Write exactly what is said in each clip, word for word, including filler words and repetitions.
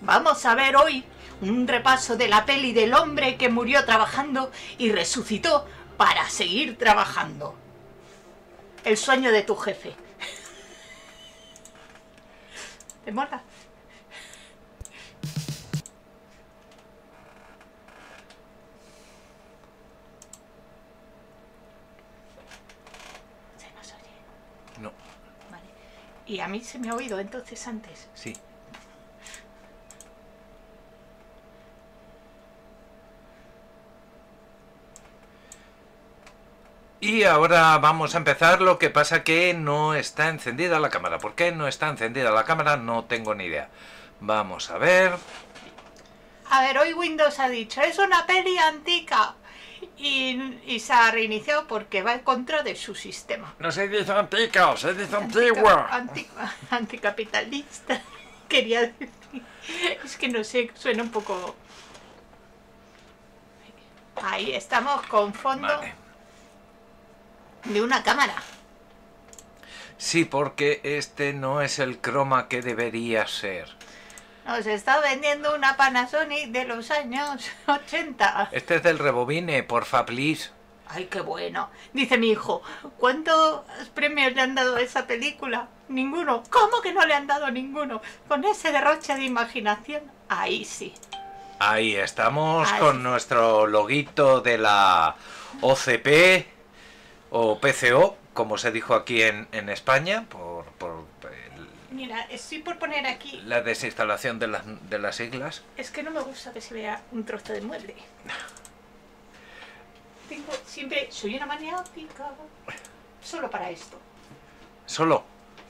Vamos a ver hoy un repaso de la peli del hombre que murió trabajando y resucitó para seguir trabajando. El sueño de tu jefe. ¿Te mola? ¿Se nos oye? No. Vale. ¿Y a mí se me ha oído entonces antes? Sí. Y ahora vamos a empezar, lo que pasa que no está encendida la cámara. ¿Por qué no está encendida la cámara? No tengo ni idea. Vamos a ver. A ver, hoy Windows ha dicho, es una peli antica. Y, y se ha reiniciado porque va en contra de su sistema. No se dice antica, se dice antigua. Antigua, anticapitalista. Quería decir. Es que no sé, suena un poco... Ahí estamos con fondo... Vale. De una cámara. Sí, porque este no es el croma que debería ser. Nos está vendiendo una Panasonic de los años ochenta. Este es del rebobine, porfa, please. Ay, qué bueno. Dice mi hijo, ¿cuántos premios le han dado a esa película? Ninguno. ¿Cómo que no le han dado ninguno? Con ese derroche de imaginación. Ahí sí. Ahí estamos Ahí. Con nuestro loguito de la O C P o P C O, como se dijo aquí en, en España, por, por el, Mira, estoy por poner aquí... la desinstalación de las, de las siglas. Es que no me gusta que se vea un trozo de mueble. Tengo siempre... Soy una maniática. Solo para esto. Solo.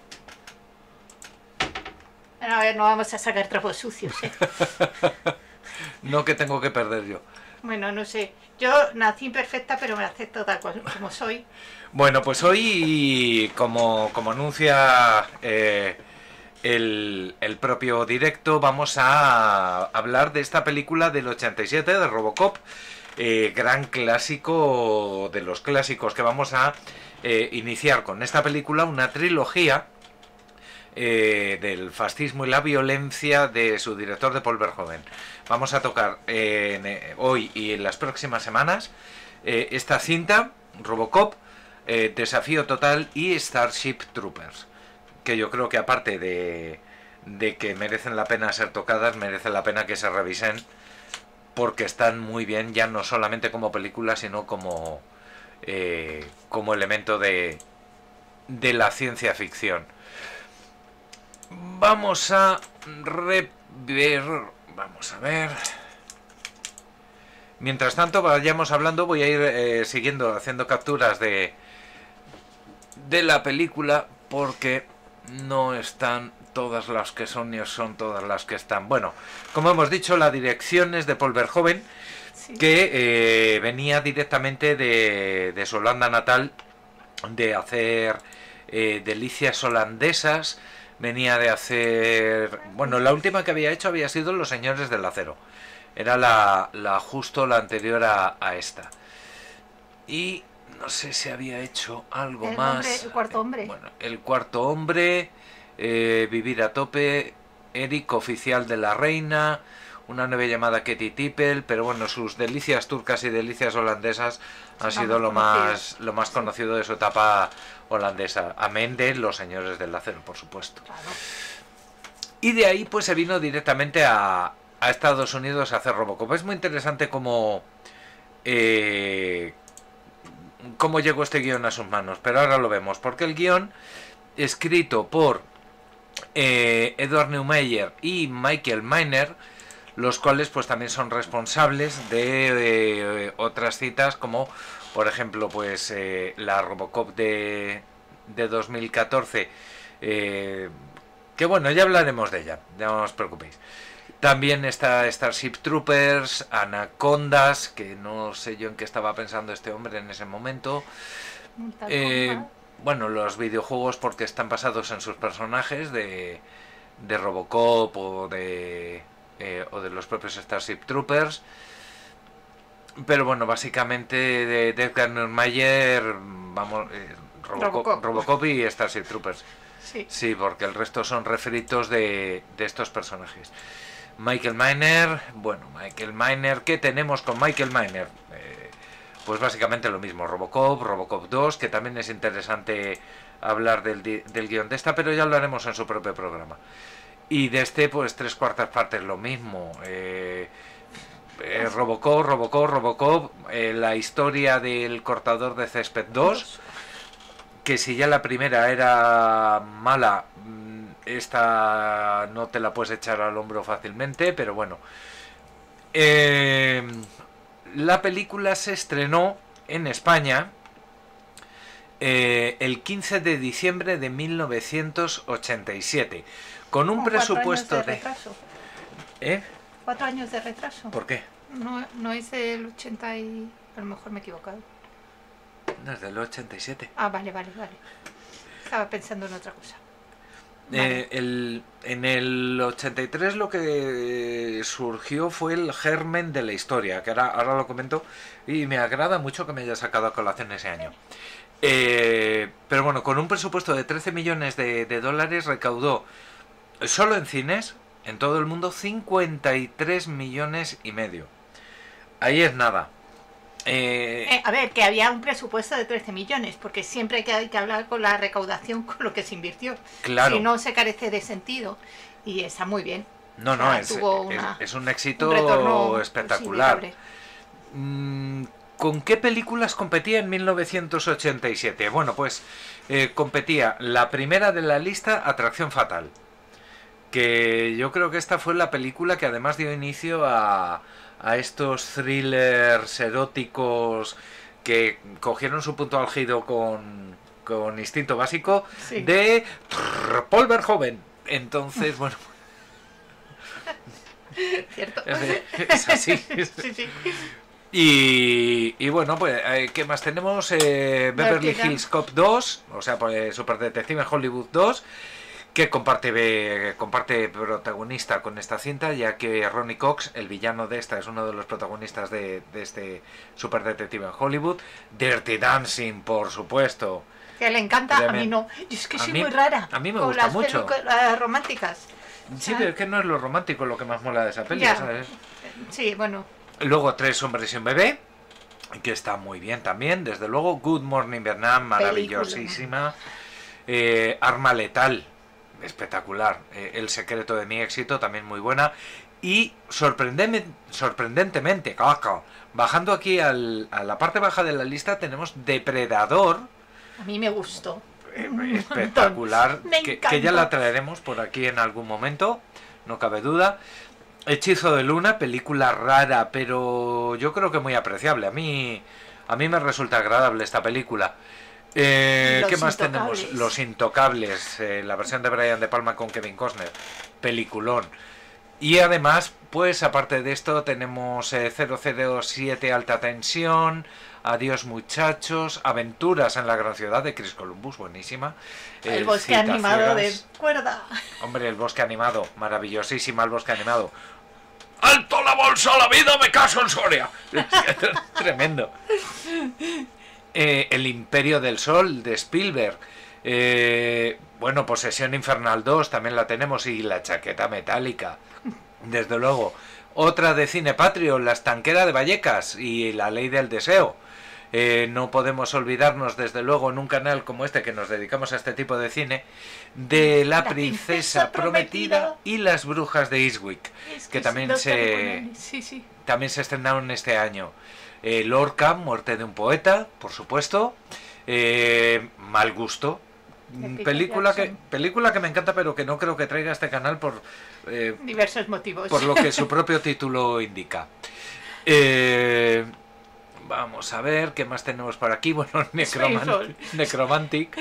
A ver, no vamos a sacar trapos sucios, ¿eh? No, que tengo que perder yo. Bueno, no sé. Yo nací imperfecta, pero me acepto tal cual como soy. Bueno, pues hoy, como, como anuncia eh, el, el propio directo, vamos a hablar de esta película del ochenta y siete, de Robocop, eh, gran clásico de los clásicos, que vamos a eh, iniciar con esta película, una trilogía eh, del fascismo y la violencia de su director, de Paul Verhoeven. Vamos a tocar eh, eh, hoy y en las próximas semanas eh, esta cinta, Robocop, eh, Desafío Total y Starship Troopers, que yo creo que aparte de, de que merecen la pena ser tocadas, merece la pena que se revisen, porque están muy bien, ya no solamente como película, sino como, eh, como elemento de, de la ciencia ficción. Vamos a rever... Vamos a ver. Mientras tanto vayamos hablando, voy a ir eh, siguiendo, haciendo capturas de, de la película, porque no están todas las que son ni son todas las que están. Bueno, como hemos dicho, la dirección es de Paul Verhoeven, sí, que eh, venía directamente de, de su Holanda natal, de hacer eh, delicias holandesas. Venía de hacer... Bueno, la última que había hecho había sido Los Señores del Acero. Era la, la justo la anterior a, a esta. Y no sé si había hecho algo el más. Hombre, el cuarto hombre. Bueno, El cuarto hombre, eh, Vivir a tope, Eric, Oficial de la Reina, Una nueva llamada Katie Tippel, pero bueno, sus delicias turcas y delicias holandesas han Son sido lo conocidos. más, lo más conocido de su etapa holandesa, amén de Los Señores del Acero, por supuesto. Claro. Y de ahí pues se vino directamente a, a Estados Unidos a hacer Robocop. Es muy interesante cómo, eh, cómo llegó este guión a sus manos, pero ahora lo vemos, porque el guión, escrito por eh, Edward Neumeyer y Michael Miner, los cuales pues también son responsables de eh, otras citas, como por ejemplo pues eh, la Robocop de, de dos mil catorce, eh, que bueno, ya hablaremos de ella, ya no os preocupéis. También está Starship Troopers, Anacondas, que no sé yo en qué estaba pensando este hombre en ese momento. Eh, bueno, los videojuegos, porque están basados en sus personajes de, de Robocop o de... Eh, o de los propios Starship Troopers, pero bueno, básicamente de, de Edgar Neumeyer, vamos, eh, Robocop, Robocop. Robocop y Starship Troopers. Sí. Sí, porque el resto son refritos de, de estos personajes. Michael Miner, bueno, Michael Miner, ¿qué tenemos con Michael Miner? Eh, pues básicamente lo mismo, Robocop, Robocop dos, que también es interesante hablar del, del guión de esta, pero ya lo haremos en su propio programa. Y de este, pues tres cuartas partes lo mismo. Eh, eh, Robocop, Robocop, Robocop, eh, la historia del cortador de césped dos, que si ya la primera era mala, esta no te la puedes echar al hombro fácilmente, pero bueno. Eh, la película se estrenó en España eh, el quince de diciembre de mil novecientos ochenta y siete, con un Con presupuesto cuatro años de de... retraso. ¿Eh? Cuatro años de retraso. ¿Por qué? No, no es del ochenta y... A lo mejor me he equivocado. No, es del ochenta y siete. Ah, vale, vale, vale. Estaba pensando en otra cosa. Eh, Vale. el, en el ochenta y tres lo que surgió fue el germen de la historia, que ahora, ahora lo comento, y me agrada mucho que me haya sacado a colación ese año. Eh, pero bueno, con un presupuesto de trece millones de, de dólares recaudó solo en cines, en todo el mundo, cincuenta y tres millones y medio. Ahí es nada. Eh, Eh, a ver, que había un presupuesto de trece millones, porque siempre hay que, hay que hablar con la recaudación, con lo que se invirtió. Claro. Si no, se carece de sentido. Y está muy bien. No, O sea, no, es, tuvo es, una- es un éxito un retorno espectacular. considerable. Mm, ¿Con qué películas competía en mil novecientos ochenta y siete? Bueno, pues eh, competía la primera de la lista, Atracción Fatal, que yo creo que esta fue la película que además dio inicio a, a estos thrillers eróticos que cogieron su punto álgido con, con Instinto Básico, Sí. de Paul Verhoeven. Entonces, bueno, ¿Cierto? es, es así. Sí, sí. Y, y bueno, pues, eh, ¿qué más tenemos? Eh, Beverly Dirty Hills Cop dos, o sea, pues, Super Detective en Hollywood dos, que comparte, eh, comparte protagonista con esta cinta, ya que Ronnie Cox, el villano de esta, es uno de los protagonistas de, de este Super Detective en Hollywood. Dirty Dancing, por supuesto. Que le encanta, a mí Tremendo. no. Yo es que A soy mí- muy rara. a mí me con gusta las mucho. películas románticas. Sí, pero es que no es lo romántico lo que más mola de esa peli, Ya. ¿sabes? Sí, bueno. Luego Tres hombres y un bebé, que está muy bien también, desde luego. Good Morning Vietnam, maravillosísima. Eh, Arma letal, espectacular. Eh, El secreto de mi éxito, también muy buena. Y sorprendeme- sorprendentemente, caca, bajando aquí al- a la parte baja de la lista, tenemos Depredador, A mí me gustó. eh, Un espectacular, Me que, que ya encantó. la traeremos por aquí en algún momento, no cabe duda. Hechizo de Luna, película rara, pero yo creo que muy apreciable. A mí, a mí me resulta agradable esta película. Eh, Los ¿Qué más Intocables. tenemos? Los Intocables, eh, la versión de Brian De Palma con Kevin Costner, peliculón. Y además, pues aparte de esto, tenemos eh, cero cero siete Alta Tensión, Adiós Muchachos, Aventuras en la Gran Ciudad de Chris Columbus, buenísima. El eh, bosque Cita animado de Ciegas. cuerda. Hombre, el bosque animado, maravillosísima el bosque animado. ¡Alto la bolsa, la vida, me caso en Soria! Tremendo. Eh, el Imperio del Sol, de Spielberg. Eh, bueno, Posesión Infernal dos, también la tenemos. Y La Chaqueta Metálica, desde luego. Otra de Cine Patrio, La Estanquera de Vallecas y La Ley del Deseo. Eh, no podemos olvidarnos, desde luego, en un canal como este que nos dedicamos a este tipo de cine, de La, La Princesa, Princesa Prometida, Prometida y Las Brujas de Eastwick, Es que sí, también dos se, películas. Sí, sí. también se estrenaron este año. Eh, Lorca, Muerte de un poeta, por supuesto. Eh, Mal gusto. De Peter Película que, Jackson. película que me encanta, pero que no creo que traiga a este canal por, eh, Diversos motivos. por lo que su propio título indica. Eh, vamos a ver, ¿qué más tenemos por aquí? Bueno, Necromantic. Necromantic.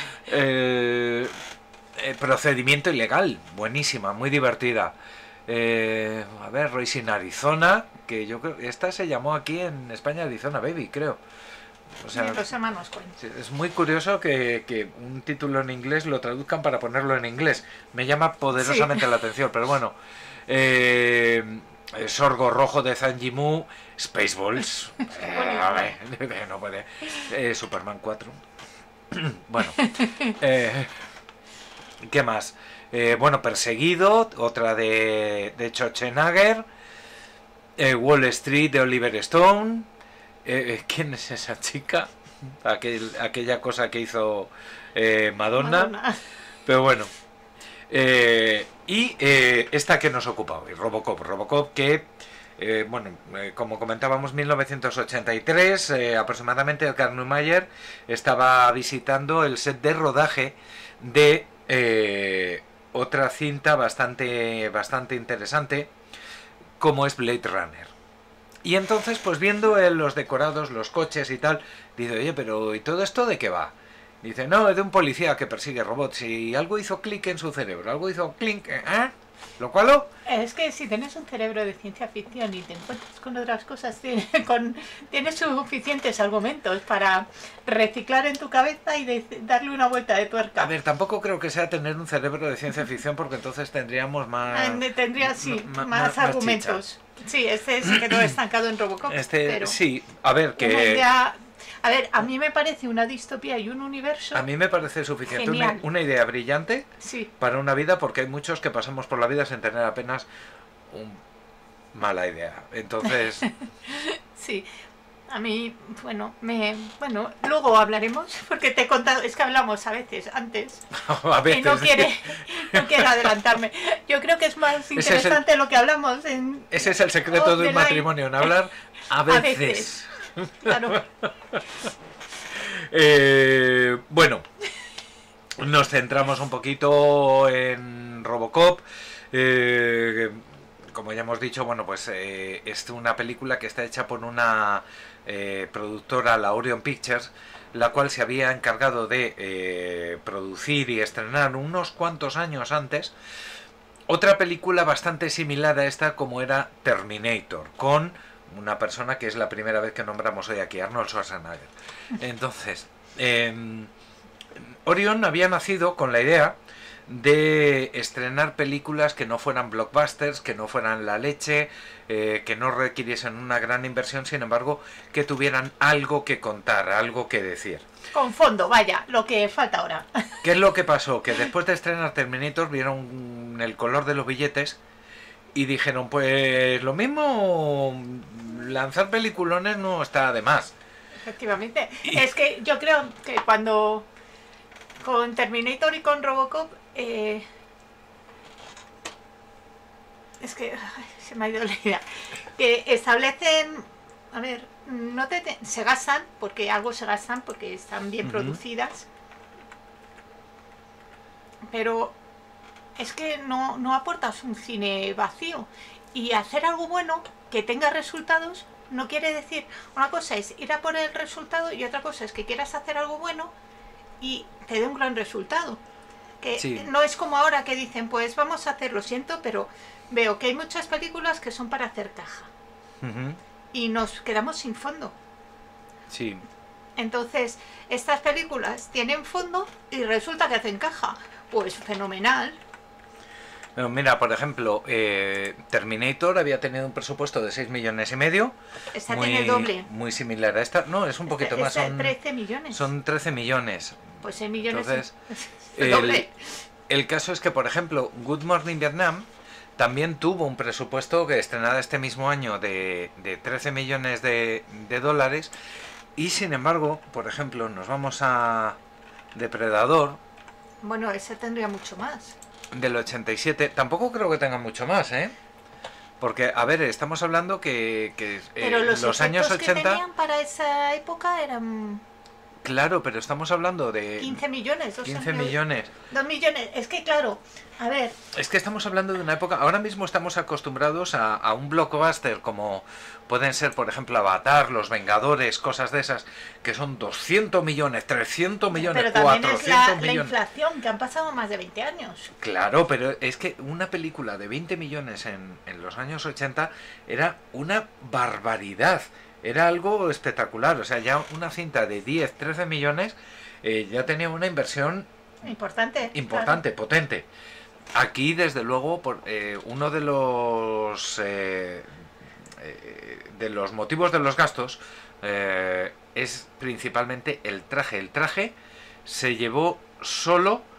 Eh, eh, procedimiento ilegal, buenísima, muy divertida. Eh, a ver, Racing Arizona, que yo creo esta se llamó aquí en España Arizona Baby, creo. O sea, Los hermanos Coen. sí, es muy curioso que, que un título en inglés lo traduzcan para ponerlo en inglés. Me llama poderosamente Sí. la atención, pero bueno. Eh, eh, Sorgo Rojo de Zhang Yimou, Spaceballs, eh, a ver, no puede. Eh, Superman cuatro. Bueno, eh, ¿Qué más? Eh, bueno, Perseguido, otra de, de Schwarzenegger. eh, Wall Street de Oliver Stone. Eh, ¿Quién es esa chica? Aquel, aquella cosa que hizo eh, Madonna. Madonna. Pero bueno. Eh, y eh, esta que nos ocupa hoy, Robocop. Robocop que, eh, bueno, eh, como comentábamos, mil novecientos ochenta y tres, eh, aproximadamente, Edgar Neumeier estaba visitando el set de rodaje de eh, otra cinta bastante, bastante interesante, como es Blade Runner. Y entonces, pues viendo eh, los decorados, los coches y tal, dice, oye, pero ¿y todo esto de qué va? Dice, no, es de un policía que persigue robots y algo hizo clic en su cerebro, algo hizo clic, ¿eh? ¿Lo cual? Es que si tienes un cerebro de ciencia ficción y te encuentras con otras cosas, tienes, con, tienes suficientes argumentos para reciclar en tu cabeza y de, darle una vuelta de tuerca. A ver, tampoco creo que sea tener un cerebro de ciencia ficción, porque entonces tendríamos más... Tendría, sí, más, más, más argumentos. Más sí, este se quedó estancado en Robocop. Este, pero sí, a ver, que... Una idea, a ver, a mí me parece una distopía y un universo... A mí me parece suficiente, una, una idea brillante sí. para una vida, porque hay muchos que pasamos por la vida sin tener apenas una mala idea. Entonces... sí, a mí, bueno, me, bueno, luego hablaremos, porque te he contado, es que hablamos a veces, antes, a veces. y no quiere, no quiero adelantarme. Yo creo que es más interesante es el, lo que hablamos en... Ese es el secreto de un matrimonio, en hablar a veces. A veces. Claro. eh, bueno, nos centramos un poquito en Robocop. Eh, como ya hemos dicho, bueno, pues eh, es una película que está hecha por una eh, productora, la Orion Pictures, la cual se había encargado de eh, producir y estrenar unos cuantos años antes otra película bastante similar a esta, como era Terminator, con una persona que es la primera vez que nombramos hoy aquí, Arnold Schwarzenegger. Entonces, eh, Orion había nacido con la idea de estrenar películas que no fueran blockbusters, que no fueran la leche, eh, que no requiriesen una gran inversión, sin embargo, que tuvieran algo que contar, algo que decir. Con fondo, vaya, lo que falta ahora. ¿Qué es lo que pasó? Que después de estrenar Terminator vieron el color de los billetes y dijeron, pues lo mismo, lanzar peliculones no está de más. Efectivamente. Y... es que yo creo que cuando con Terminator y con Robocop, eh... es que ay, se me ha ido la idea, que establecen, a ver, no te, te se gastan, porque algo se gastan porque están bien uh-huh. producidas, pero es que no, no aportas un cine vacío, y hacer algo bueno que tenga resultados no quiere decir, una cosa es ir a por el resultado y otra cosa es que quieras hacer algo bueno y te dé un gran resultado, que sí. No es como ahora que dicen, pues vamos a hacer, lo siento, pero veo que hay muchas películas que son para hacer caja uh-huh. y nos quedamos sin fondo. Sí. Entonces, estas películas tienen fondo y resulta que hacen caja. Pues fenomenal. Bueno, mira, por ejemplo, eh, Terminator había tenido un presupuesto de seis millones y medio. Esta muy, tiene el doble. Muy similar a esta. No, es un poquito esta, más. Esta son trece millones. Son trece millones. Pues seis millones. Entonces, el doble. El, el caso es que, por ejemplo, Good Morning Vietnam también tuvo un presupuesto que estrenada este mismo año de, de trece millones de, de dólares. Y sin embargo, por ejemplo, nos vamos a Depredador. Bueno, ese tendría mucho más. Del ochenta y siete. Tampoco creo que tenga mucho más, ¿eh? Porque, a ver, estamos hablando que, que pero eh, los, los años ochenta... que tenían para esa época eran... Claro, pero estamos hablando de... quince millones. quince millones. dos millones. Es que, claro, a ver... Es que estamos hablando de una época... Ahora mismo estamos acostumbrados a, a un blockbuster como pueden ser, por ejemplo, Avatar, Los Vengadores, cosas de esas, que son doscientos millones, trescientos millones, pero cuatrocientos es la, millones. la inflación, que han pasado más de veinte años. Claro, pero es que una película de veinte millones en, en los años ochenta era una barbaridad. Era algo espectacular, o sea, ya una cinta de diez, trece millones eh, ya tenía una inversión importante, importante, claro. Potente. Aquí, desde luego, por, eh, uno de los eh, eh, de los motivos de los gastos eh, es principalmente el traje. El traje se llevó solo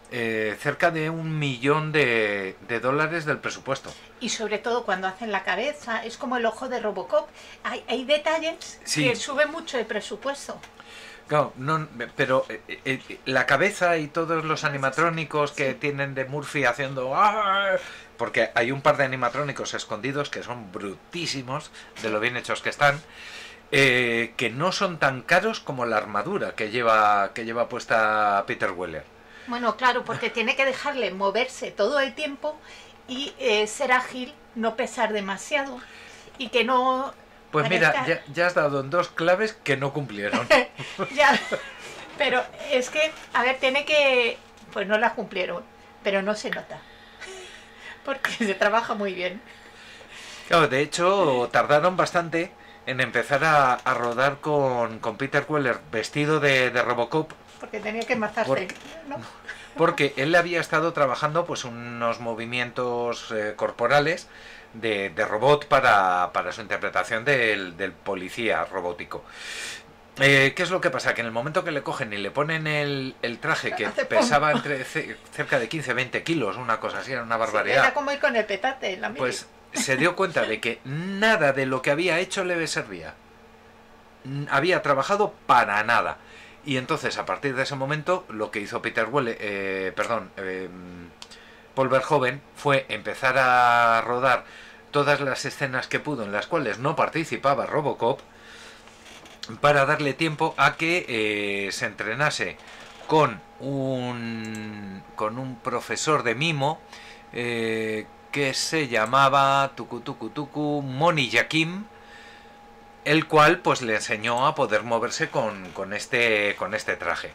eh, cerca de un millón de, de dólares del presupuesto. Y sobre todo cuando hacen la cabeza, es como el ojo de Robocop. Hay, hay detalles Sí. que suben mucho el presupuesto. Claro, no, pero eh, eh, la cabeza y todos los animatrónicos que Sí. tienen de Murphy haciendo... ¡ah! Porque hay un par de animatrónicos escondidos que son brutísimos de lo bien hechos que están, eh, que no son tan caros como la armadura que lleva, que lleva puesta Peter Weller. Bueno, claro, porque tiene que dejarle moverse todo el tiempo y eh, ser ágil, no pesar demasiado y que no... Pues mira, parezca- ya, ya has dado en dos claves que no cumplieron. Ya, pero es que, a ver, tiene que... Pues no las cumplieron, pero no se nota. Porque se trabaja muy bien. Claro, de hecho, tardaron bastante en empezar a, a rodar con, con Peter Weller vestido de, de Robocop, Porque tenía que matarse, Porque- ¿no? porque él había estado trabajando pues unos movimientos eh, corporales de, de robot para, para su interpretación del, del policía robótico. Eh, ¿Qué es lo que pasa? Que en el momento que le cogen y le ponen el, el traje que Hace pesaba poco. entre ce- cerca de quince veinte kilos, una cosa así, era una Sí, barbaridad, era como ir con el petate en la mili. pues se dio cuenta de que nada de lo que había hecho le servía. N- Había trabajado para nada. Y entonces, a partir de ese momento, lo que hizo Peter Weller, eh, perdón, eh, Paul Verhoeven, fue empezar a rodar todas las escenas que pudo en las cuales no participaba Robocop, para darle tiempo a que eh, se entrenase con un con un profesor de mimo eh, que se llamaba tucu tucu tucu Moni Yakim, el cual pues le enseñó a poder moverse con, con este con este traje.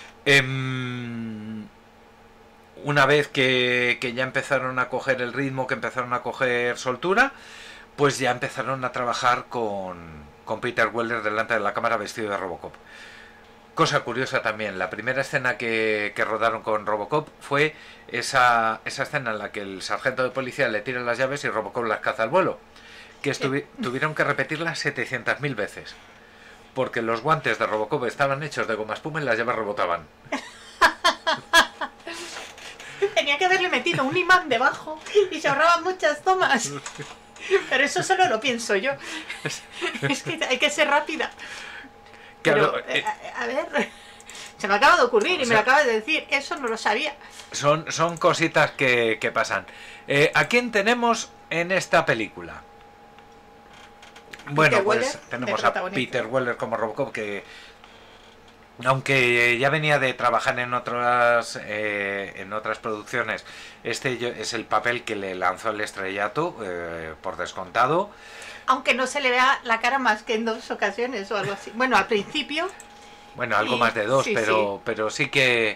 Em, una vez que, que ya empezaron a coger el ritmo, que empezaron a coger soltura, pues ya empezaron a trabajar con, con Peter Weller delante de la cámara vestido de Robocop. Cosa curiosa también, la primera escena que, que rodaron con Robocop fue esa, esa escena en la que el sargento de policía le tira las llaves y Robocop las caza al vuelo, que estuvi- tuvieron que repetirla setecientas mil veces, porque los guantes de Robocop estaban hechos de goma espuma y las llaves rebotaban. Tenía que haberle metido un imán debajo y se ahorraban muchas tomas. Pero eso solo lo pienso yo. Es que hay que ser rápida. Claro, Pero, eh, eh, a, a ver, se me acaba de ocurrir y o me lo sea- acabas de decir. Eso no lo sabía. son, son cositas que, que pasan. Eh, ¿A quién tenemos en esta película? Bueno, Peter pues Weller, tenemos de a protagonista. Peter Weller como Robocop, que aunque ya venía de trabajar en otras eh, en otras producciones, este yo- es el papel que le lanzó el estrellato, eh, por descontado. Aunque no se le vea la cara más que en dos ocasiones o algo así. Bueno, al principio. Bueno, algo Y- más de dos, sí, pero pero sí que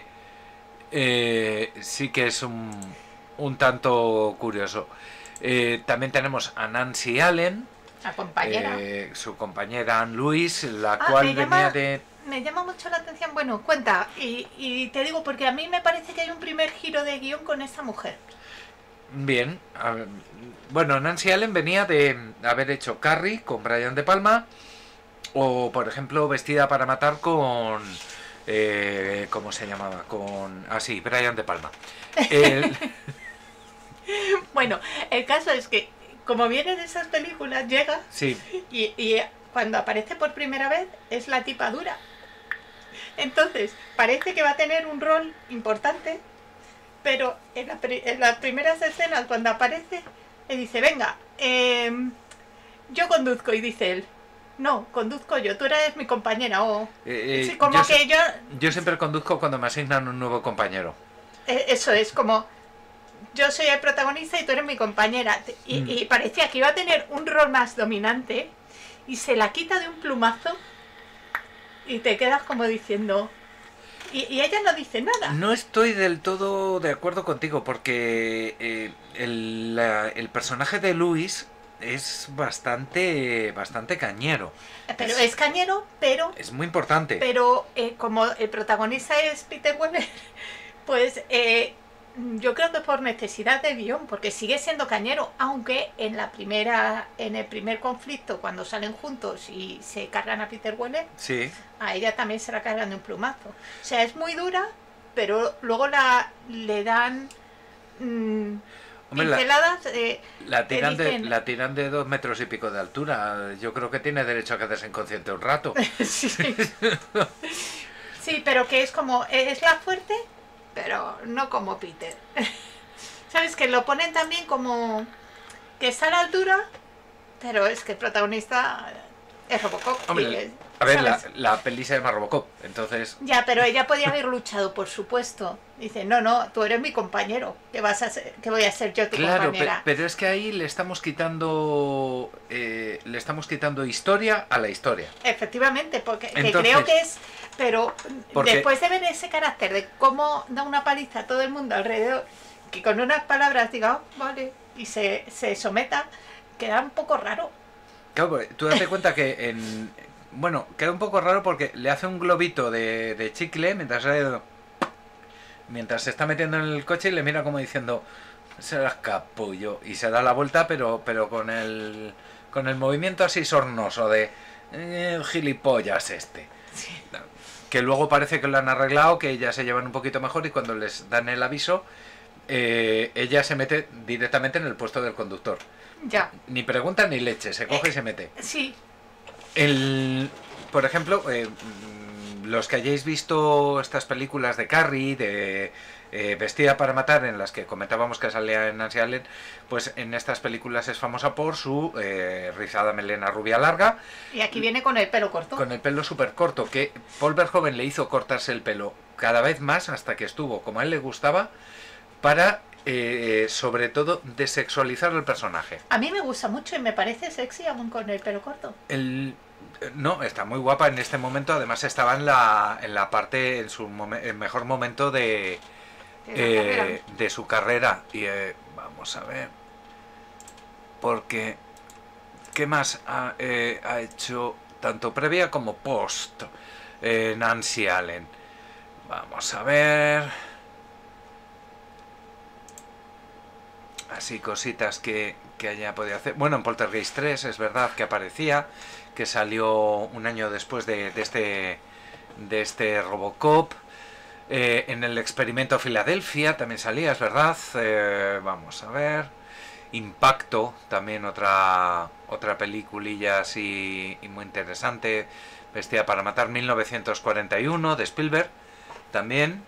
eh, sí que es un, un tanto curioso. Eh, también tenemos a Nancy Allen, La compañera. eh, su compañera Anne Lewis, la Ah, cual me venía llama- de... Me llama mucho la atención. Bueno, cuenta. Y, y te digo porque a mí me parece que hay un primer giro de guión con esta mujer. Bien, a ver, bueno, Nancy Allen venía de haber hecho Carrie con Brian De Palma, o por ejemplo Vestida para matar con... Eh, ¿Cómo se llamaba? Con... Ah, sí, Brian De Palma. El- Bueno, el caso es que, como viene de esas películas, llega sí, y, y cuando aparece por primera vez es la tipa dura. Entonces, parece que va a tener un rol importante, pero en, la pri- en las primeras escenas, cuando aparece, le dice, venga, em, yo conduzco, y dice él, no, conduzco yo, tú eres mi compañera, o... eh, eh, Sí, como yo, que se- yo... yo siempre conduzco cuando me asignan un nuevo compañero. eh, Eso es, como... Yo soy el protagonista y tú eres mi compañera. Y, Mm. y parecía que iba a tener un rol más dominante y se la quita de un plumazo y te quedas como diciendo... Y, y ella no dice nada. No estoy del todo de acuerdo contigo porque eh, el, la- el personaje de Luis es bastante bastante cañero. Pero es cañero, pero... Es muy importante. Pero eh, como el protagonista es Peter Weller, pues eh, yo creo que por necesidad de guión, porque sigue siendo cañero, aunque en la primera, en el primer conflicto, cuando salen juntos y se cargan a Peter Weller, Sí. a ella también se la cargan de un plumazo. O sea, es muy dura, pero luego la le dan mmm, Hombre, la, pinceladas. Eh, la, que tiran de, dicen- la tiran de dos metros y pico de altura. Yo creo que tiene derecho a quedarse inconsciente un rato. Sí. Sí, pero que es como, es la fuerte, pero no como Peter. ¿Sabes? Que lo ponen también como que está a la altura, pero es que el protagonista es Robocop. y Hombre, es- a ver, la, ¿sabes? la peli se llama Robocop, entonces... Ya, pero ella podía haber luchado, por supuesto. Dice, no, no, tú eres mi compañero, que vas a ser, que voy a ser yo tu Claro, pe- compañera. pero es que ahí le estamos quitando eh, le estamos quitando historia a la historia. Efectivamente, porque que Entonces- creo que es, pero Porque- después de ver ese carácter de cómo da una paliza a todo el mundo alrededor, que con unas palabras diga, "Oh, vale", y se, se someta, queda un poco raro. Claro, porque tú date cuenta que en... Bueno, queda un poco raro porque le hace un globito de, de chicle mientras eh, mientras se está metiendo en el coche y le mira como diciendo, serás capullo, y se da la vuelta, pero pero con el con el movimiento así sornoso de eh, el gilipollas este. Sí. Que luego parece que lo han arreglado, que ya se llevan un poquito mejor y cuando les dan el aviso, eh, ella se mete directamente en el puesto del conductor. Ya, Ni pregunta ni leche, se coge Eh. y se mete. sí, El, por ejemplo, eh, mm, los que hayáis visto estas películas de Carrie, de eh, Vestida para matar, en las que comentábamos que salía en Nancy Allen, pues en estas películas es famosa por su eh, rizada melena rubia larga, y aquí viene con el pelo corto. con el pelo súper corto, que Paul Verhoeven le hizo cortarse el pelo cada vez más hasta que estuvo como a él le gustaba, para, eh, sobre todo, desexualizar el personaje. A mí me gusta mucho y me parece sexy aún con el pelo corto. El, no, está muy guapa en este momento, además estaba en la, en la parte, en su momen- el mejor momento de, De la eh, carrera. de su carrera. Y eh, vamos a ver, porque, ¿qué más ha, eh, ha hecho tanto previa como post eh, Nancy Allen? Vamos a ver... Así cositas que, que haya podido hacer. Bueno, en Poltergeist tres es verdad que aparecía, que salió un año después de, de este de este Robocop. Eh, en el experimento Filadelfia también salía, es verdad. Eh, vamos a ver. Impacto, también otra otra peliculilla así y muy interesante. Vestida para matar, mil novecientos cuarenta y uno, de Spielberg. También.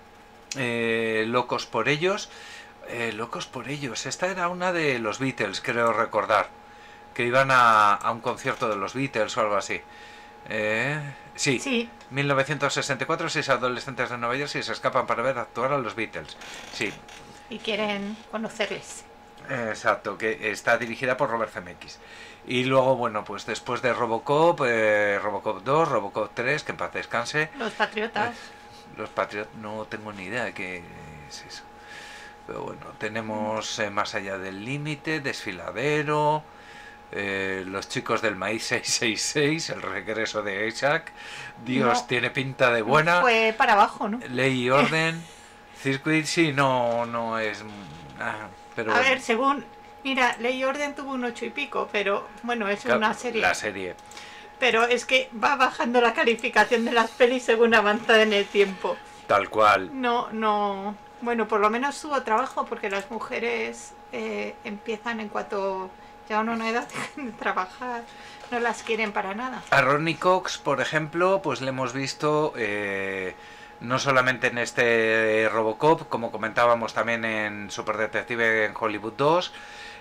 Eh, Locos por ellos. Eh, Locos por ellos. Esta era una de los Beatles, creo recordar. Que iban a, a un concierto de los Beatles o algo así. Eh, sí. Sí, mil novecientos sesenta y cuatro, seis adolescentes de Nueva Jersey se escapan para ver actuar a los Beatles. Sí, y quieren conocerles. exacto, que está dirigida por Robert Zemeckis. Y luego, bueno, pues después de Robocop, eh, Robocop dos, Robocop tres, que en paz descanse. Los patriotas. Los Patriots, no tengo ni idea de qué es eso. Pero bueno, tenemos eh, Más allá del límite, Desfiladero, eh, Los chicos del maíz seiscientos sesenta y seis, El regreso de Isaac, Dios No. tiene pinta de buena, Fue para abajo, ¿no? Ley y orden, Circuit, sí, no, no es... ah, pero A bueno, ver, según... Mira, Ley y Orden tuvo un ocho y pico, pero bueno, es claro, una serie. La serie. Pero es que va bajando la calificación de las pelis según avanza en el tiempo. Tal cual. No, no... Bueno, por lo menos tuvo trabajo porque las mujeres eh, empiezan en cuanto llegan a una edad de trabajar, no las quieren para nada. A Ronnie Cox, por ejemplo, pues le hemos visto eh, no solamente en este Robocop, como comentábamos también en Super Detective en Hollywood dos,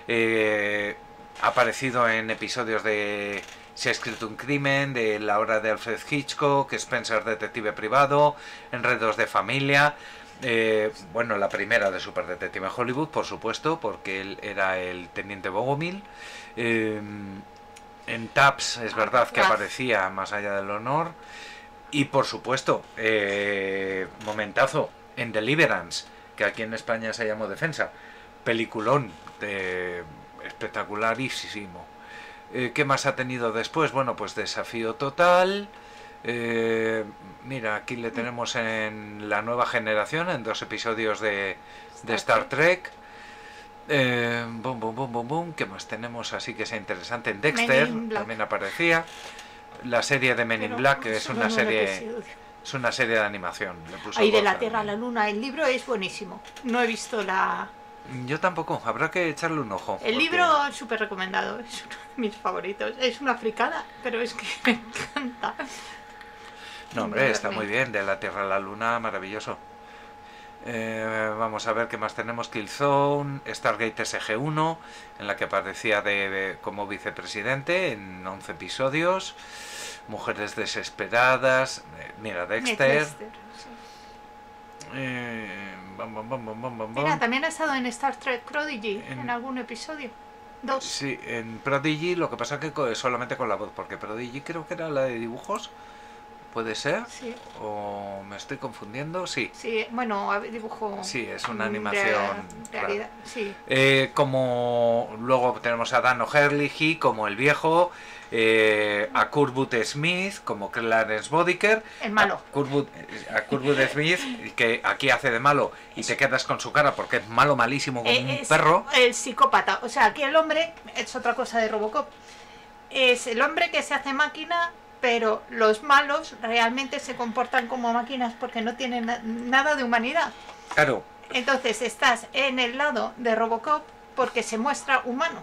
eh, ha aparecido en episodios de Se ha escrito un crimen, de La hora de Alfred Hitchcock, Spencer Detective Privado, Enredos de Familia... Eh, bueno, la primera de Super Detective en Hollywood, por supuesto, porque él era el teniente Bogomil. Eh, en Taps es verdad que aparecía Más allá del honor. Y por supuesto, eh, momentazo, en Deliverance, que aquí en España se llamó Defensa. Peliculón, eh, espectacularísimo. Eh, ¿Qué más ha tenido después? Bueno, pues Desafío Total. Eh, mira, aquí le tenemos en La nueva generación, en dos episodios de, de Star Trek. Eh, boom, boom, boom, boom, boom. ¿Qué más tenemos así que sea interesante? En Dexter Men in Black. también aparecía. La serie de Men in Pero Black, que es solo una nueve serie episodios. Es una serie de animación. Le puso Ahí de voz la a- Tierra a la Luna, el libro es buenísimo. No he visto la... Yo tampoco, habrá que echarle un ojo. El porque- libro es súper recomendado, es uno de mis favoritos. Es una fricada, pero es que me encanta. No, hombre, Me está duerme. muy bien. De la Tierra a la Luna, maravilloso. Eh, vamos a ver qué más tenemos. Killzone, Stargate S G uno, en la que aparecía de, de- como vicepresidente en once episodios. Mujeres desesperadas. eh, Mira, Dexter. Dexter, sí. Eh, bam, bam, bam, bam, bam, bam, Mira, bam. también ha estado en Star Trek Prodigy, En- en, algún episodio. Dos. Sí, en Prodigy lo que pasa es que co- solamente con la voz, porque Prodigy creo que era la de dibujos. ¿Puede ser? Sí, ¿O me estoy confundiendo? Sí. sí, bueno, a- dibujo... Sí, es una mm, animación rea- rara. realidad, sí. Eh, como luego tenemos a Dan O'Herlihy como el viejo, eh, a Kurtwood Smith como Clarence Bodiker, El malo. a Kurtwood, a Kurtwood Smith, que aquí hace de malo y te quedas con su cara porque es malo malísimo como Eh, un es perro. el psicópata. O sea, aquí el hombre es otra cosa de Robocop. Es el hombre que se hace máquina, pero los malos realmente se comportan como máquinas porque no tienen na- nada de humanidad. Claro, Entonces estás en el lado de Robocop porque se muestra humano.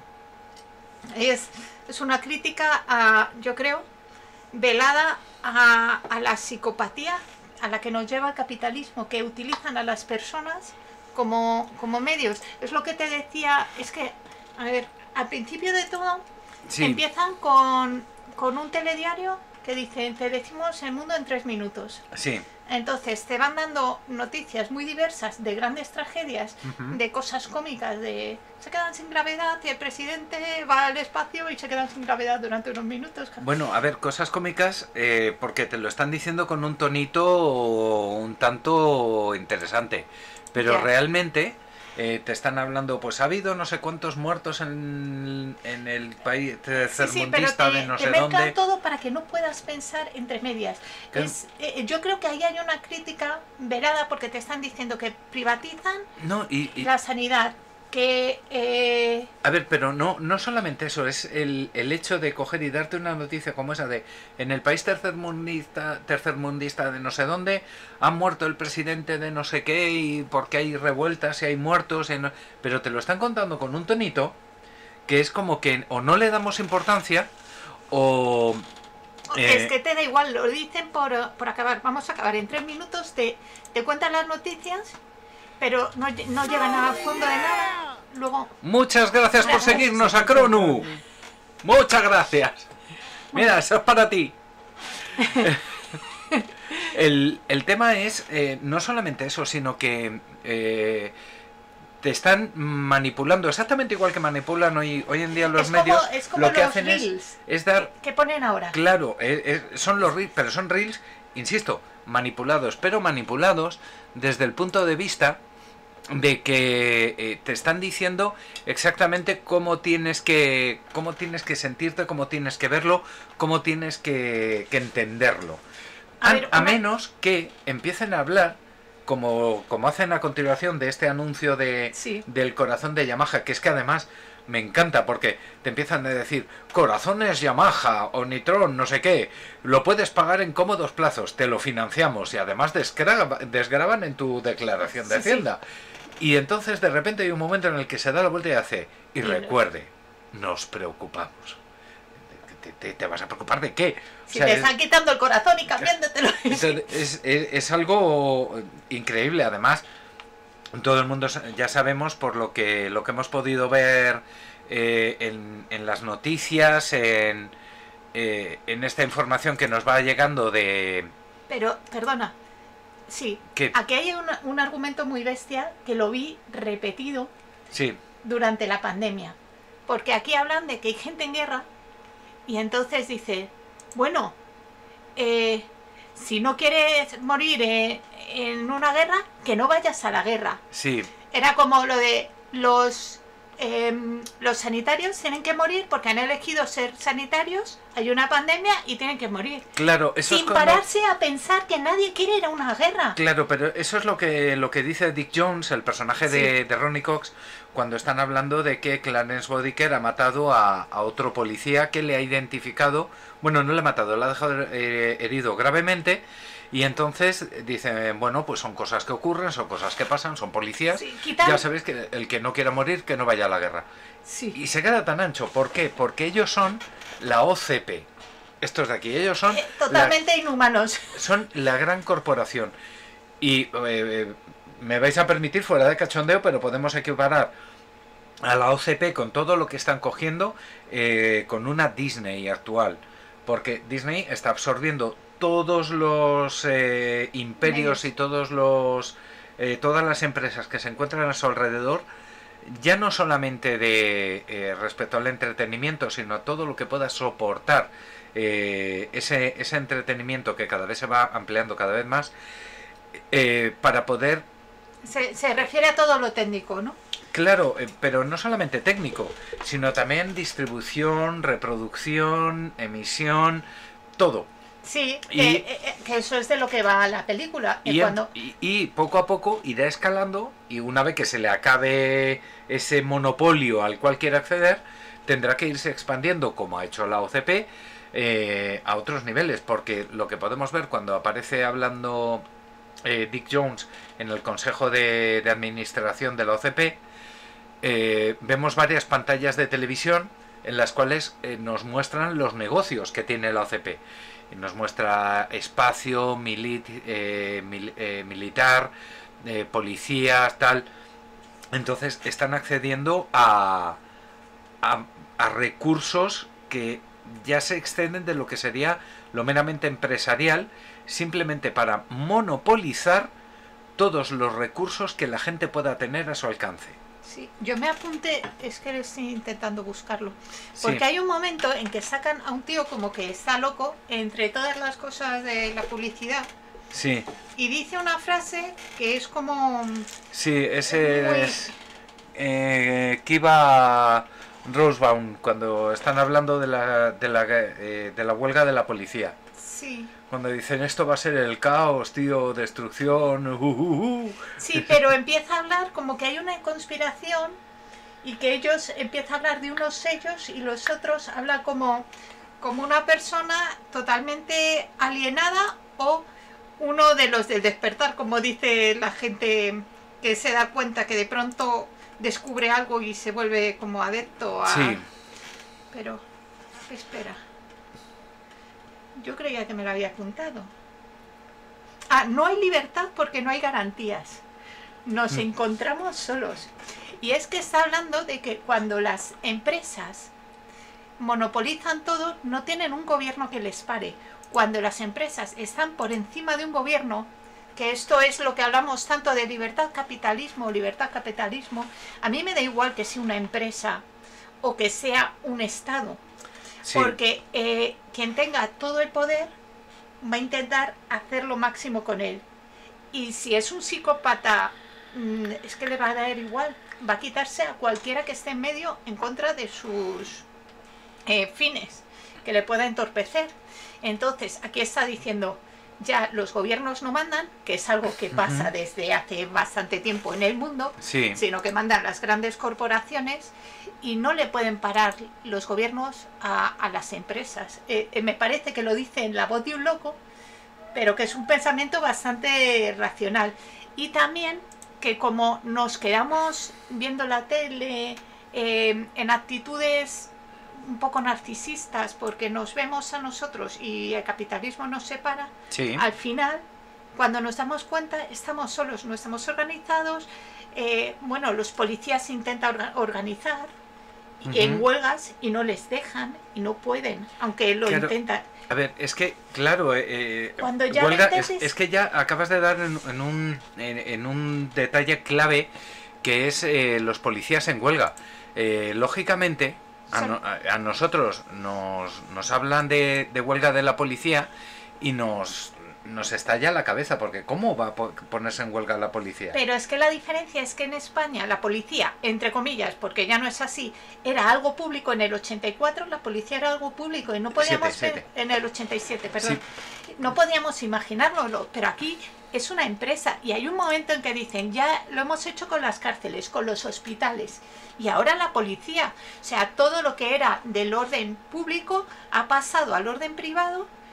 Es, es una crítica a, yo creo, velada a, a la psicopatía a la que nos lleva el capitalismo, que utilizan a las personas como, como medios. Es lo que te decía, es que, a ver, al principio de todo sí, empiezan con, con un telediario que dice, te decimos el mundo en tres minutos. sí, Entonces te van dando noticias muy diversas de grandes tragedias, ujú. de cosas cómicas, de se quedan sin gravedad y el presidente va al espacio y se quedan sin gravedad durante unos minutos. Bueno, a ver, cosas cómicas, eh, porque te lo están diciendo con un tonito un tanto interesante, pero Ya. realmente eh, te están hablando, pues ha habido no sé cuántos muertos en, en el país Sí, sí, pero tercermundista te, de no te sé mezclan dónde. todo para que no puedas pensar entre medias. Que- Es, eh, yo creo que ahí hay una crítica velada porque te están diciendo que privatizan No, y, y- la sanidad, que... eh, a ver, pero no, no solamente eso, es el, el hecho de coger y darte una noticia como esa de en el país tercermundista, tercermundista de no sé dónde ha muerto el presidente de no sé qué y porque hay revueltas y hay muertos, y no- pero te lo están contando con un tonito que es como que o no le damos importancia o... eh, Es que te da igual, lo dicen por, por acabar. Vamos a acabar en tres minutos, te, te cuentan las noticias, pero no, lle- no llegan al fondo de nada. Luego, Muchas gracias por Gracias. seguirnos a Cronu. Muchas gracias. Mira, eso es para ti. El, el tema es eh, no solamente eso, sino que eh, te están manipulando exactamente igual que manipulan hoy, hoy en día los es como, medios. es como Lo que los hacen es, reels es dar, que ponen ahora. claro, eh, eh, son los reels, pero son reels, insisto, manipulados, pero manipulados desde el punto de vista de que eh, te están diciendo exactamente cómo tienes que cómo tienes que sentirte, cómo tienes que verlo, cómo tienes que, que entenderlo. A A, ver, a una- menos que empiecen a hablar como, como hacen a continuación de este anuncio de, Sí. del corazón de Yamaha, que es que además me encanta porque te empiezan a decir corazones Yamaha o Nitron, no sé qué, lo puedes pagar en cómodos plazos, te lo financiamos y además desgraba- desgraban en tu declaración de Sí, sí. Hacienda. Y entonces de repente hay un momento en el que se da la vuelta y hace, y Y lo- recuerde, nos preocupamos. ¿Te, te- te vas a preocupar de qué? O Si sea, te es- están quitando el corazón y cambiándotelo. entonces, es, es- es algo increíble. Además, todo el mundo sa- ya sabemos por lo que lo que hemos podido ver eh, en, en las noticias, en, eh, en esta información que nos va llegando de... Pero, perdona. Sí, ¿Qué? aquí hay un, un argumento muy bestia que lo vi repetido Sí, durante la pandemia. Porque aquí hablan de que hay gente en guerra y entonces dice, bueno, eh, si no quieres morir eh, en una guerra, que no vayas a la guerra. sí, Era como lo de los, em, los sanitarios tienen que morir porque han elegido ser sanitarios, hay una pandemia y tienen que morir. claro, eso es Sin como... pararse a pensar que nadie quiere ir a una guerra. Claro, pero eso es lo que lo que dice Dick Jones, el personaje de, de Ronnie Cox, cuando están hablando de que Clarence Bodiker ha matado a, a otro policía que le ha identificado, bueno, no le ha matado, le ha dejado eh, herido gravemente Y entonces dicen, bueno, pues son cosas que ocurren, son cosas que pasan, son policías. Sí, quitar... Ya sabéis que el que no quiera morir, que no vaya a la guerra. Sí. Y se queda tan ancho. ¿Por qué? Porque ellos son la O C P. Estos de aquí, ellos son... Eh, totalmente la, inhumanos. Son la gran corporación. Y eh, me vais a permitir, fuera de cachondeo, pero podemos equiparar a la O C P con todo lo que están cogiendo eh, con una Disney actual. Porque Disney está absorbiendo todos los eh, imperios y todos los eh, todas las empresas que se encuentran a su alrededor, ya no solamente de eh, respecto al entretenimiento, sino todo lo que pueda soportar eh, ese, ese entretenimiento que cada vez se va ampliando cada vez más, eh, para poder... Se, se refiere a todo lo técnico, ¿no? Claro, eh, pero no solamente técnico, sino también distribución, reproducción, emisión, todo. Sí, y, eh, eh, que eso es de lo que va la película. Y, cuando... y, y poco a poco irá escalando, y una vez que se le acabe ese monopolio al cual quiere acceder, tendrá que irse expandiendo, como ha hecho la O C P, eh, a otros niveles, porque lo que podemos ver cuando aparece hablando eh, Dick Jones en el Consejo de, de Administración de la O C P, eh, vemos varias pantallas de televisión en las cuales eh, nos muestran los negocios que tiene la O C P. Nos muestra espacio, milit, eh, mil, eh, militar, eh, policías, tal. Entonces están accediendo a, a, a recursos que ya se extienden de lo que sería lo meramente empresarial, simplemente para monopolizar todos los recursos que la gente pueda tener a su alcance. Sí, yo me apunté, es que estoy intentando buscarlo, porque sí. hay un momento en que sacan a un tío como que está loco entre todas las cosas de la publicidad. Sí. Y dice una frase que es como... Sí, ese muy... es... Eh, Kiva Rosebaum, cuando están hablando de la, de, la, eh, de la huelga de la policía. Sí. Cuando dicen esto va a ser el caos, tío, destrucción. Uh, uh, uh. Sí, pero empieza a hablar como que hay una conspiración y que ellos empiezan a hablar de unos sellos y los otros hablan como, como una persona totalmente alienada o uno de los del despertar, como dice la gente que se da cuenta que de pronto descubre algo y se vuelve como adepto a... Sí. Pero, espera. Yo creía que me lo había apuntado. Ah, no hay libertad porque no hay garantías. Nos mm. encontramos solos. Y es que está hablando de que cuando las empresas monopolizan todo, no tienen un gobierno que les pare. Cuando las empresas están por encima de un gobierno, que esto es lo que hablamos tanto de libertad, capitalismo, libertad, capitalismo, a mí me da igual que sea una empresa o que sea un Estado. Sí. Porque eh, quien tenga todo el poder va a intentar hacer lo máximo con él. Y si es un psicópata, mmm, es que le va a dar igual. Va a quitarse a cualquiera que esté en medio en contra de sus eh, fines, que le pueda entorpecer. Entonces, aquí está diciendo, ya los gobiernos no mandan, que es algo que pasa uh-huh. desde hace bastante tiempo en el mundo, sí. sino que mandan las grandes corporaciones y no le pueden parar los gobiernos a, a las empresas. Eh, eh, me parece que lo dice en la voz de un loco, pero que es un pensamiento bastante racional. Y también que como nos quedamos viendo la tele eh, en actitudes un poco narcisistas porque nos vemos a nosotros y el capitalismo nos separa, sí. al final, cuando nos damos cuenta, estamos solos, no estamos organizados. Eh, bueno, los policías intentan orga organizar uh-huh. en huelgas y no les dejan y no pueden, aunque lo claro. intentan. A ver, es que, claro, eh, Cuando ya huelga, intentes... es, es que ya acabas de dar en, en, un, en, en un detalle clave que es eh, los policías en huelga. Eh, lógicamente, a, no, a, a nosotros nos, nos hablan de, de huelga de la policía y nos... nos estalla la cabeza, porque ¿cómo va a ponerse en huelga la policía? Pero es que la diferencia es que en España la policía, entre comillas, porque ya no es así, era algo público en el ochenta y cuatro, la policía era algo público y no podíamos... siete, siete. En el ochenta y siete, perdón. Sí. No podíamos imaginárnoslo, pero aquí es una empresa y hay un momento en que dicen, ya lo hemos hecho con las cárceles, con los hospitales y ahora la policía. O sea, todo lo que era del orden público ha pasado al orden privado.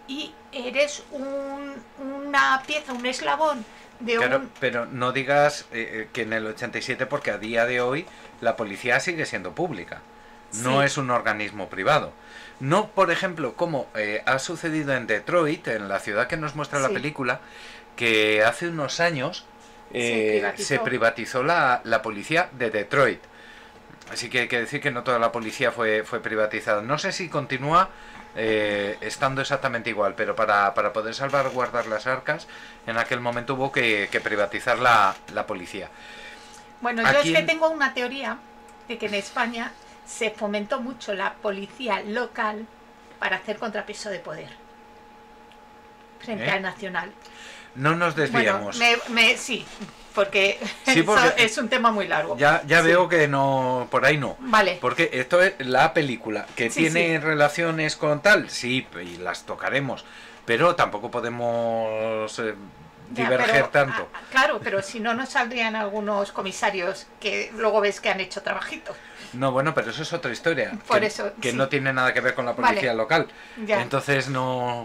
y eres un, una pieza, un eslabón de claro, un... pero no digas eh, que en el ochenta y siete, porque a día de hoy la policía sigue siendo pública, no Sí. es un organismo privado. No, por ejemplo, como eh, ha sucedido en Detroit, en la ciudad que nos muestra la Sí. película, que hace unos años eh, privatizó. se privatizó la, la policía de Detroit. Así que hay que decir que no toda la policía fue, fue privatizada. No sé si continúa eh, estando exactamente igual, pero para, para poder salvaguardar las arcas, en aquel momento hubo que, que privatizar la, la policía. Bueno, yo Aquí es que en- tengo una teoría de que en España se fomentó mucho la policía local para hacer contrapeso de poder frente ¿Eh? al nacional. No nos Bueno, desviamos. me, me- sí, porque, Sí, porque- eso es un tema muy largo. Ya, ya Sí. veo que no, por ahí no. Vale, Porque esto es la película, que Sí, tiene sí. relaciones con tal, sí, y las tocaremos, pero tampoco podemos eh, ya, diverger pero, tanto. ah, claro, pero si no, nos saldrían algunos comisarios que luego ves que han hecho trabajito. No, bueno, pero eso es otra historia. Por que, eso, que sí. no tiene nada que ver con la policía Vale. local. Ya. Entonces no...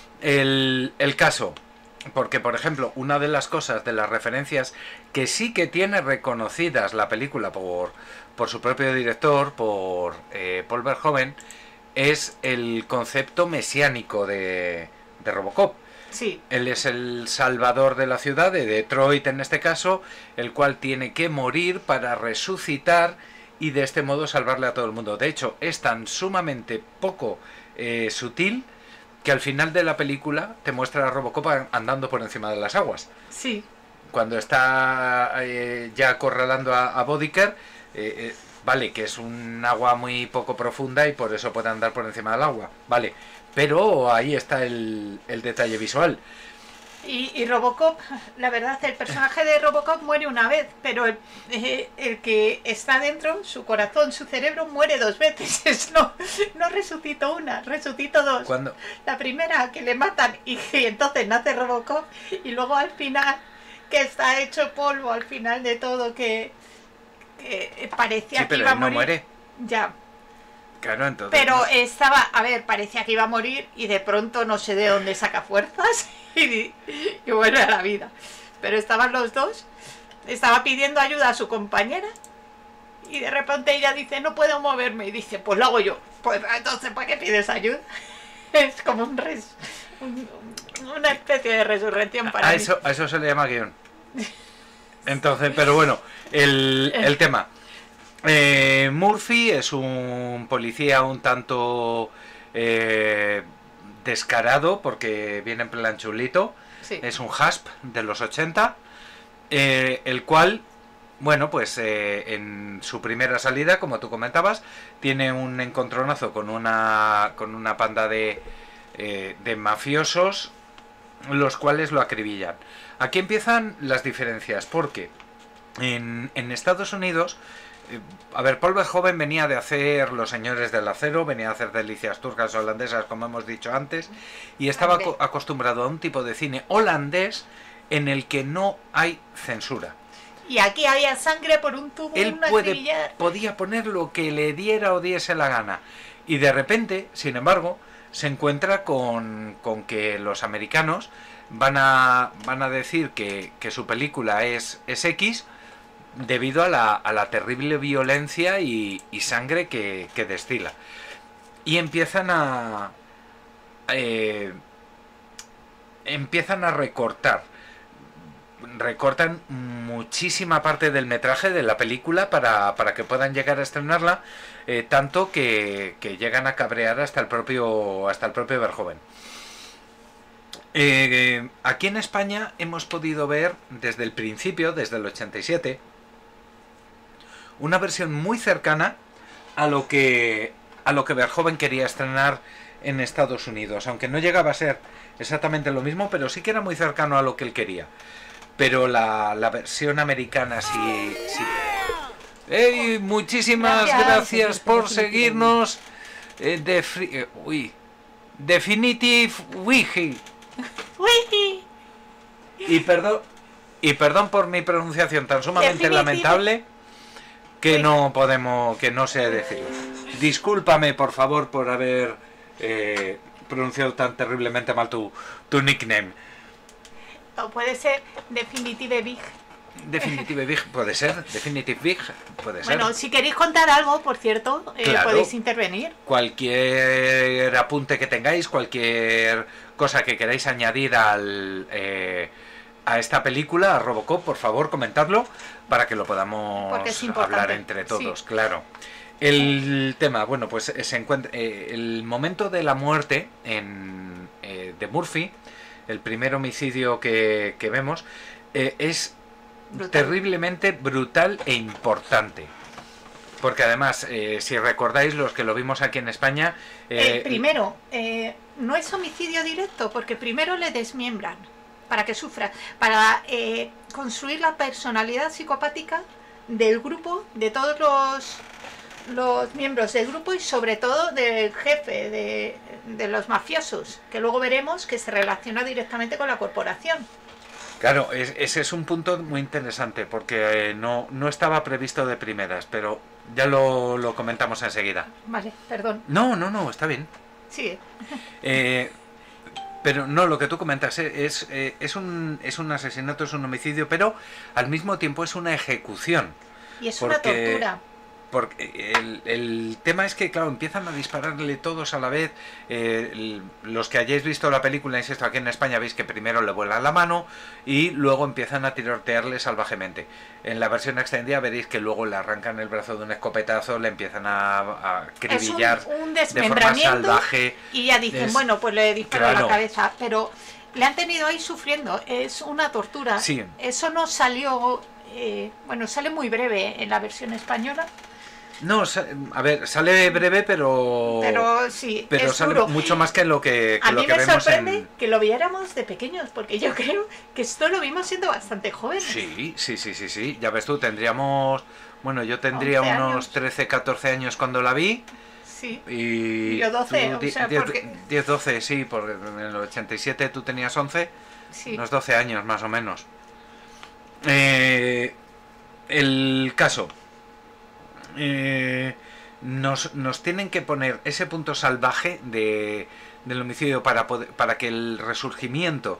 El, el caso, porque por ejemplo, una de las cosas, de las referencias que sí que tiene reconocidas la película por, por su propio director, por eh, Paul Verhoeven, es el concepto mesiánico de, de Robocop. Sí, Él es el salvador de la ciudad, de Detroit en este caso, el cual tiene que morir para resucitar y de este modo salvarle a todo el mundo. De hecho, es tan sumamente poco eh, sutil que al final de la película te muestra a Robocop andando por encima de las aguas. sí, Cuando está eh, ya acorralando a, a Bodiker, eh, eh, vale, que es un agua muy poco profunda y por eso puede andar por encima del agua, vale. Pero ahí está el, el detalle visual. Y, y Robocop, la verdad, el personaje de Robocop muere una vez, pero el, eh, el que está dentro, su corazón, su cerebro, muere dos veces. Es no, no resucitó una, resucitó dos. Cuando, La primera, que le matan y, y entonces nace Robocop, y luego al final, que está hecho polvo al final de todo, que, que parecía sí, que pero iba a él no morir. muere. Ya, Claro, entonces... pero no. estaba, a ver, parecía que iba a morir y de pronto no sé de dónde saca fuerzas y, y vuelve a la vida. Pero estaban los dos, estaba pidiendo ayuda a su compañera y de repente ella dice, no puedo moverme, y dice, pues lo hago yo. Pues entonces, ¿para qué pides ayuda? Es como un res, un- una especie de resurrección para a, mí. eso, a eso se le llama guión. Entonces, pero bueno, el, el tema. Eh, Murphy es un policía un tanto eh, descarado porque viene en plan chulito. Sí. Es un hasp de los ochenta, eh, el cual, bueno, pues eh, en su primera salida, como tú comentabas, tiene un encontronazo con una, con una panda de, eh, de mafiosos, los cuales lo acribillan. Aquí empiezan las diferencias, porque en, en Estados Unidos, eh, a ver, Paul Verhoeven venía de hacer Los Señores del Acero, venía a hacer Delicias Turcas holandesas, como hemos dicho antes, y estaba Hombre. aco- acostumbrado a un tipo de cine holandés en el que no hay censura. Y aquí había sangre por un tubo, Él una puede, acribillar. podía poner lo que le diera o diese la gana. Y de repente, sin embargo, se encuentra con, con que los americanos van a, van a decir que, que su película es, es X debido a la, a la terrible violencia y, y sangre que, que destila. Y empiezan a... eh, empiezan a recortar. Recortan muchísima parte del metraje de la película para, para que puedan llegar a estrenarla, eh, tanto que, que llegan a cabrear hasta el propio hasta el propio Verhoeven. Eh, aquí en España hemos podido ver desde el principio, desde el ochenta y siete, una versión muy cercana a lo que a lo que Verhoeven quería estrenar en Estados Unidos, aunque no llegaba a ser exactamente lo mismo, pero sí que era muy cercano a lo que él quería. Pero la, la versión americana sí... sí. ¡Ey! Muchísimas gracias, Gracias. por seguirnos. Eh, de fri- eh, uy. Definitive Wiki. ¡Uy! Y perdón, y perdón por mi pronunciación tan sumamente Definitive. lamentable que Uy. no podemos, que no sé decir. Discúlpame, por favor, por haber... eh, pronunciado tan terriblemente mal tu, tu nickname. O puede ser Definitive Big. Definitive Big puede ser, Definitive Big puede ser. Bueno, si queréis contar algo, por cierto, eh, Claro. podéis intervenir. Cualquier apunte que tengáis, cualquier cosa que queráis añadir al, eh, a esta película, a Robocop, por favor, comentadlo para que lo podamos Porque es importante. hablar entre todos, Sí. claro. El tema, bueno, pues eh, se encuentra eh, el momento de la muerte en, eh, de Murphy, el primer homicidio que, que vemos, eh, es Brutal. terriblemente brutal e importante. Porque además, eh, si recordáis, los que lo vimos aquí en España... Eh, eh, primero, eh, no es homicidio directo, porque primero le desmiembran para que sufra, para eh, construir la personalidad psicopática del grupo, de todos los, los miembros del grupo y sobre todo del jefe, de, de los mafiosos, que luego veremos que se relaciona directamente con la corporación. Claro, es- ese es un punto muy interesante, porque eh, no, no estaba previsto de primeras, pero ya lo, lo comentamos enseguida. Vale, perdón. No, no, no, está bien. Sí, Eh, pero no, lo que tú comentas eh, es, eh, es, un, es un asesinato, es un homicidio, pero al mismo tiempo es una ejecución. y es Porque- una tortura. Porque el, el tema es que, claro, empiezan a dispararle todos a la vez. Eh, el- los que hayáis visto la película, insisto, aquí en España veis que primero le vuelan la mano y luego empiezan a tirotearle salvajemente. En la versión extendida veréis que luego le arrancan el brazo de un escopetazo, le empiezan a, a Es un, acribillar un de forma desmembramiento salvaje. y ya dicen, Es- bueno, pues le disparan claro. la cabeza, pero le han tenido ahí sufriendo, es una tortura. Sí. Eso no salió, eh, bueno, sale muy breve en la versión española, No, sa- a ver, sale breve, pero... pero sí, pero es sale duro. mucho más que lo que, que A lo mí que me vemos sorprende en... que lo viéramos de pequeños, porque yo creo que esto lo vimos siendo bastante jóvenes. Sí, sí, sí, sí, sí. Ya ves tú, tendríamos... Bueno, yo tendría once unos años. trece, catorce años cuando la vi. Sí. Y Yo doce, tú o di- sea, diez, porque- diez, doce, sí, porque en el ochenta y siete tú tenías once, Sí. unos doce años más o menos. Eh, el caso. Eh, nos, nos tienen que poner ese punto salvaje de, del homicidio para, poder, para que el resurgimiento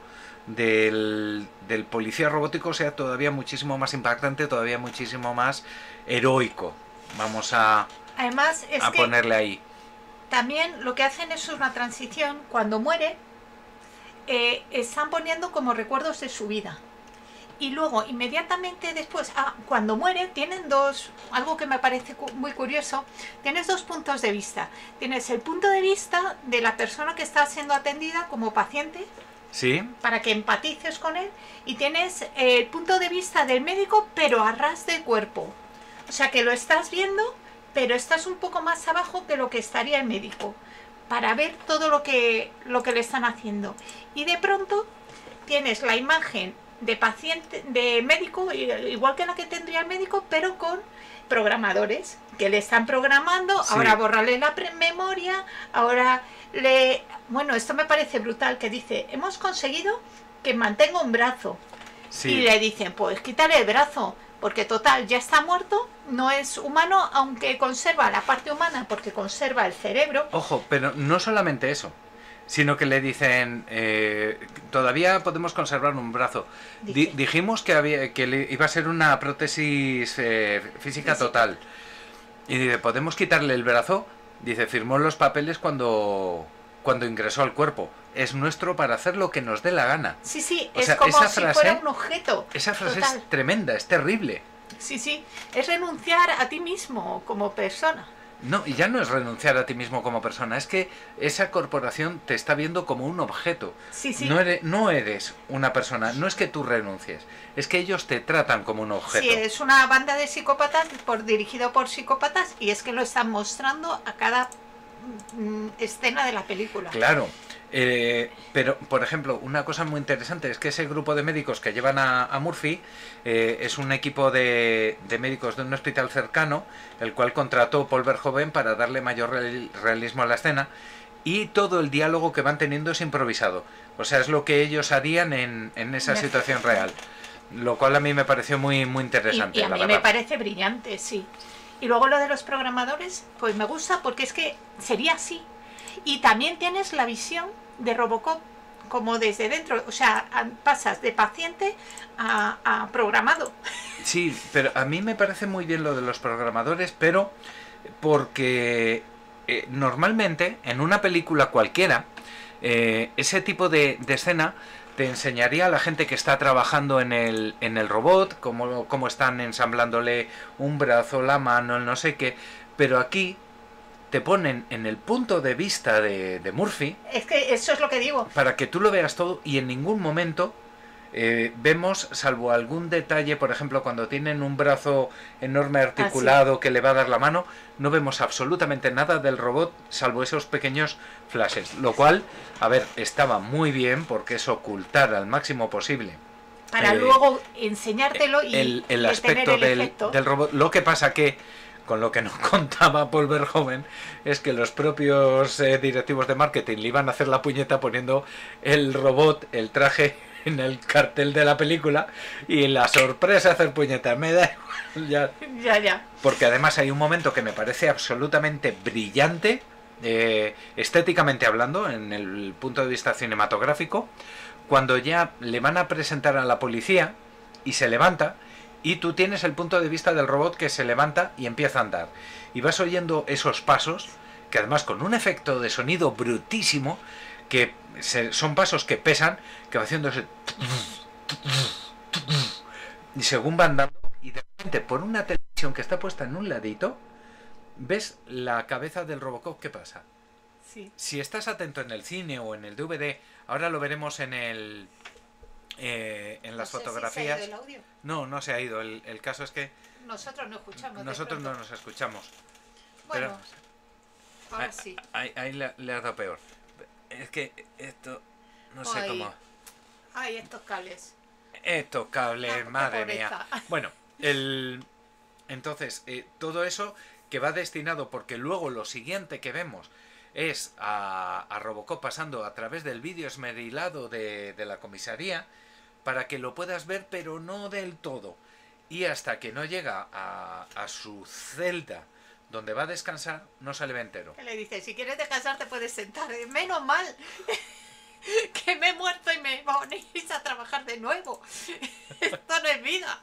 del, del policía robótico sea todavía muchísimo más impactante, todavía muchísimo más heroico. Vamos a, Además, es a que ponerle ahí. también lo que hacen es una transición. Cuando muere, eh, están poniendo como recuerdos de su vida. Y luego, inmediatamente después, ah, cuando muere, tienen dos, algo que me parece cu- muy curioso, tienes dos puntos de vista. Tienes el punto de vista de la persona que está siendo atendida como paciente, ¿Sí? para que empatices con él, y tienes eh, el punto de vista del médico, pero a ras de cuerpo. O sea que lo estás viendo, pero estás un poco más abajo que lo que estaría el médico, para ver todo lo que, lo que le están haciendo. Y de pronto tienes la imagen de paciente, de médico, igual que la que tendría el médico, pero con programadores que le están programando, Sí. ahora borrarle la pre- memoria, ahora le... Bueno, esto me parece brutal, que dice, hemos conseguido que mantenga un brazo. Sí. Y le dicen, pues quítale el brazo, porque total, ya está muerto, no es humano, aunque conserva la parte humana, porque conserva el cerebro. Ojo, pero no solamente eso, sino que le dicen, eh, todavía podemos conservar un brazo. Di- Dice. dijimos que, había, que le iba a ser una prótesis eh, física Física. total. Y dice, ¿podemos quitarle el brazo? Dice, firmó los papeles cuando, cuando ingresó al cuerpo. Es nuestro para hacer lo que nos dé la gana. Sí, sí, O es sea, como esa si frase- fuera un objeto. Esa frase Total. es tremenda, es terrible. Sí, sí, es renunciar a ti mismo como persona. No, y ya no es renunciar a ti mismo como persona, es que esa corporación te está viendo como un objeto. Sí, sí. No eres, no eres una persona, no es que tú renuncies, es que ellos te tratan como un objeto. Sí, es una banda de psicópatas por, dirigido por psicópatas, y es que lo están mostrando a cada mm, escena de la película. Claro, eh, pero por ejemplo, una cosa muy interesante es que ese grupo de médicos que llevan a, a Murphy eh, es un equipo de, de médicos de un hospital cercano, el cual contrató Paul Verhoeven para darle mayor real- realismo a la escena, y todo el diálogo que van teniendo es improvisado. O sea, es lo que ellos harían en, en esa Me- situación real. Lo cual a mí me pareció muy, muy interesante, Y, y a la mí verdad. me parece brillante, sí. Y luego lo de los programadores, pues me gusta porque es que sería así. Y también tienes la visión de Robocop, como desde dentro, o sea, pasas de paciente a, a programado. Sí, pero a mí me parece muy bien lo de los programadores, pero porque eh, normalmente en una película cualquiera, eh, ese tipo de, de escena te enseñaría a la gente que está trabajando en el, en el robot, cómo, cómo están ensamblándole un brazo, la mano, no sé qué, pero aquí te ponen en el punto de vista de, de Murphy. Es que eso es lo que digo. Para que tú lo veas todo y en ningún momento eh, vemos, salvo algún detalle, por ejemplo, cuando tienen un brazo enorme articulado, ah, sí, que le va a dar la mano, no vemos absolutamente nada del robot, salvo esos pequeños flashes. Lo cual, a ver, estaba muy bien porque es ocultar al máximo posible. Para eh, luego enseñártelo y el, el aspecto el del, del robot. Lo que pasa que con lo que nos contaba Paul Verhoeven es que los propios eh, directivos de marketing le iban a hacer la puñeta poniendo el robot, el traje en el cartel de la película y la sorpresa hacer puñetas. Me da igual, ya. Ya, ya. Porque además hay un momento que me parece absolutamente brillante, eh, estéticamente hablando, en el punto de vista cinematográfico, cuando ya le van a presentar a la policía y se levanta. Y tú tienes el punto de vista del robot que se levanta y empieza a andar. Y vas oyendo esos pasos, que además con un efecto de sonido brutísimo, que se, son pasos que pesan, que va haciendo ese... Y según van dando, y de repente por una televisión que está puesta en un ladito, ves la cabeza del Robocop. ¿Qué pasa? Sí. Si estás atento en el cine o en el D V D, ahora lo veremos en el... Eh, en las no sé fotografías. Si se ha ido el audio. No, no se ha ido. El, el caso es que nosotros no escuchamos. Nosotros no nos escuchamos. Bueno, pero, ahora ahí, sí. Ahí, ahí le, le has dado peor. Es que esto no sé Ay. cómo. Ay, estos cables. Estos cables, Ah, madre mía. Bueno, el entonces eh, todo eso que va destinado, porque luego lo siguiente que vemos es a, a Robocop pasando a través del vídeo esmerilado de, de la comisaría, para que lo puedas ver, pero no del todo. Y hasta que no llega a, a su celda, donde va a descansar, no se le ve entero. Le dice, si quieres descansar te puedes sentar. Menos mal que me he muerto y me ponéis a trabajar de nuevo. Esto no es vida.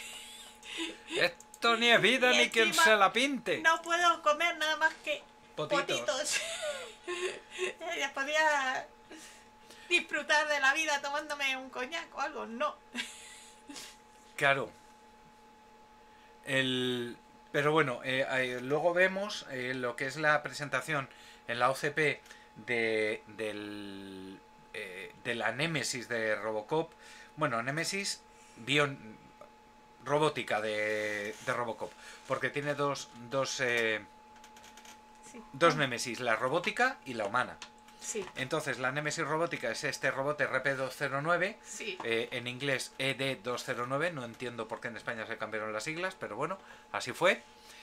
Esto ni es vida ni quien se la pinte. No puedo comer nada más que potitos. potitos. Ya podía disfrutar de la vida tomándome un coñac o algo. No. Claro. El... Pero bueno, eh, eh, luego vemos eh, lo que es la presentación en la O C P de, del, eh, de la Némesis de Robocop. Bueno, Némesis bio, robótica de, de Robocop, porque tiene dos, dos, eh, sí. dos Némesis, la robótica y la humana. Sí. Entonces la Némesis robótica es este robot R P doscientos nueve, sí. eh, en inglés E D doscientos nueve, no entiendo por qué en España se cambiaron las siglas, pero bueno, así fue.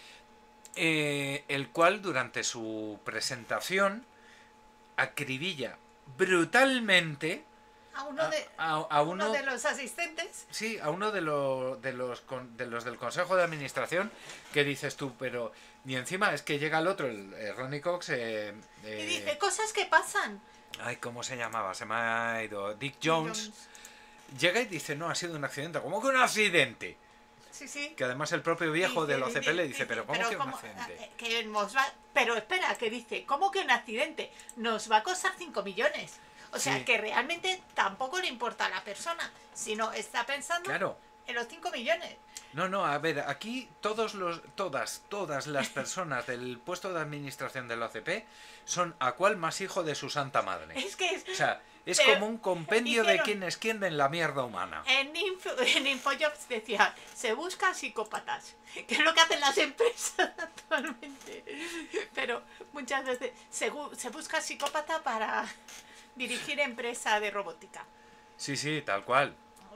Eh, el cual durante su presentación acribilla brutalmente a uno de, a, a, a uno, uno de los asistentes. Sí, a uno de, lo, de, los, de los del Consejo de Administración, que dices tú, pero... Y encima es que llega el otro, el, el Ronnie Cox... Eh, eh, y dice, cosas que pasan. Ay, ¿cómo se llamaba? Se me ha ido... Dick Jones. Jones. Llega y dice, no, ha sido un accidente. ¿Cómo que un accidente? Sí, sí. Que además el propio viejo dice, del O C P dice, le dice, dice, pero ¿cómo pero que ¿cómo, un accidente? Que nos va, pero espera, que dice, ¿cómo que un accidente? Nos va a costar cinco millones. O sea, sí. Que realmente tampoco le importa a la persona, sino está pensando claro. en los cinco millones. No, no, a ver, aquí todos los, todas, todas las personas del puesto de administración del O C P son a cual más hijo de su santa madre. Es que es... O sea, es como un compendio hicieron, de quién es quién en la mierda humana. En, Info, en InfoJobs decía, se busca psicópatas, que es lo que hacen las empresas actualmente. Pero muchas veces se, se busca psicópata para dirigir empresa de robótica. Sí, sí, tal cual.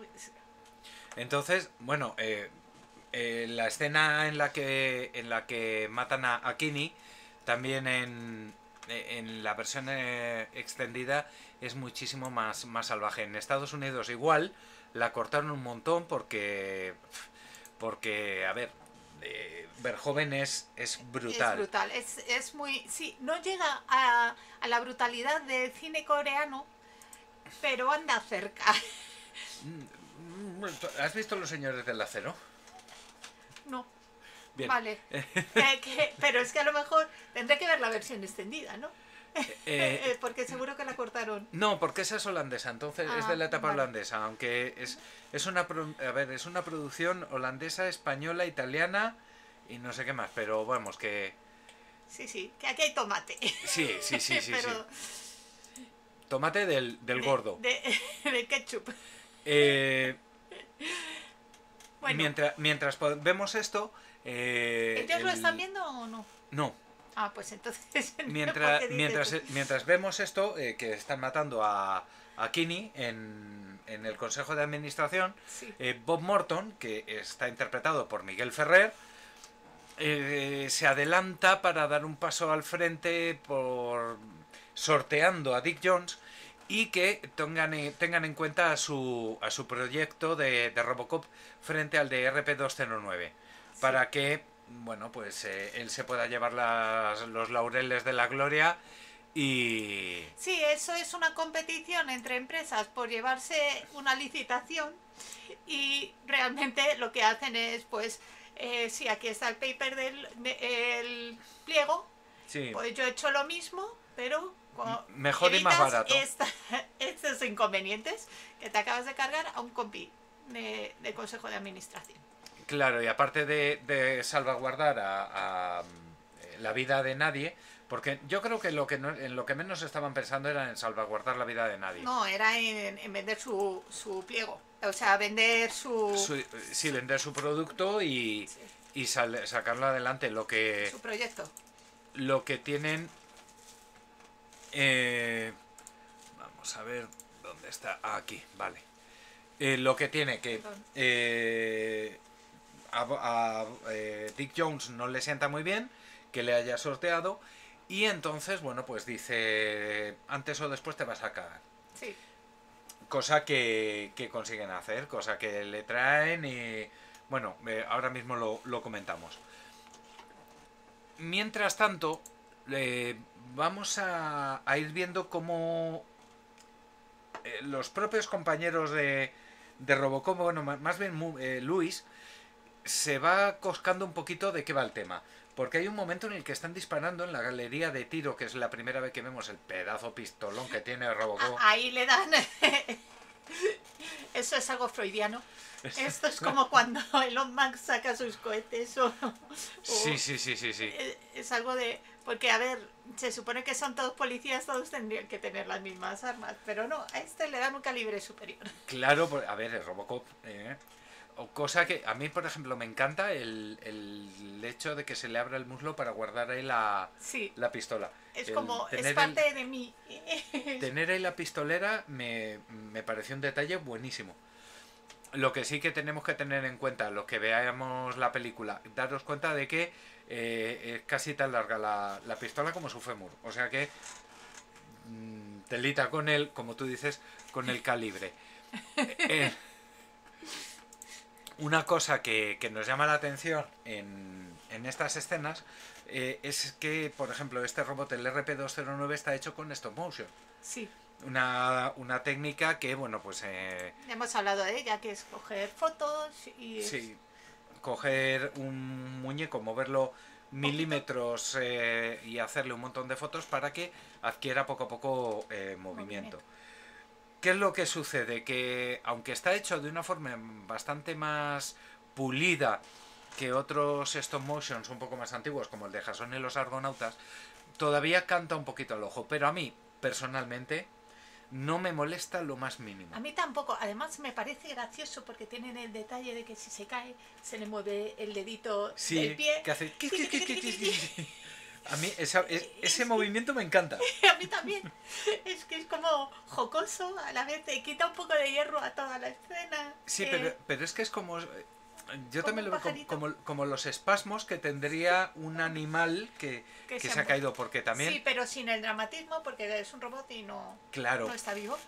Entonces, bueno, eh, eh, la escena en la que en la que matan a, a Kinney, también en, en la versión eh, extendida, es muchísimo más, más salvaje. En Estados Unidos igual, la cortaron un montón porque, porque a ver, eh, Verhoeven es, es brutal. Es brutal, es, es muy... Sí, no llega a, a la brutalidad del cine coreano, pero anda cerca. ¿Has visto Los Señores del Acero? No. Bien. Vale. Eh, que, pero es que a lo mejor tendré que ver la versión extendida, ¿no? Eh, porque seguro que la cortaron. No, porque esa es holandesa, entonces ah, es de la etapa vale. holandesa, aunque es, es una a ver, es una producción holandesa, española, italiana y no sé qué más, pero vamos que... Sí, sí, que aquí hay tomate. Sí, sí, sí, sí. pero... sí. Tomate del, del de, gordo. De, de ketchup. Eh, bueno. Mientras, mientras vemos esto... Eh, ¿Ellos el... lo están viendo o no? No. Ah, pues entonces... Mientras, mientras, mientras vemos esto, eh, que están matando a, a Kinney en, en el Consejo de Administración, sí. eh, Bob Morton, que está interpretado por Miguel Ferrer, eh, se adelanta para dar un paso al frente por sorteando a Dick Jones y que tengan, tengan en cuenta a su, a su proyecto de, de Robocop frente al de R P doscientos nueve, sí. Para que... bueno, pues eh, él se pueda llevar las, los laureles de la gloria y... Sí, eso es una competición entre empresas por llevarse una licitación y realmente lo que hacen es, pues, eh, sí, aquí está el paper del de, el pliego, sí. Pues yo he hecho lo mismo, pero... mejor y más barato. Esta, estos inconvenientes que te acabas de cargar a un compi de, de Consejo de Administración. Claro, y aparte de, de salvaguardar a, a la vida de nadie, porque yo creo que, lo que no, en lo que menos estaban pensando era en salvaguardar la vida de nadie. No, era en, en vender su, su pliego, o sea, vender su... su sí, vender su producto y, sí. y sal, sacarlo adelante. Lo que, su proyecto. Lo que tienen... Eh, vamos a ver dónde está. Ah, aquí, vale. Eh, lo que tiene que... Eh, A, a eh, Dick Jones no le sienta muy bien que le haya sorteado y entonces, bueno, pues dice, antes o después te vas a cagar. Sí. Cosa que, que consiguen hacer, cosa que le traen y, bueno, eh, ahora mismo lo, lo comentamos. Mientras tanto, eh, vamos a, a ir viendo cómo eh, los propios compañeros de, de Robocop, bueno, más bien eh, Luis, se va coscando un poquito de qué va el tema. Porque hay un momento en el que están disparando en la galería de tiro, que es la primera vez que vemos el pedazo pistolón que tiene Robocop. Ahí le dan... Eso es algo freudiano. Esto es como cuando Elon Musk saca sus cohetes o, o... Sí, sí, sí, sí, sí. Es algo de... Porque, a ver, se supone que son todos policías, todos tendrían que tener las mismas armas. Pero no, a este le dan un calibre superior. Claro, a ver, el Robocop... Eh... O cosa que a mí, por ejemplo, me encanta el, el hecho de que se le abra el muslo para guardar ahí la, sí. la pistola. Es el, como, es parte el, de mí. Tener ahí la pistolera me, me pareció un detalle buenísimo. Lo que sí que tenemos que tener en cuenta, los que veamos la película, daros cuenta de que eh, es casi tan larga la, la pistola como su fémur. O sea que mmm, telita con el, como tú dices, con el calibre. eh, Una cosa que, que nos llama la atención en, en estas escenas eh, es que, por ejemplo, este robot, el R P doscientos nueve, está hecho con stop motion. Sí. Una, una técnica que, bueno, pues... Eh, ya hemos hablado de ella, que es coger fotos y... Sí, coger un muñeco, moverlo milímetros eh, y hacerle un montón de fotos para que adquiera poco a poco eh, movimiento. movimiento. ¿Qué es lo que sucede? Que aunque está hecho de una forma bastante más pulida que otros stop motions un poco más antiguos, como el de Jason y los Argonautas, todavía canta un poquito al ojo. Pero a mí, personalmente, no me molesta lo más mínimo. A mí tampoco. Además me parece gracioso porque tienen el detalle de que si se cae, se le mueve el dedito sí, del pie. Que hace... A mí esa, ese, ese movimiento me encanta. A mí también. Es que es como jocoso, a la vez te quita un poco de hierro a toda la escena. Sí, eh, pero, pero es que es como... Yo también lo veo como, como, como los espasmos que tendría un animal que, que, que se, se ha caído, porque también... Sí, pero sin el dramatismo, porque es un robot y no, claro. no está vivo.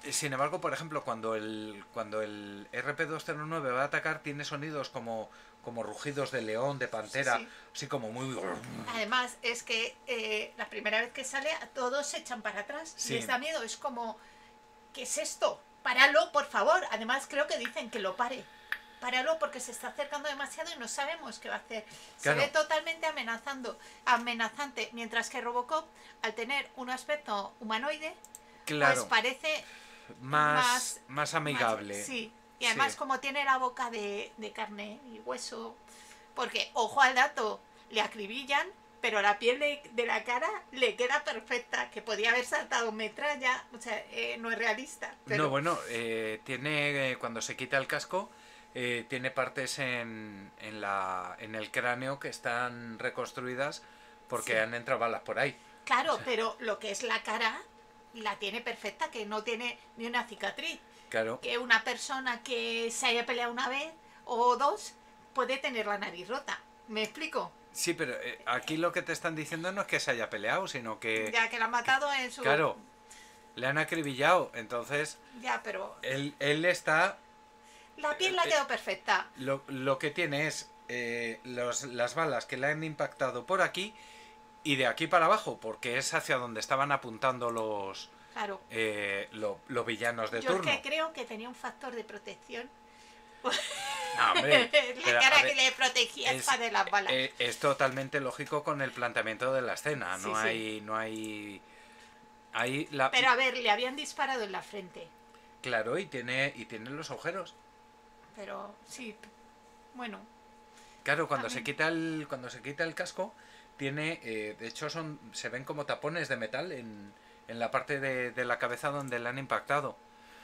Sin embargo, por ejemplo, cuando el cuando el R P dos cero nueve va a atacar, tiene sonidos como, como rugidos de león, de pantera, Sí, sí. así como muy... Además, es que eh, la primera vez que sale, a todos se echan para atrás. Sí. Les da miedo. Es como, ¿qué es esto? Páralo, por favor. Además, creo que dicen que lo pare. Páralo porque se está acercando demasiado y no sabemos qué va a hacer. Claro. Se ve totalmente amenazando, amenazante. Mientras que Robocop, al tener un aspecto humanoide, Claro. pues parece Más, más, más amigable. más- sí. Y además, Sí. como tiene la boca de, de carne y hueso. Porque, ojo al dato, le acribillan, pero la piel de, de la cara le queda perfecta. Que podía haber saltado metralla. O sea, eh, no es realista. Pero No, bueno, eh, tiene, eh, cuando se quita el casco, eh, tiene partes en, en, la, en el cráneo que están reconstruidas porque Sí. han entrado balas por ahí. Claro, pero lo que es la cara la tiene perfecta, que no tiene ni una cicatriz. Claro. Que una persona que se haya peleado una vez o dos puede tener la nariz rota. ¿Me explico? Sí, pero eh, aquí lo que te están diciendo no es que se haya peleado, sino que... Ya que la ha matado en su... Claro, le han acribillado, entonces Ya, pero él, él está... la piel la ha eh, quedado perfecta. Lo, lo que tiene es eh, los, las balas que le han impactado por aquí y de aquí para abajo, porque es hacia donde estaban apuntando los, Claro. eh, lo- los villanos de Yo es turno. que creo que tenía un factor de protección. No, hombre, la pero, cara a ver, que le protegía es, esta de las balas. eh, es totalmente lógico con el planteamiento de la escena. No Sí, sí. hay, no hay, hay la, Pero a ver, le habían disparado en la frente. claro, y tiene, y tiene los agujeros. Pero sí, bueno, Claro, cuando También. se quita el, cuando se quita el casco, tiene, eh, de hecho son, se ven como tapones de metal en, en la parte de, de la cabeza donde le han impactado.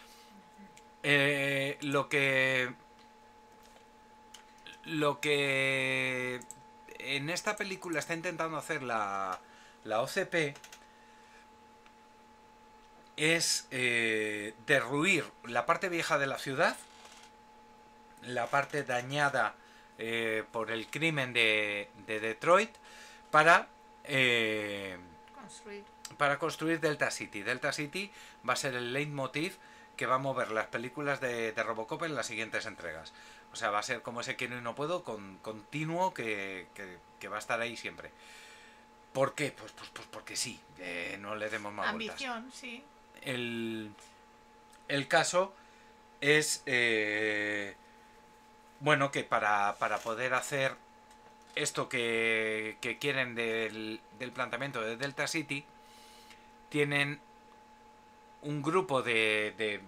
Eh, lo que, lo que en esta película está intentando hacer la, la O C P es eh, derruir la parte vieja de la ciudad, la parte dañada eh, por el crimen de, de Detroit, para, eh, construir. para construir Delta City. Delta City va a ser el leitmotiv que va a mover las películas de, de Robocop en las siguientes entregas. O sea, va a ser como ese quiero y no puedo, con, continuo, que, que, que va a estar ahí siempre. ¿Por qué? Pues, pues, pues porque sí, eh, no le demos más vueltas. Ambición, sí. El, el caso es, eh, bueno, que para, para poder hacer esto que, que quieren del, del planteamiento de Delta City, tienen un grupo de, de...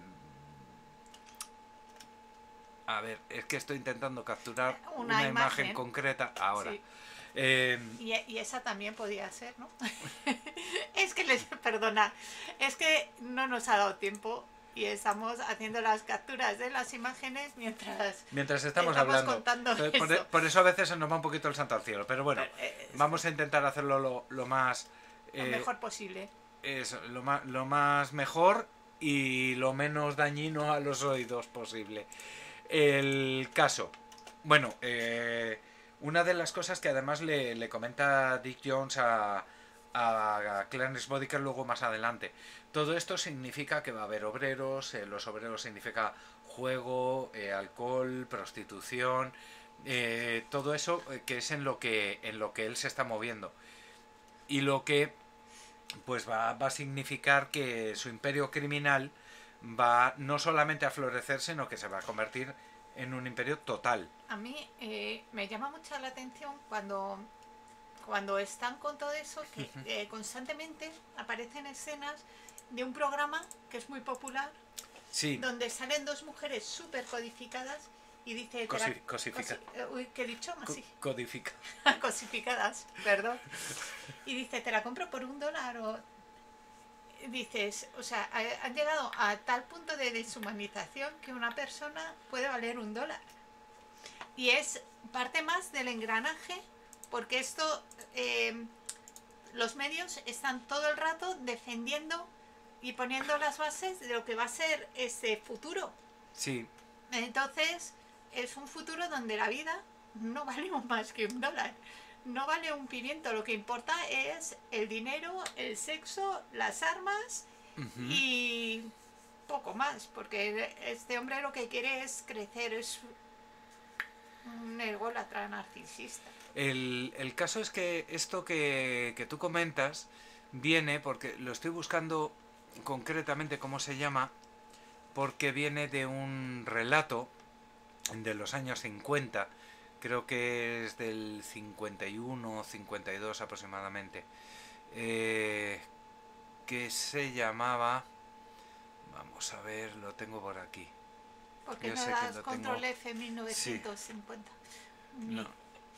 A ver, es que estoy intentando capturar Una una, imagen. imagen. concreta ahora. Sí. Eh, Y, y esa también podía ser, ¿no? Es que les, perdona, es que no nos ha dado tiempo y estamos haciendo las capturas de las imágenes mientras mientras estamos, estamos hablando. contando Por, por- eso. por eso a veces se nos va un poquito el santo al cielo. Pero bueno, Pero, eh, vamos a intentar hacerlo lo, lo más... lo eh, mejor posible. Eso, lo más, lo más mejor y lo menos dañino a los oídos posible. El caso. Bueno, eh, una de las cosas que además le, le comenta Dick Jones a, a Clarence Bodiker luego más adelante. Todo esto significa que va a haber obreros, eh, los obreros significa juego, eh, alcohol, prostitución, eh, todo eso eh, que es en lo que, en lo que él se está moviendo. Y lo que pues va, va a significar que su imperio criminal va no solamente a florecer, sino que se va a convertir en un imperio total. A mí eh, me llama mucho la atención cuando, cuando están con todo eso, que eh, constantemente aparecen escenas de un programa que es muy popular, Sí, donde salen dos mujeres súper codificadas y dice... te la- Cosi- cosifica. cosi- eh, uy, ¿qué he dicho? co- Así. codifica. Cosificadas, perdón. Y dice, te la compro por un dólar o... Dices, o sea, ha- han llegado a tal punto de deshumanización que una persona puede valer un dólar. Y es parte más del engranaje, porque esto, eh, los medios están todo el rato defendiendo y poniendo las bases de lo que va a ser ese futuro. Sí, Entonces, es un futuro donde la vida no vale más que un dólar. No vale un pimiento. Lo que importa es el dinero, el sexo, las armas ujú, y poco más, porque este hombre lo que quiere es crecer, es un ególatra narcisista. El, el caso es que esto que, que tú comentas viene, porque lo estoy buscando concretamente cómo se llama, porque viene de un relato de los años cincuenta, creo que es del cincuenta y uno o cincuenta y dos aproximadamente, eh, que se llamaba, vamos a ver, lo tengo por aquí. Porque Yo no sé que das lo control tengo. F mil novecientos cincuenta. Ni- No.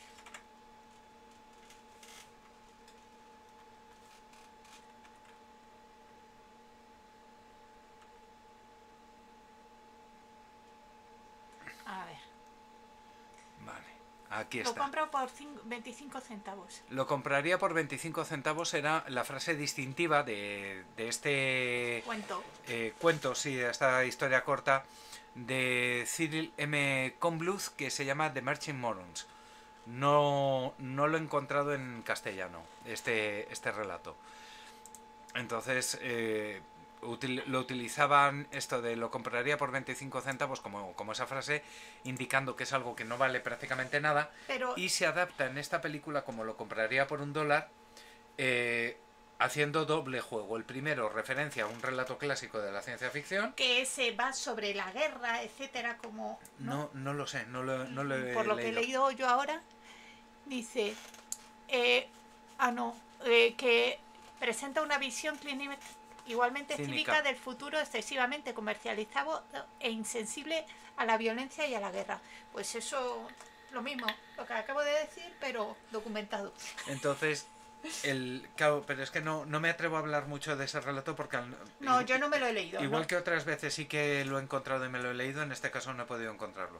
A ver, Vale, aquí lo está. compro por cin- veinticinco centavos. Lo compraría por veinticinco centavos, era la frase distintiva de, de este Cuento. eh, cuento, sí, de esta historia corta de Cyril M. Combluth, que se llama The Marching Morons. No, no lo he encontrado en castellano, este, este relato. Entonces, eh, util, lo utilizaban esto de lo compraría por veinticinco centavos como, como esa frase, indicando que es algo que no vale prácticamente nada. Pero Y se adapta en esta película como lo compraría por un dólar, eh, haciendo doble juego. El primero, referencia a un relato clásico de la ciencia ficción. que se va sobre la guerra, etcétera, como... No, no lo sé, no lo, no lo he Por lo que he leído. leído yo ahora, dice... eh, ah, no, eh, que presenta una visión clínica igualmente Cínica. cínica del futuro, excesivamente comercializado e insensible a la violencia y a la guerra. Pues eso, lo mismo, lo que acabo de decir, pero documentado. Entonces, el, claro, pero es que no, no me atrevo a hablar mucho de ese relato porque... al- No, yo no me lo he leído. Igual ¿no? que otras veces sí que lo he encontrado y me lo he leído, en este caso no he podido encontrarlo.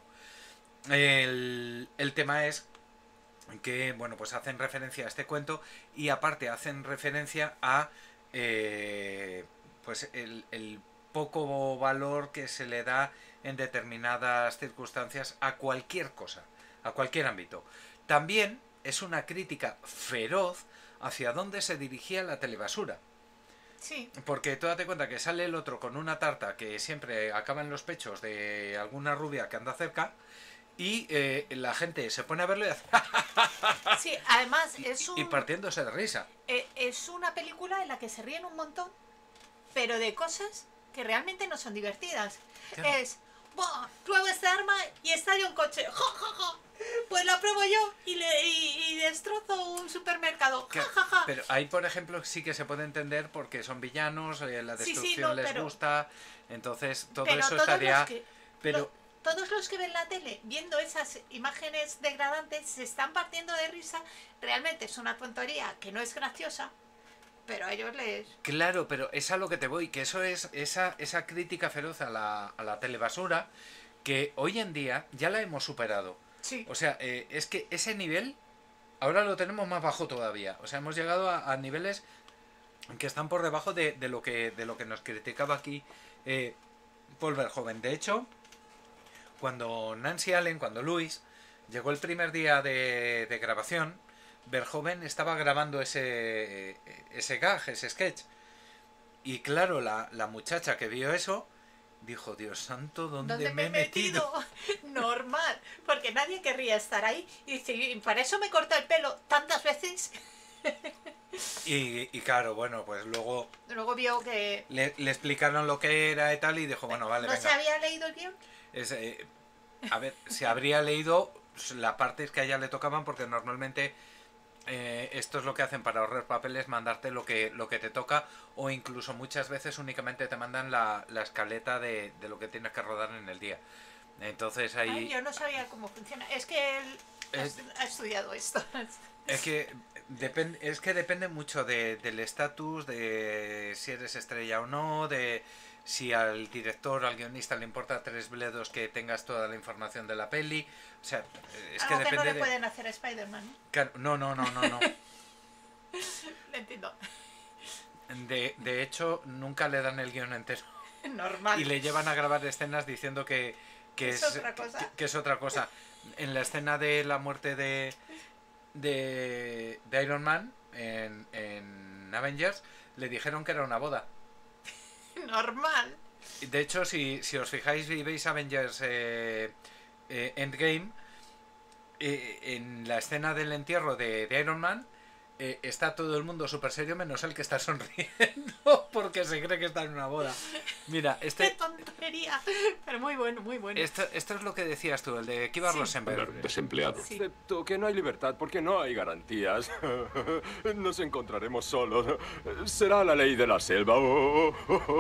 El, el tema es que, bueno, pues hacen referencia a este cuento y aparte hacen referencia a eh, pues el, el poco valor que se le da en determinadas circunstancias a cualquier cosa, a cualquier ámbito. También es una crítica feroz hacia dónde se dirigía la telebasura. Sí. Porque tú date cuenta que sale el otro con una tarta que siempre acaba en los pechos de alguna rubia que anda cerca y eh, la gente se pone a verlo y, hace Sí, además es un... y partiéndose de risa. eh, es una película en la que se ríen un montón, pero de cosas que realmente no son divertidas. Claro. Es, ¡buah! Pruebo esta arma y estallo un coche. ¡Ja, ja, ja! Pues la pruebo yo y, le, y, y destrozo un supermercado. ¡Ja, ja, ja! Pero ahí, por ejemplo, sí que se puede entender porque son villanos, eh, la Sí, sí, destrucción no, les pero- gusta, entonces todo Pero eso todos estaría... los que, Pero lo- todos los que ven la tele viendo esas imágenes degradantes se están partiendo de risa. Realmente es una tontería que no es graciosa, pero a ellos les... claro, pero es a lo que te voy, que eso es esa, esa crítica feroz a la, a la telebasura que hoy en día ya la hemos superado. Sí. O sea, eh, es que ese nivel ahora lo tenemos más bajo todavía. O sea, hemos llegado a, a niveles que están por debajo de, de lo que de lo que nos criticaba aquí eh, Paul Verhoeven. De hecho, cuando Nancy Allen, cuando Luis llegó el primer día de, de grabación, Verhoeven estaba grabando ese ese gag, ese sketch. Y claro, la, la muchacha que vio eso dijo, Dios santo, ¿dónde, ¿Dónde me he metido? Normal, porque nadie querría estar ahí. Y dice, "Y para eso me corta el pelo tantas veces". Y, y claro, bueno, pues luego Luego vio que le, le explicaron lo que era y tal y dijo, bueno, vale, no se venga. había leído el guión. Es, eh, a ver, se habría leído las partes que a ella le tocaban porque normalmente eh, esto es lo que hacen para ahorrar papeles, mandarte lo que, lo que te toca o incluso muchas veces únicamente te mandan la, la escaleta de, de lo que tienes que rodar en el día. Entonces ahí... Ay, yo no sabía cómo funciona. Es que él Es- ha- ha estudiado esto. Es que depende, es que depende mucho de, del estatus, de si eres estrella o no, de si al director, al guionista le importa tres bledos que tengas toda la información de la peli. O sea, es que Algo que depende no le de... pueden hacer a Spider-Man, ¿no? Claro, no, no, no, no, no. Lo entiendo. De, de hecho, nunca le dan el guión entero. Normal. Y le llevan a grabar escenas diciendo que, que Es es, otra cosa. Que, que es otra cosa. En la escena de la muerte de, de, de Iron Man en, en Avengers, le dijeron que era una boda. Normal. De hecho, si, si os fijáis y veis Avengers eh, eh, Endgame, eh, en la escena del entierro de, de Iron Man, eh, está todo el mundo súper serio menos el que está sonriendo porque se cree que está en una boda. Mira, este... ¡Qué tontería! Pero muy bueno, muy bueno. Esto, esto es lo que decías tú, el de Kiva Sí. Rosenberg. Desempleado. Sí. Excepto que no hay libertad porque no hay garantías. Nos encontraremos solos. Será la ley de la selva. ¿Lo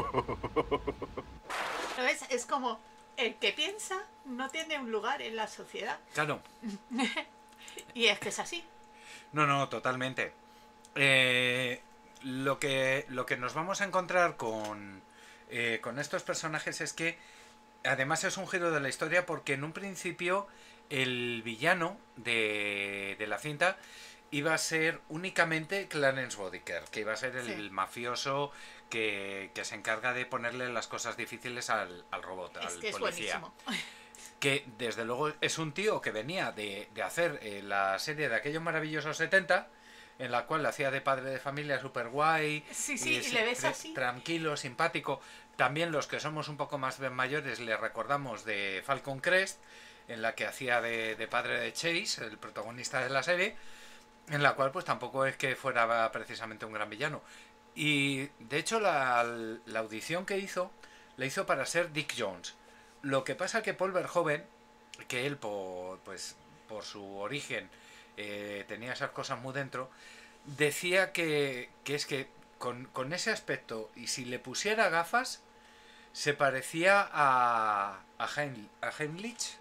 ves? Es como el que piensa no tiene un lugar en la sociedad. Claro. Y es que es así. No, no, totalmente. Eh, lo, que, lo que nos vamos a encontrar con, eh, con estos personajes es que además es un giro de la historia porque en un principio el villano de, de la cinta iba a ser únicamente Clarence Boddicker, que iba a ser el Sí. mafioso que, que se encarga de ponerle las cosas difíciles al, al robot, Es al que es policía. buenísimo. Que desde luego es un tío que venía de, de hacer eh, la serie de aquellos maravillosos setenta, en la cual hacía de padre de familia super guay, Sí, sí, y le ves así. tranquilo, simpático. También los que somos un poco más mayores le recordamos de Falcon Crest, en la que hacía de, de padre de Chase, el protagonista de la serie, en la cual pues tampoco es que fuera precisamente un gran villano. Y de hecho la, la audición que hizo, la hizo para ser Dick Jones. Lo que pasa que Paul Verhoeven, que él por, pues, por su origen eh, tenía esas cosas muy dentro, decía que, que es que con, con ese aspecto y si le pusiera gafas se parecía a, a, Heim, a Heimlich.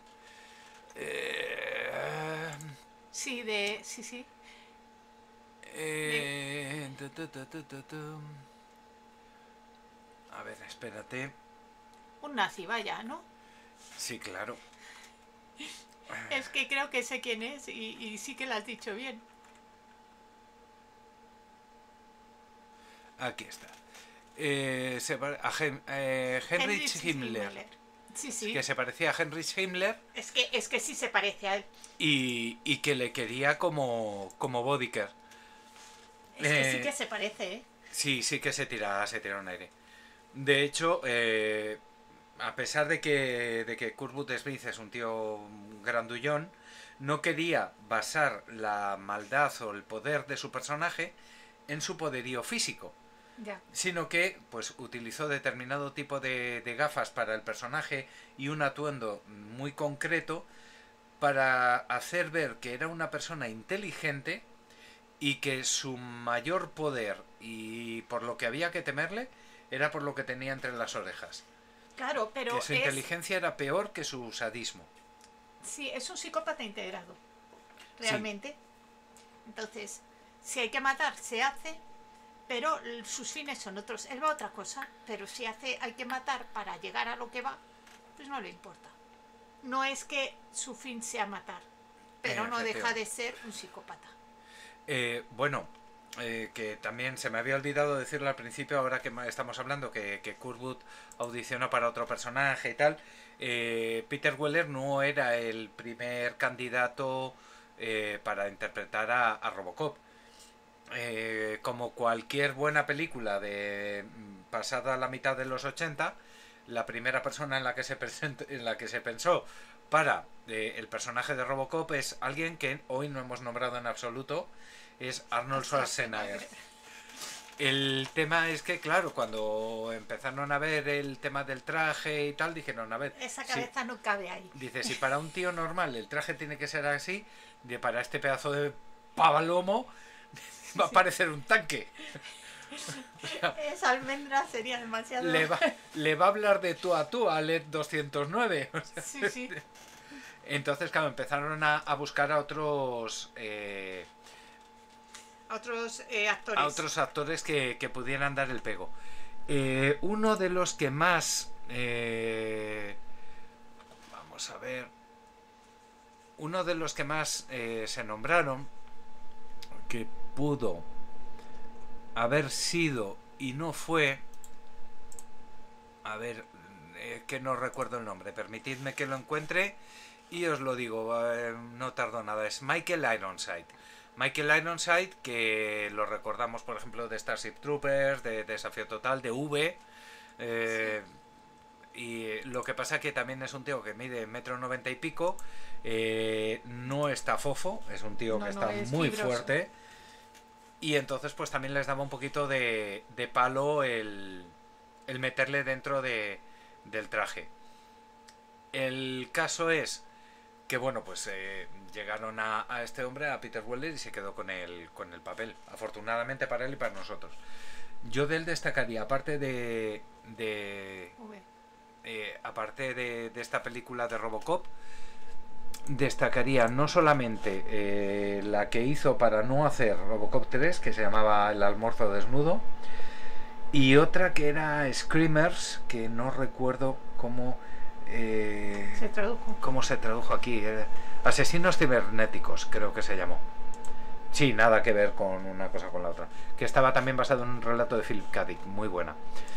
Eh, Sí, de... Sí, sí. eh, tu, tu, tu, tu, tu, tu. A ver, espérate. Un nazi, vaya, ¿no? Sí, claro. Es que creo que sé quién es y, y sí que lo has dicho bien. Aquí está. Eh, se pare- a Hen- eh, Heinrich Heinrich Himmler. Sí, sí. Que se parecía a Heinrich Himmler Es que, es que sí se parece a él. y, y que le quería como, como Boddicker. Es que Eh, sí que se parece, ¿eh? Sí, sí que se tira, se tira un aire. De hecho, eh, a pesar de que, de que Kurtwood Smith es un tío grandullón, no quería basar la maldad o el poder de su personaje en su poderío físico, Ya. sino que pues utilizó determinado tipo de, de gafas para el personaje y un atuendo muy concreto para hacer ver que era una persona inteligente y que su mayor poder y por lo que había que temerle era por lo que tenía entre las orejas. Claro, pero Que su es... inteligencia era peor que su sadismo. Sí, es un psicópata integrado. Realmente. Entonces, si hay que matar, se hace, pero l- sus fines son otros. Él va a otra cosa, pero si hace, hay que matar para llegar a lo que va, pues no le importa. No es que su fin sea matar, pero no deja de ser un psicópata. Eh, bueno, eh, que también se me había olvidado decirlo al principio, ahora que ma- estamos hablando que, que Kurtwood audicionó para otro personaje y tal. eh, Peter Weller no era el primer candidato eh, para interpretar a, a Robocop. Eh, como cualquier buena película de mm, pasada la mitad de los ochenta, la primera persona en la que se present- en la que se pensó para eh, el personaje de Robocop es alguien que hoy no hemos nombrado en absoluto, es Arnold Schwarzenegger. El tema es que, claro, cuando empezaron a ver el tema del traje y tal, dijeron, a ver, Esa sí, cabeza no cabe ahí. dice, si para un tío normal el traje tiene que ser así, de para este pedazo de pavalomo va a parecer un tanque. Esa almendra sería demasiado... Le va, le va a hablar de tú a tú a L E D doscientos nueve. O sea, Sí, sí. entonces, claro, empezaron a, a buscar a otros eh, A otros eh, actores. a otros actores que, que pudieran dar el pego. Eh, uno de los que más eh, vamos a ver, uno de los que más eh, se nombraron, que pudo haber sido y no fue, a ver, eh, que no recuerdo el nombre, permitidme que lo encuentre y os lo digo, eh, no tardo nada, es Michael Ironside. Michael Ironside, que lo recordamos por ejemplo de Starship Troopers, de Desafío Total, de V, eh, y lo que pasa que también es un tío que mide metro noventa y pico, eh, no está fofo, es un tío No, que no, está es muy fibroso. fuerte, y entonces pues también les daba un poquito de, de palo el, el meterle dentro de, del traje. El caso es que bueno, pues eh, llegaron a, a este hombre, a Peter Weller, y se quedó con el, con el papel, afortunadamente para él y para nosotros. Yo de él destacaría, aparte de, de eh, aparte de, de esta película de Robocop, destacaría no solamente eh, la que hizo para no hacer Robocop tres, que se llamaba El almuerzo desnudo, y otra que era Screamers, que no recuerdo cómo eh, Se tradujo. cómo se tradujo aquí, eh, Asesinos cibernéticos, creo que se llamó. Sí, nada que ver con una cosa con la otra. Que estaba también basado en un relato de Philip K. Dick, muy buena.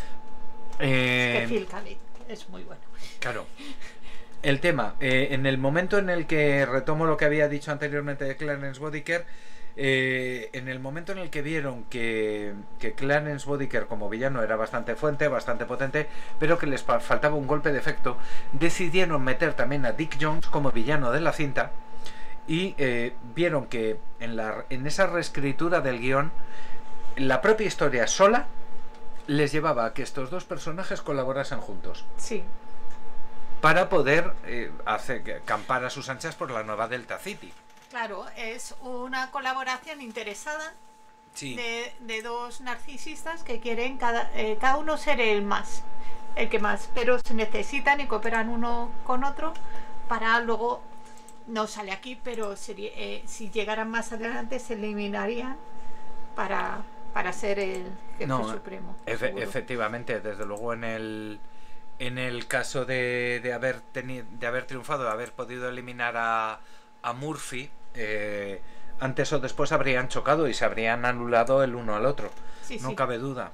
Eh, Es que Phil Callick es muy bueno. Claro. El tema, eh, en el momento en el que retomo lo que había dicho anteriormente de Clarence Boddicker, eh, en el momento en el que vieron que, que Clarence Boddicker como villano era bastante fuerte, bastante potente, pero que les faltaba un golpe de efecto, decidieron meter también a Dick Jones como villano de la cinta. Y eh, vieron que en, la, en esa reescritura del guión, la propia historia sola les llevaba a que estos dos personajes colaborasen juntos. Sí. Para poder eh, hacer, campar a sus anchas por la nueva Delta City. Claro, es una colaboración interesada Sí. de, de dos narcisistas que quieren cada, eh, cada uno ser el más, el que más, pero se necesitan y cooperan uno con otro para luego, no sale aquí, pero sería, eh, si llegaran más adelante se eliminarían para, para ser el jefe No, supremo. efe, seguro. efectivamente, desde luego en el en el caso de, de haber tenido, de haber triunfado, de haber podido eliminar a, a Murphy, eh, antes o después habrían chocado y se habrían anulado el uno al otro. Sí, No sí. cabe duda.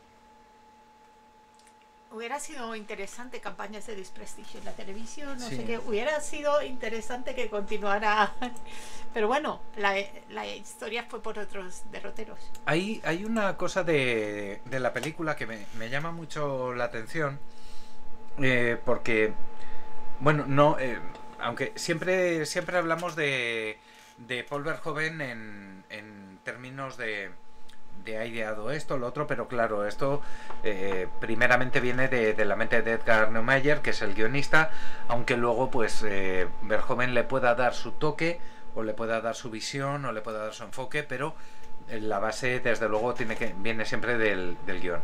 Hubiera sido interesante campañas de desprestigio en la televisión, no Sí. sé qué. Hubiera sido interesante que continuara. Pero bueno, la, la historia fue por otros derroteros. Hay, hay una cosa de, de la película que me, me llama mucho la atención, eh, porque, bueno, no, eh, aunque siempre, siempre hablamos de, de Paul Verhoeven en, en términos de, de ha ideado esto, lo otro, pero claro, esto eh, primeramente viene de, de la mente de Edgar Neumeier, que es el guionista, aunque luego pues eh, Verhoeven le pueda dar su toque, o le pueda dar su visión, o le pueda dar su enfoque, pero la base desde luego tiene que viene siempre del, del guión.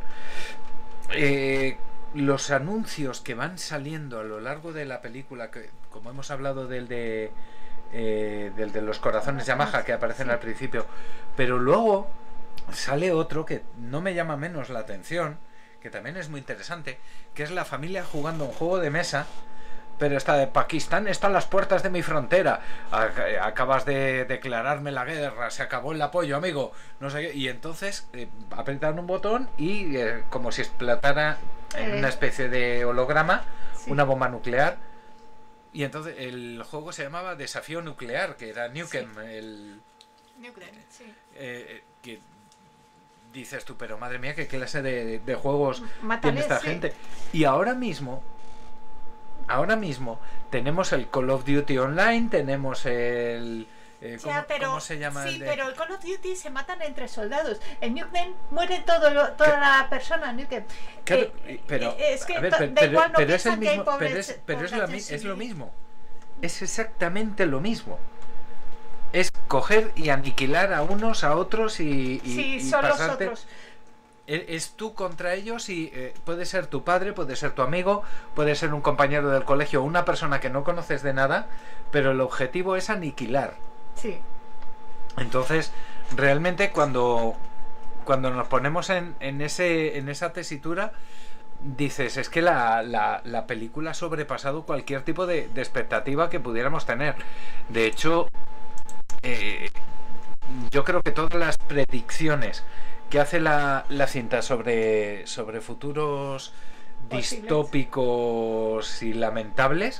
Eh, los anuncios que van saliendo a lo largo de la película, que como hemos hablado del de eh, del de los corazones Yamaha que aparecen al principio, pero luego sale otro que no me llama menos la atención, que también es muy interesante, que es la familia jugando un juego de mesa. Pero está de Pakistán está a las puertas de mi frontera. Acabas de declararme la guerra, se acabó el apoyo, amigo. No sé qué. Y entonces eh, apretan un botón y eh, como si explotara en una especie de holograma, sí, una bomba nuclear. Y entonces el juego se llamaba Desafío Nuclear, que era Nukem, sí, el Nukem, sí. Eh, que dices tú, pero madre mía, qué clase de, de juegos Mátale, tiene esta sí, gente. Y ahora mismo Ahora mismo tenemos el Call of Duty Online, tenemos el... Eh, ¿cómo, ya, pero, ¿Cómo se llama? Sí, el de... pero el Call of Duty se matan entre soldados. En Nukem muere todo lo, toda la persona. Nukem. Claro, eh, pero, eh, es que a ver, da pero, igual, no pero es el piensan que hay mismo, pobres- pero es, pero es, la, mi- población es lo civil. mismo. Es exactamente lo mismo. Es coger y aniquilar a unos, a otros y, y, Sí, y son los pasarte... otros. Es, es tú contra ellos y eh, puede ser tu padre, puede ser tu amigo, puede ser un compañero del colegio, una persona que no conoces de nada, pero el objetivo es aniquilar. Sí. Entonces, realmente cuando, cuando nos ponemos en, en, ese, en esa tesitura, dices, es que la, la, la película ha sobrepasado cualquier tipo de, de expectativa que pudiéramos tener. De hecho, eh, yo creo que todas las predicciones que hace la, la cinta sobre, sobre futuros Posibles. distópicos y lamentables,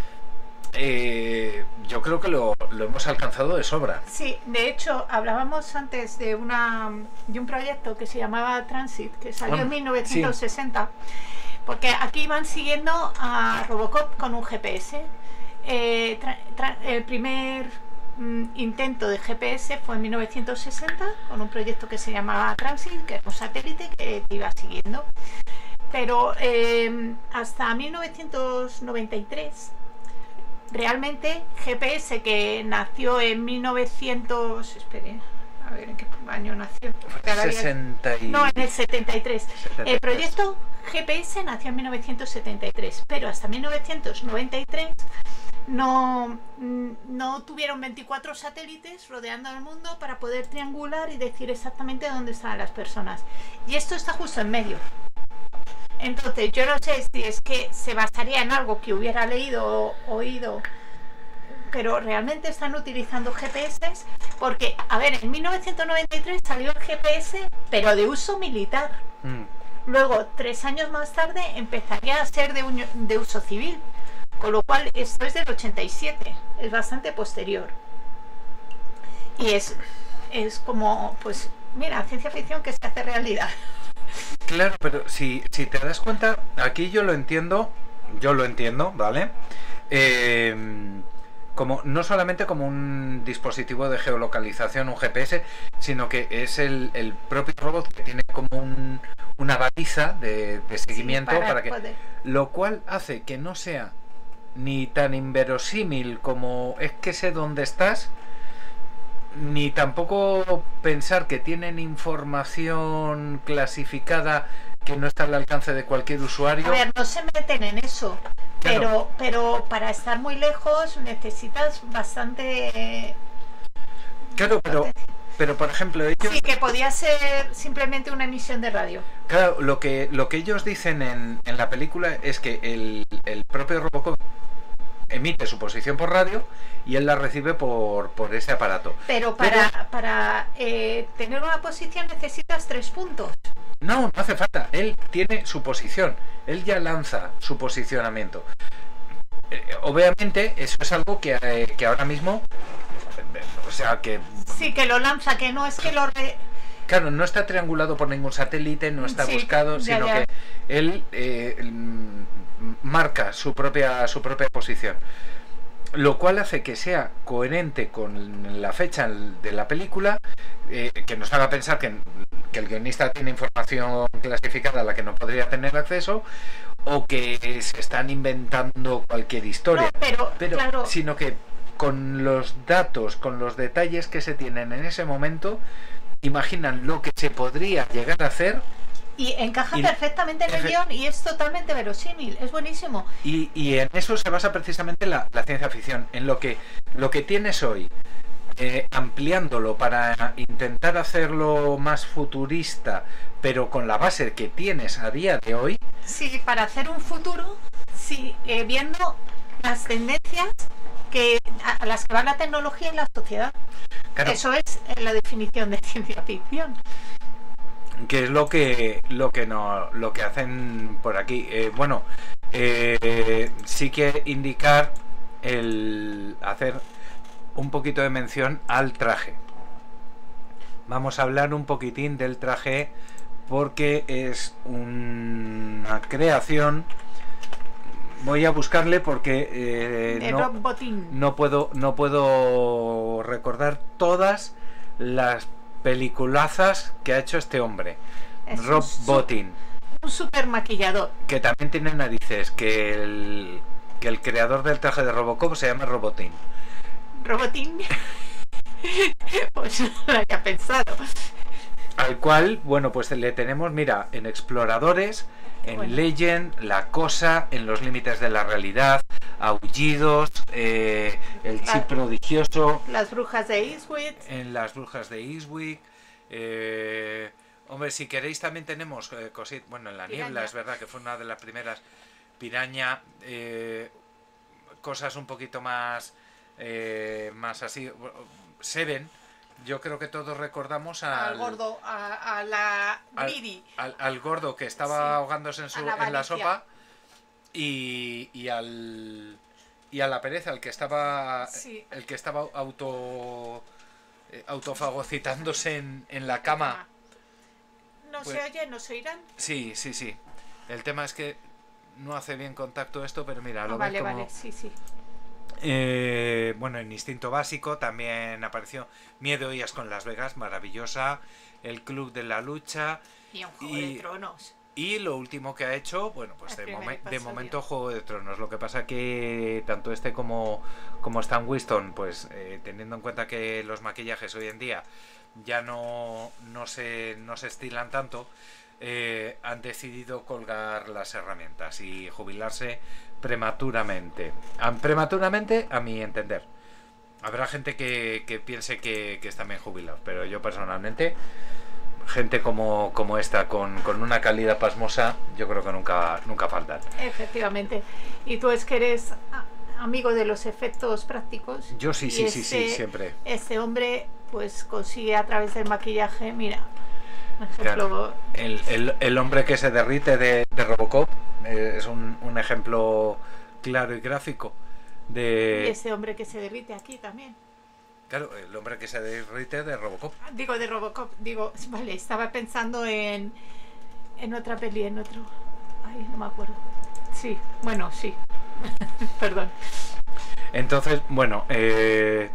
eh, yo creo que lo, lo hemos alcanzado de sobra. Sí, de hecho, hablábamos antes de una de un proyecto que se llamaba Transit, que salió Ah, en mil novecientos sesenta, Porque aquí van siguiendo a Robocop con un G P S. Eh, tra, tra, el primer mm, intento de G P S fue en mil novecientos sesenta con un proyecto que se llamaba Transit, que era un satélite que te iba siguiendo. Pero eh, hasta mil novecientos noventa y tres, realmente G P S, que nació en mil novecientos... Espere, a ver en qué año nació. sesenta y... No, en el setenta y tres. setenta y tres. El proyecto G P S nació en mil novecientos setenta y tres, pero hasta mil novecientos noventa y tres no, no tuvieron veinticuatro satélites rodeando el mundo para poder triangular y decir exactamente dónde estaban las personas. Y esto está justo en medio. Entonces, yo no sé si es que se basaría en algo que hubiera leído o oído, pero realmente están utilizando G P S porque, a ver, en mil novecientos noventa y tres salió el G P S, pero de uso militar. Mm. Luego, tres años más tarde, empezaría a ser de, un, de uso civil, con lo cual esto es del ochenta y siete, es bastante posterior. Y es, es como, pues, mira, ciencia ficción que se hace realidad. Claro, pero si, si te das cuenta, aquí yo lo entiendo, yo lo entiendo, ¿vale? Eh, como no solamente como un dispositivo de geolocalización, un G P S, sino que es el, el propio robot que tiene como un, una baliza de, de seguimiento, sí, para, para que poder. Lo cual hace que no sea ni tan inverosímil como es que sé dónde estás, ni tampoco pensar que tienen información clasificada que no está al alcance de cualquier usuario. A ver, no se meten en eso, pero, claro. pero para estar muy lejos necesitas bastante... Claro, pero, pero por ejemplo ellos... Sí, que podía ser simplemente una emisión de radio. Claro, lo que, lo que ellos dicen en, en la película es que el, el propio Robocop emite su posición por radio y él la recibe por, por ese aparato. Pero para, Pero, para eh, tener una posición necesitas tres puntos. No, no hace falta. Él tiene su posición. Él ya lanza su posicionamiento. Eh, obviamente eso es algo que, eh, que ahora mismo... O sea, que... Sí, que lo lanza, que no es que lo... Re... Claro, no está triangulado por ningún satélite, no está sí, buscado, ya, sino ya. que él eh, marca su propia, su propia posición. Lo cual hace que sea coherente con la fecha de la película, eh, que nos haga pensar que, que el guionista tiene información clasificada a la que no podría tener acceso, o que se están inventando cualquier historia. No, pero, pero claro. Sino que con los datos, con los detalles que se tienen en ese momento, imaginan lo que se podría llegar a hacer. Y encaja y, perfectamente en el guión y es totalmente verosímil, es buenísimo. Y, y en eso se basa precisamente la, la ciencia ficción, en lo que, lo que tienes hoy, eh, ampliándolo para intentar hacerlo más futurista, pero con la base que tienes a día de hoy. Sí, para hacer un futuro, sí, eh, viendo las tendencias que a, a las que va la tecnología en la sociedad. Claro. Eso es la definición de ciencia ficción. Que es lo que lo que no lo que hacen por aquí. Eh, bueno, eh, sí que indicar el hacer un poquito de mención al traje. Vamos a hablar un poquitín del traje porque es una creación. Voy a buscarle porque eh, no, no puedo no puedo recordar todas las peliculazas que ha hecho este hombre, es Rob un Bottin, un super maquillador que también tiene narices, que el que el creador del traje de Robocop se llama Robotin. Robotin. Pues no lo había pensado. Al cual, bueno, pues le tenemos, mira, en Exploradores, en bueno. Legend, La Cosa, En los límites de la realidad, Aullidos, eh, El chip la, prodigioso, Las brujas de Eastwick, en Las brujas de Eastwick, eh, hombre, si queréis también tenemos eh, cosit, bueno, en La Piraña. Niebla, es verdad que fue una de las primeras, Piraña, eh, cosas un poquito más, eh, más así, Seven. Yo creo que todos recordamos al, al gordo, a, a la Greedy. Al, al, al gordo que estaba sí, ahogándose en, su, la en la sopa y, y al y a la pereza, el que estaba sí. el que estaba auto eh, autofagocitándose en, en la cama. ¿No pues, se oye? ¿No se oirán? Sí, sí, sí. El tema es que no hace bien contacto esto, pero mira, lo Ah, ves vale, como... vale, sí, sí. Eh, bueno, en Instinto Básico también apareció Miedo y Asco en Las Vegas, maravillosa. El Club de la Lucha. Y un Juego Y- de Tronos. Y lo último que ha hecho, bueno, pues El de, primer momen- de episodio. momento Juego de Tronos. Lo que pasa que tanto este como, como Stan Winston, pues eh, teniendo en cuenta que los maquillajes hoy en día ya no, no, se, no se estilan tanto, eh, han decidido colgar las herramientas y jubilarse prematuramente. A- prematuramente, a mi entender. Habrá gente que, que piense que, que están bien jubilados, pero yo personalmente... Gente como, como esta, con, con una calidad pasmosa, yo creo que nunca, nunca faltan. Efectivamente. Y tú es que eres a- amigo de los efectos prácticos. Yo sí, Y sí, sí, sí, ese- siempre. Este hombre pues consigue a través del maquillaje, mira, por ejemplo, Claro. El, el, el hombre que se derrite de, de Robocop eh, es un, un ejemplo claro y gráfico y de... ese hombre que se derrite aquí también. Claro, el hombre que se derrite de Robocop. Digo de Robocop, digo, vale, estaba pensando en, en otra peli, en otro... Ay, no me acuerdo. Sí, bueno, sí. Perdón. Entonces, bueno, eh,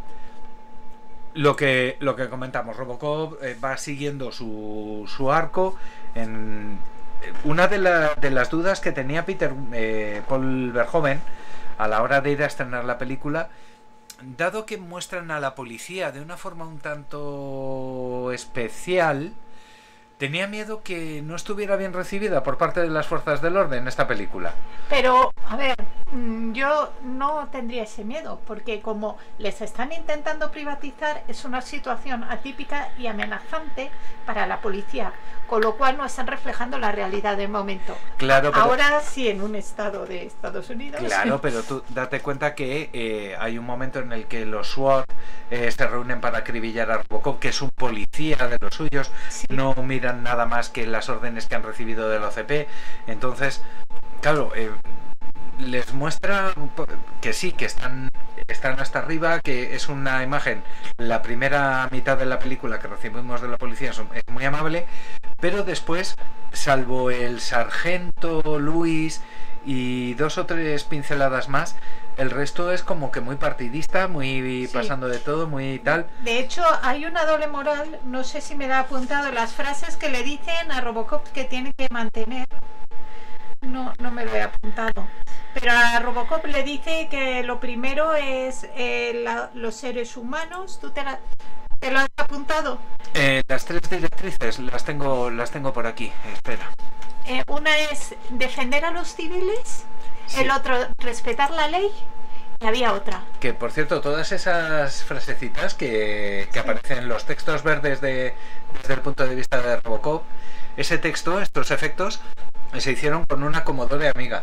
lo que lo que comentamos, Robocop eh, va siguiendo su, su arco. En una de, la- de las dudas que tenía Peter eh, Paul Verhoeven a la hora de ir a estrenar la película, dado que muestran a la policía de una forma un tanto especial, tenía miedo que no estuviera bien recibida por parte de las fuerzas del orden esta película. Pero, a ver, mm, yo no tendría ese miedo, porque como les están intentando privatizar, es una situación atípica y amenazante para la policía, con lo cual no están reflejando la realidad del momento. Claro, pero... Ahora sí, en un estado de Estados Unidos. Claro, pero tú date cuenta que eh, hay un momento en el que los SWAT eh, se reúnen para acribillar a Robocop, que es un policía de los suyos, Sí. no miran nada más que las órdenes que han recibido del O C P. Entonces, claro, eh, les muestra un po- que sí, que están, están hasta arriba, que es una imagen, la primera mitad de la película que recibimos de la policía son- es muy amable, pero después, salvo el sargento Luis y dos o tres pinceladas más, el resto es como que muy partidista, muy Sí. pasando de todo, muy tal. De hecho, hay una doble moral, no sé si me da apuntado las frases que le dicen a Robocop que tiene que mantener. No, no me lo he apuntado. Pero a Robocop le dice que lo primero es eh, la- los seres humanos. ¿Tú te, la- te lo has apuntado? Eh, las tres directrices las tengo, las tengo por aquí, espera. Eh, una es defender a los civiles, Sí. el otro respetar la ley, y había otra. Que por cierto, todas esas frasecitas que, que Sí. aparecen en los textos verdes de, desde el punto de vista de Robocop, ese texto, estos efectos, se hicieron con una Commodore amiga.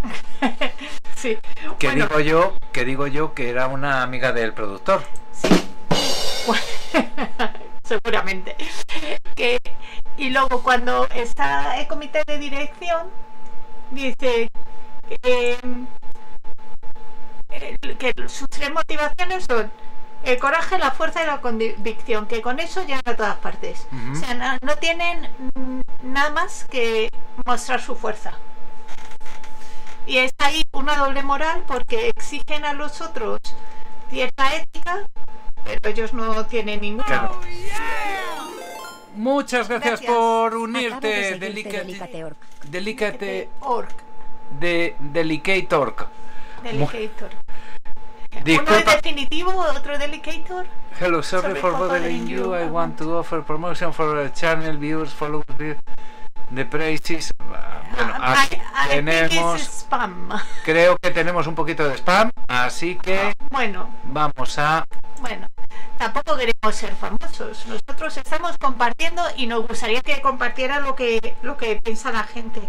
Sí. Que Bueno, digo yo, que digo yo que era una amiga del productor. sí. Seguramente. Que, y luego cuando está el comité de dirección, dice que, eh, que sus tres motivaciones son el coraje, la fuerza y la convicción, que con eso llegan a todas partes. Ujú. O sea, no, no tienen mm, nada más que mostrar su fuerza. Y es ahí una doble moral porque exigen a los otros cierta ética, pero ellos no tienen ninguna. Claro. Muchas gracias, Gracias. por Acabo de unirte, seguirte, Delicate, Delicateor. Delicate, Orc, de Delicator. Delicator. Uno Disculpa. es definitivo, otro Delicator. Hello, sorry, Sorry for for bothering bothering you. you. I want to offer promotion for the channel viewers, followers, the prices. Bueno, Ah, aquí I- I think tenemos, it's spam. creo que tenemos un poquito de spam, así que Bueno, vamos a... bueno. Tampoco queremos ser famosos. Nosotros estamos compartiendo y nos gustaría que compartiera lo que, lo que piensa la gente.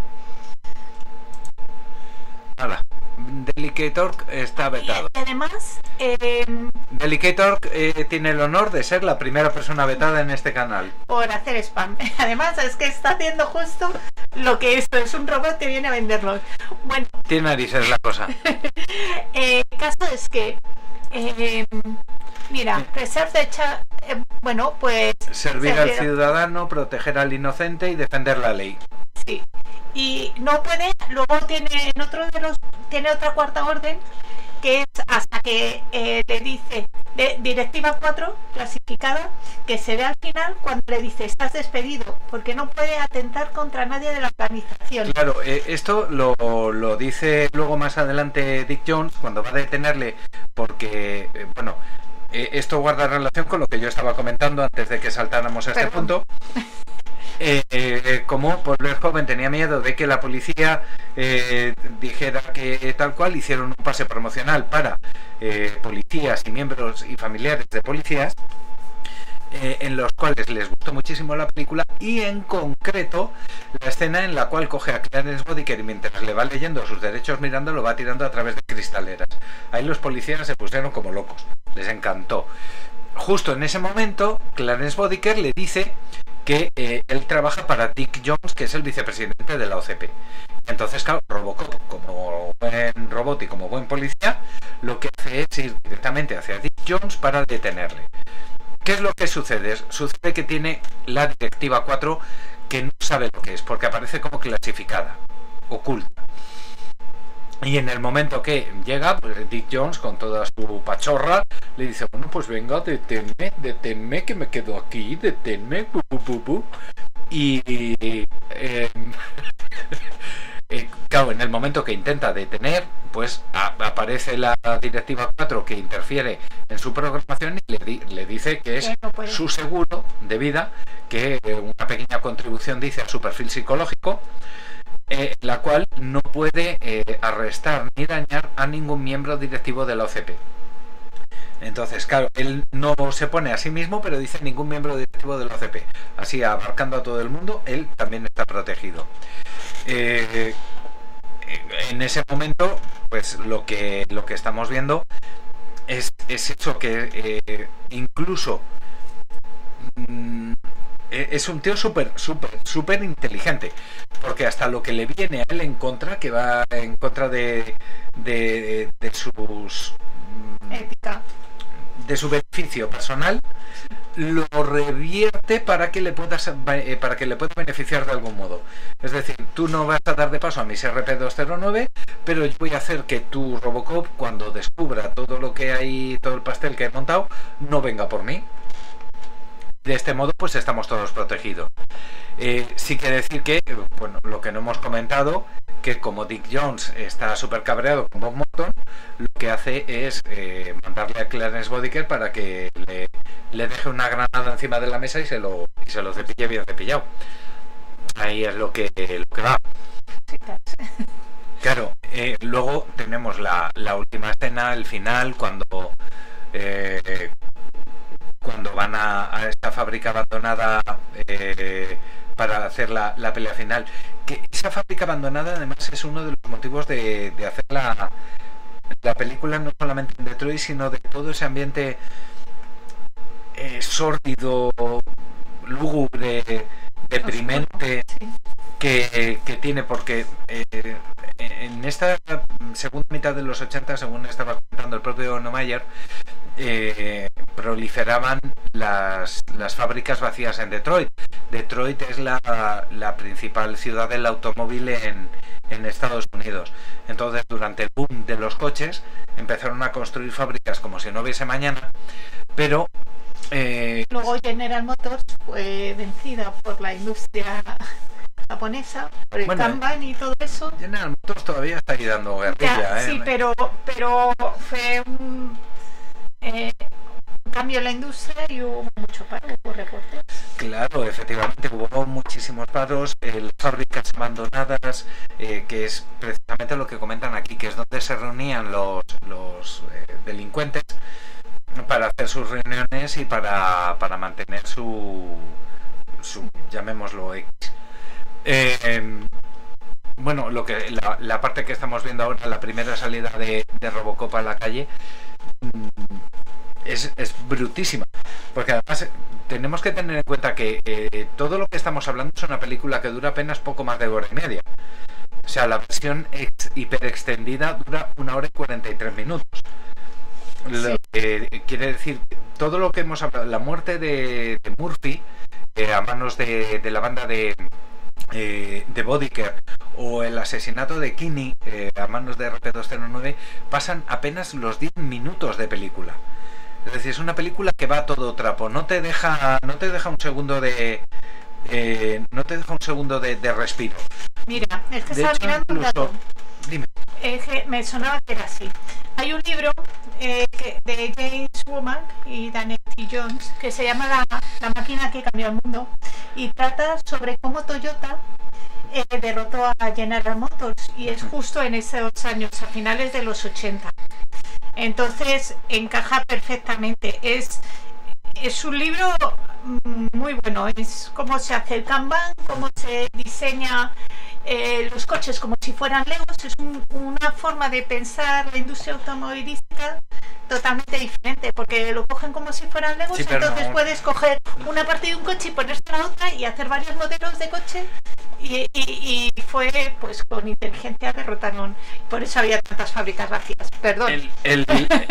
Nada, Delicator está vetado. Y además, eh, Delicator eh, tiene el honor de ser la primera persona vetada en este canal. por hacer spam. Además, es que está haciendo justo lo que esto es un robot que viene a venderlos. Bueno, Tiene narices la cosa. eh, el caso es que, eh, mira, Preserve the Child, eh, bueno, pues Servir al servir- ciudadano, proteger al inocente y defender la ley. sí. Y no puede luego tiene en otro de los tiene otra cuarta orden que es hasta que eh, le dice de directiva cuatro clasificada, que se ve al final cuando le dice estás despedido porque no puede atentar contra nadie de la organización. Claro, eh, esto lo, lo dice luego más adelante Dick Jones cuando va a detenerle porque eh, bueno, eh, esto guarda relación con lo que yo estaba comentando antes de que saltáramos a este Perdón. punto. Eh, eh, como por el joven tenía miedo de que la policía eh, dijera que tal cual, hicieron un pase promocional para eh, policías y miembros y familiares de policías, eh, en los cuales les gustó muchísimo la película, y en concreto la escena en la cual coge a Clarence Bodiker y mientras le va leyendo sus derechos mirando lo va tirando a través de cristaleras. Ahí los policías se pusieron como locos, les encantó. Justo en ese momento Clarence Bodiker le dice que eh, él trabaja para Dick Jones, que es el vicepresidente de la O C P. Entonces, claro, Robocop, como buen robot y como buen policía, lo que hace es ir directamente hacia Dick Jones para detenerle. ¿Qué es lo que sucede? Sucede que tiene la directiva cuatro que no sabe lo que es, porque aparece como clasificada, oculta. Y en el momento que llega, pues Dick Jones, con toda su pachorra, le dice, bueno, pues venga, deténme, deténme, que me quedo aquí, deténme, bu, bu, bu, bu. Y, y eh, eh, claro, en el momento que intenta detener, pues a, aparece la directiva cuatro que interfiere en su programación y le, di, le dice que es no puede. su seguro de vida, que eh, una pequeña contribución dice a su perfil psicológico, Eh, la cual no puede eh, arrestar ni dañar a ningún miembro directivo de la O C P. Entonces, claro, él no se pone a sí mismo, pero dice ningún miembro directivo de la O C P. Así, abarcando a todo el mundo, él también está protegido. Eh, en ese momento, pues lo que lo que estamos viendo es, es eso, que eh, incluso mmm, es un tío súper, súper, súper inteligente, porque hasta lo que le viene a él en contra, que va en contra de, de, de sus ética, de su beneficio personal, lo revierte para que le puedas para que le pueda beneficiar de algún modo. Es decir, tú no vas a dar de paso a mis R P doscientos nueve, pero yo voy a hacer que tu Robocop, cuando descubra todo lo que hay, todo el pastel que he montado, no venga por mí. De este modo, pues estamos todos protegidos. Eh, sí que decir que, bueno, lo que no hemos comentado, que como Dick Jones está súper cabreado con Bob Morton, lo que hace es eh, mandarle a Clarence Bodiker para que le, le deje una granada encima de la mesa y se lo, y se lo cepille bien cepillado. Ahí es lo que, lo que va. Claro, eh, luego tenemos la, la última escena, el final, cuando... Eh, cuando van a, a esta fábrica abandonada eh, para hacer la, la pelea final, que esa fábrica abandonada además es uno de los motivos de, de hacer la, la película, no solamente en Detroit, sino de todo ese ambiente eh, sórdido, lúgubre, deprimente que, que tiene, porque eh, en esta segunda mitad de los ochenta, según estaba comentando el propio Neumayer, Eh, proliferaban las, las fábricas vacías en Detroit. Detroit es la, la principal ciudad del automóvil en, en Estados Unidos. Entonces, durante el boom de los coches, empezaron a construir fábricas como si no hubiese mañana, pero eh, luego General Motors fue vencida por la industria japonesa, por el bueno, Kanban y todo eso. General Motors todavía está ahí dando guerrilla, Ya, ¿eh? sí, pero, pero fue un Eh, cambio en la industria y hubo mucho paro, hubo recortes. Claro, efectivamente hubo muchísimos paros, eh, las fábricas abandonadas, eh, que es precisamente lo que comentan aquí, que es donde se reunían los, los eh, delincuentes para hacer sus reuniones y para, para mantener su, su, llamémoslo, X. Eh, eh, bueno, lo que la, la parte que estamos viendo ahora, la primera salida de, de Robocop a la calle, Es, es brutísima, porque además tenemos que tener en cuenta que eh, todo lo que estamos hablando es una película que dura apenas poco más de hora y media. O sea, la versión ex, hiper extendida dura una hora y cuarenta y tres minutos. Lo que eh, quiere decir, todo lo que hemos hablado, la muerte de, de Murphy eh, a manos de, de la banda de, eh, de Bodiker, o el asesinato de Kinney eh, a manos de R P dos cero nueve pasan apenas los diez minutos de película. Es decir, es una película que va a todo trapo, no te deja, no te deja un segundo de eh, no te deja un segundo de, de respiro. Mira, es que De estaba hecho, mirando un incluso, dato. dime. Eh, que me sonaba que era así. Hay un libro eh, que, de James Womack y Daniel T. Jones que se llama la, la máquina que cambió el mundo y trata sobre cómo Toyota eh, derrotó a General Motors y es justo en esos años, a finales de los ochenta. Entonces encaja perfectamente. Es, es un libro muy bueno. Es cómo se hace el Kanban, cómo se diseña eh, los coches como si fueran Legos. Es un, una forma de pensar la industria automovilística totalmente diferente, porque lo cogen como si fueran Legos, Sí, pero entonces no. puedes coger una parte de un coche y ponerse la otra y hacer varios modelos de coche y, y, y fue pues con inteligencia derrotaron, por eso había tantas fábricas vacías, perdón. El, el,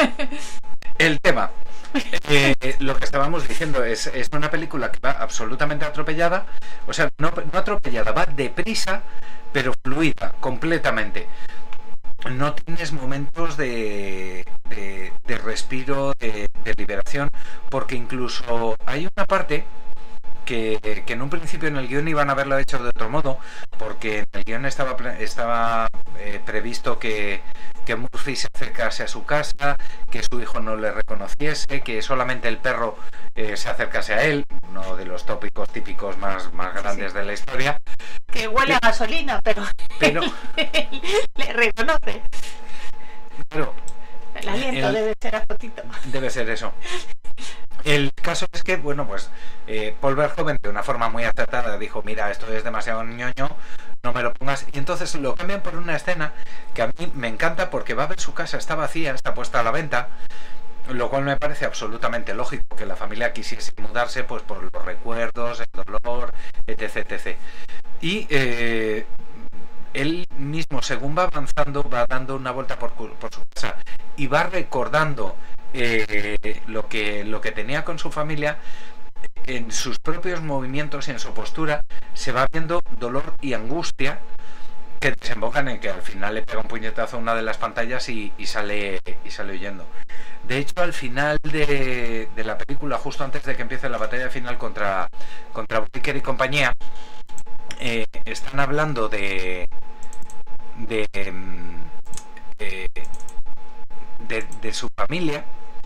el tema, eh, lo que estábamos diciendo es, es una película que va absolutamente atropellada, o sea, no, no atropellada, va deprisa, pero fluida, completamente. No tienes momentos de, de, de respiro, de, de liberación, porque incluso hay una parte que, que en un principio en el guión iban a haberlo hecho de otro modo, porque en el guión estaba, estaba eh, previsto que, que Murphy se acercase a su casa, que su hijo no le reconociese, que solamente el perro eh, se acercase a él, uno de los tópicos típicos más, más grandes Sí. de la historia. Que huele a gasolina, pero, Pero, le reconoce. pero El aliento el- debe ser a potito. debe ser eso. El caso es que, bueno, pues eh, Paul Verhoeven de una forma muy acertada dijo, mira, esto es demasiado ñoño, no me lo pongas. Y entonces lo cambian por una escena que a mí me encanta porque va a ver su casa, está vacía, está puesta a la venta, lo cual me parece absolutamente lógico que la familia quisiese mudarse pues por los recuerdos, el dolor, etc, etcétera. Y eh, él mismo, según va avanzando, va dando una vuelta por, por su casa y va recordando eh, lo que lo que tenía con su familia. En sus propios movimientos y en su postura se va viendo dolor y angustia que desembocan en que al final le pega un puñetazo a una de las pantallas y, y sale y sale huyendo. De hecho, al final de, de la película, justo antes de que empiece la batalla final contra contra Baker y compañía, eh, están hablando de de, de de de su familia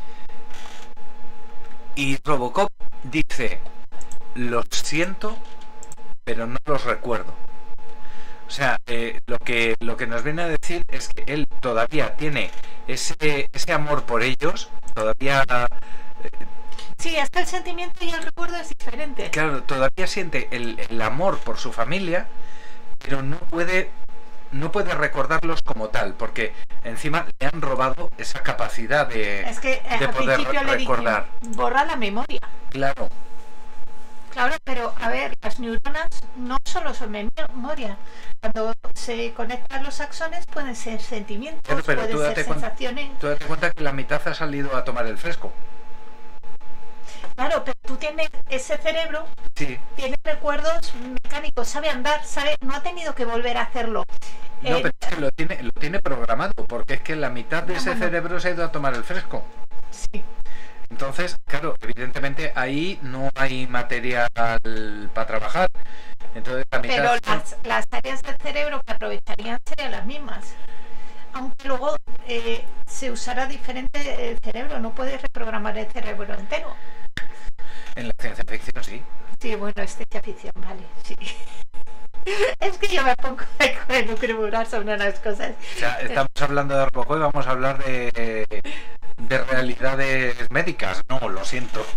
y Robocop dice, los siento, pero no los recuerdo. O sea, eh, lo que lo que nos viene a decir es que él todavía tiene ese ese amor por ellos, todavía eh, Sí, hasta el sentimiento y el recuerdo es diferente. claro, todavía siente el, el amor por su familia, pero no puede no puede recordarlos como tal, porque encima le han robado esa capacidad de, Es que eh, de al poder principio le recordar. dije, borra la memoria. Claro. Claro, pero a ver, las neuronas no solo son memoria. Cuando se conectan los axones pueden ser sentimientos, Pero, pero pueden tú ser date cuenta- sensaciones. Tú date cuenta que la mitad ha salido a tomar el fresco. Claro, pero tú tienes ese cerebro, Sí. tiene recuerdos mecánicos, sabe andar, sabe, no ha tenido que volver a hacerlo. No, Eh, pero es que lo tiene, lo tiene programado, porque es que la mitad de Ah, ese bueno. cerebro se ha ido a tomar el fresco. sí. Entonces, claro, evidentemente ahí no hay material para trabajar. Entonces la mitad... Pero las, las áreas del cerebro que aprovecharían serían las mismas. Aunque luego eh, se usará diferente el cerebro, no puedes reprogramar el cerebro entero. En la ciencia ficción sí. Sí, bueno, es ciencia ficción, vale, sí. Es que yo me pongo a elucubrar sobre unas cosas. O sea, estamos hablando de Robocop y vamos a hablar de, de realidades médicas. No, lo siento.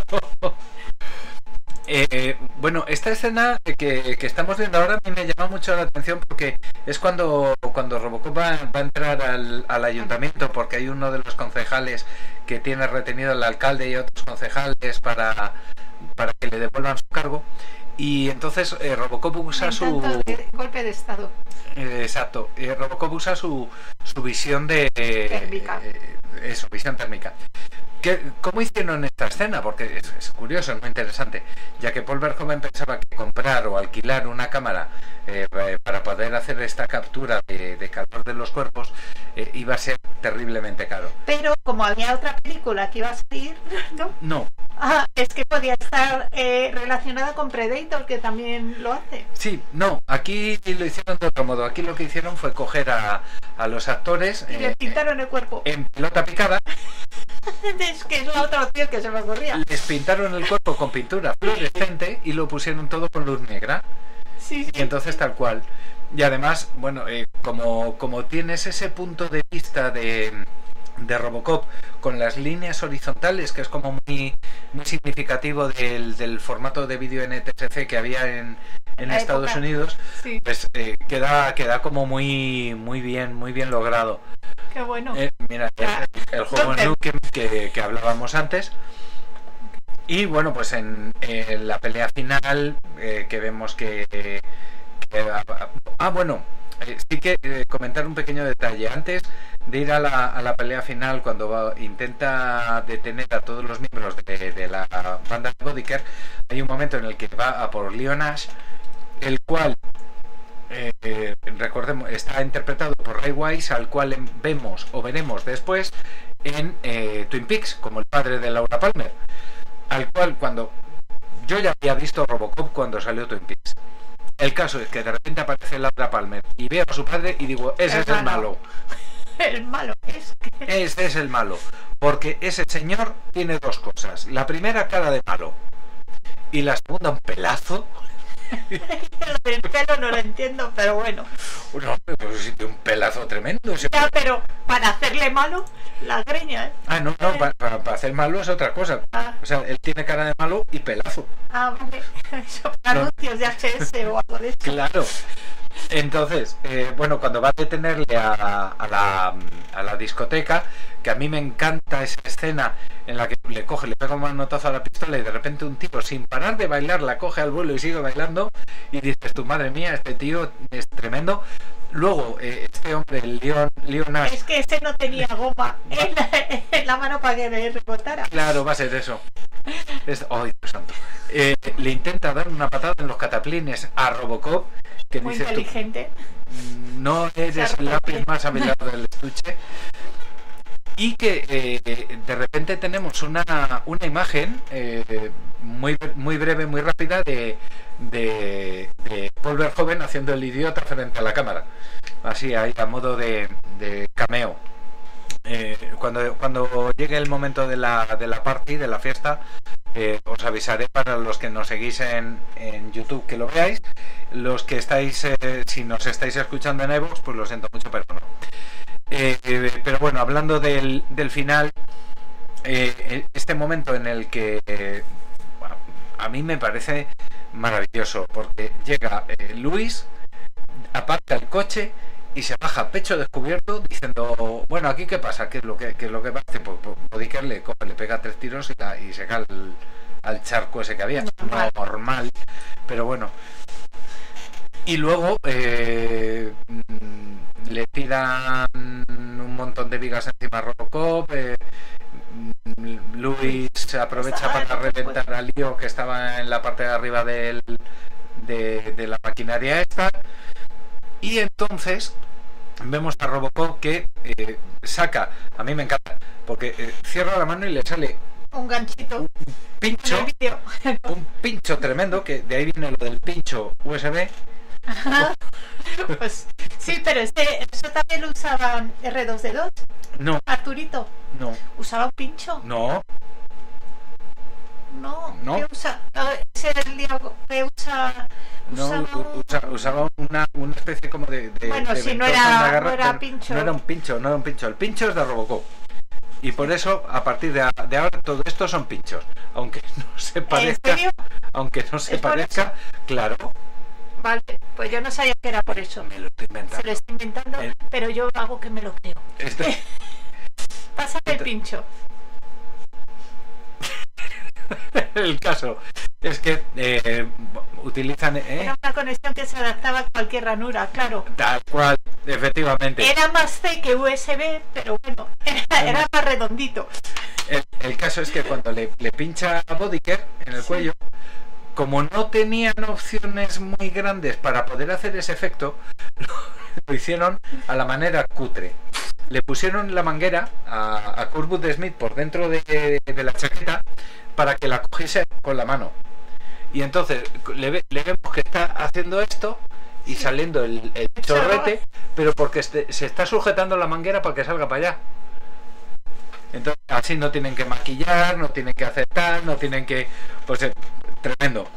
Eh, bueno, esta escena que, que estamos viendo ahora a mí me llama mucho la atención porque es cuando, cuando Robocop va, va a entrar al, al ayuntamiento, porque hay uno de los concejales que tiene retenido al alcalde y otros concejales para, para que le devuelvan su cargo. Y entonces eh, Robocop usa su... De golpe de estado. Eh, exacto. Eh, Robocop usa su, su visión de... Térmica. Eh, eh, su visión térmica. ¿Qué, ¿Cómo hicieron esta escena? Porque es, es curioso, es muy interesante. Ya que Paul Verhoeven pensaba que comprar o alquilar una cámara eh, para poder hacer esta captura de, de calor de los cuerpos eh, iba a ser terriblemente caro. Pero como había otra película que iba a salir, ¿no? No. Ah, es que podía estar eh, relacionada con Predator, que también lo hace. Sí, no, aquí lo hicieron de otro modo. Aquí lo que hicieron fue coger a, a los actores Y eh, le pintaron el cuerpo. en pelota picada. Es que es la otra opción que se me ocurría. Les pintaron el cuerpo con pintura fluorescente y lo pusieron todo con luz negra. Sí, sí. Y entonces tal cual. Y además, bueno, eh, como, como tienes ese punto de vista de, de Robocop con las líneas horizontales, que es como muy, muy significativo del, del formato de vídeo N T S C que había en, en La Estados época. Unidos, Sí, pues eh, queda, queda como muy, muy bien, muy bien logrado. qué bueno. Eh, mira, el, el juego en Nukem que, que hablábamos antes. Y bueno, pues en, en la pelea final eh, que vemos que, que ah bueno eh, sí que eh, comentar un pequeño detalle antes de ir a la, a la pelea final, cuando va, intenta detener a todos los miembros de, de la banda de Bodyker. Hay un momento en el que va a por Leon Ash, el cual eh, eh, recordemos está interpretado por Ray Wise, al cual vemos o veremos después en eh, Twin Peaks como el padre de Laura Palmer, al cual cuando yo ya había visto Robocop cuando salió Twin Peaks. El caso es que de repente aparece Laura Palmer y veo a su padre y digo, ese es el malo. El malo es que... Ese es el malo. Porque ese señor tiene dos cosas. La primera, cara de malo. Y la segunda, un pelazo. Lo del pelo no lo entiendo, pero bueno. No, pero sí tiene un pelazo tremendo. ese Ya, hombre. pero para hacerle malo, la greña, ¿eh? Ah, no, no, para, para- para hacer malo es otra cosa. Ah, O sea, él tiene cara de malo y pelazo. ah, vale. Eso para No. anuncios de H S o algo de eso. Claro. Entonces, eh, bueno, cuando va a detenerle a, a la, a la discoteca, que a mí me encanta esa escena en la que le coge, le pega un manotazo a la pistola y de repente un tipo sin parar de bailar la coge al vuelo y sigue bailando y dices, tu madre mía, este tío es tremendo. Luego, eh, este hombre, el Leon, Leon Ash, Es que ese no tenía goma en la, en la mano para que le rebotara. claro, va a ser eso. Es, ¡ay, Dios santo! Eh, le intenta dar una patada en los cataplines a Robocop, que Muy dice, tú, inteligente. no eres el lápiz más afilado del estuche. Y que eh, de repente tenemos una, una imagen eh, muy, muy breve, muy rápida de, de, de Paul Verhoeven haciendo el idiota frente a la cámara. Así, ahí a modo de, de cameo. Eh, cuando, cuando llegue el momento de la, de la party, de la fiesta, eh, os avisaré para los que nos seguís en, en YouTube que lo veáis. Los que estáis, eh, si nos estáis escuchando en iVoox, pues lo siento mucho, pero no. Eh, eh, pero bueno, hablando del, del final, eh, este momento en el que eh, bueno, a mí me parece maravilloso, porque llega eh, Luis, aparca el coche y se baja pecho descubierto diciendo, bueno, aquí qué pasa, qué es lo que, qué es lo que va a hacer. Pues, pues Bodiker le coge, le pega tres tiros y, la, y se cae al, al charco ese que había. Normal. No, normal, pero bueno. Y luego eh, mm, le tiran un montón de vigas encima a Robocop. eh, mm, Luis aprovecha Ah, para no, reventar a Leo, que estaba en la parte de arriba del, de, de la maquinaria esta. Y entonces vemos a Robocop que eh, saca, a mí me encanta, porque eh, cierra la mano y le sale Un ganchito. un En pincho, el vídeo. un pincho tremendo, que de ahí viene lo del pincho U S B. Pues sí, pero este, eso también lo usaban R dos D dos. No, Arturito, no, ¿usaba un pincho? no, No, No. ¿qué usa? Ah, ese es el Diego que usa. no, usaba u- un- usa- usaba una, una especie como de, de- Bueno, de si no ventosa en era- la garra, no era pero pincho. no era un pincho, no era un pincho, el pincho es de Robocop. Y por eso, a partir de, a- de ahora, todo esto son pinchos. Aunque no se ¿En parezca, serio? aunque no se ¿Es por parezca, claro, Vale, pues yo no sabía que era por eso. me lo estoy Se lo inventando. estoy inventando, El- pero yo hago que me lo creo. Este- Pásame el Ent- pincho. el caso Es que eh, utilizan... ¿eh? Era una conexión que se adaptaba a cualquier ranura, claro. Tal cual, efectivamente. Era más C que U S B, pero bueno, era, era más redondito. El, el caso es que cuando le, le pincha a Boddicker en el Sí. cuello, como no tenían opciones muy grandes para poder hacer ese efecto, lo, lo hicieron a la manera cutre. Le pusieron la manguera a, a Kurtwood Smith por dentro de, de la chaqueta para que la cogiese con la mano. Y entonces le, ve, le vemos que está haciendo esto y Sí. saliendo el, el chorrete, pero porque este, se está sujetando la manguera para que salga para allá. Entonces así no tienen que maquillar, no tienen que hacer tal, no tienen que... Pues eh, tremendo.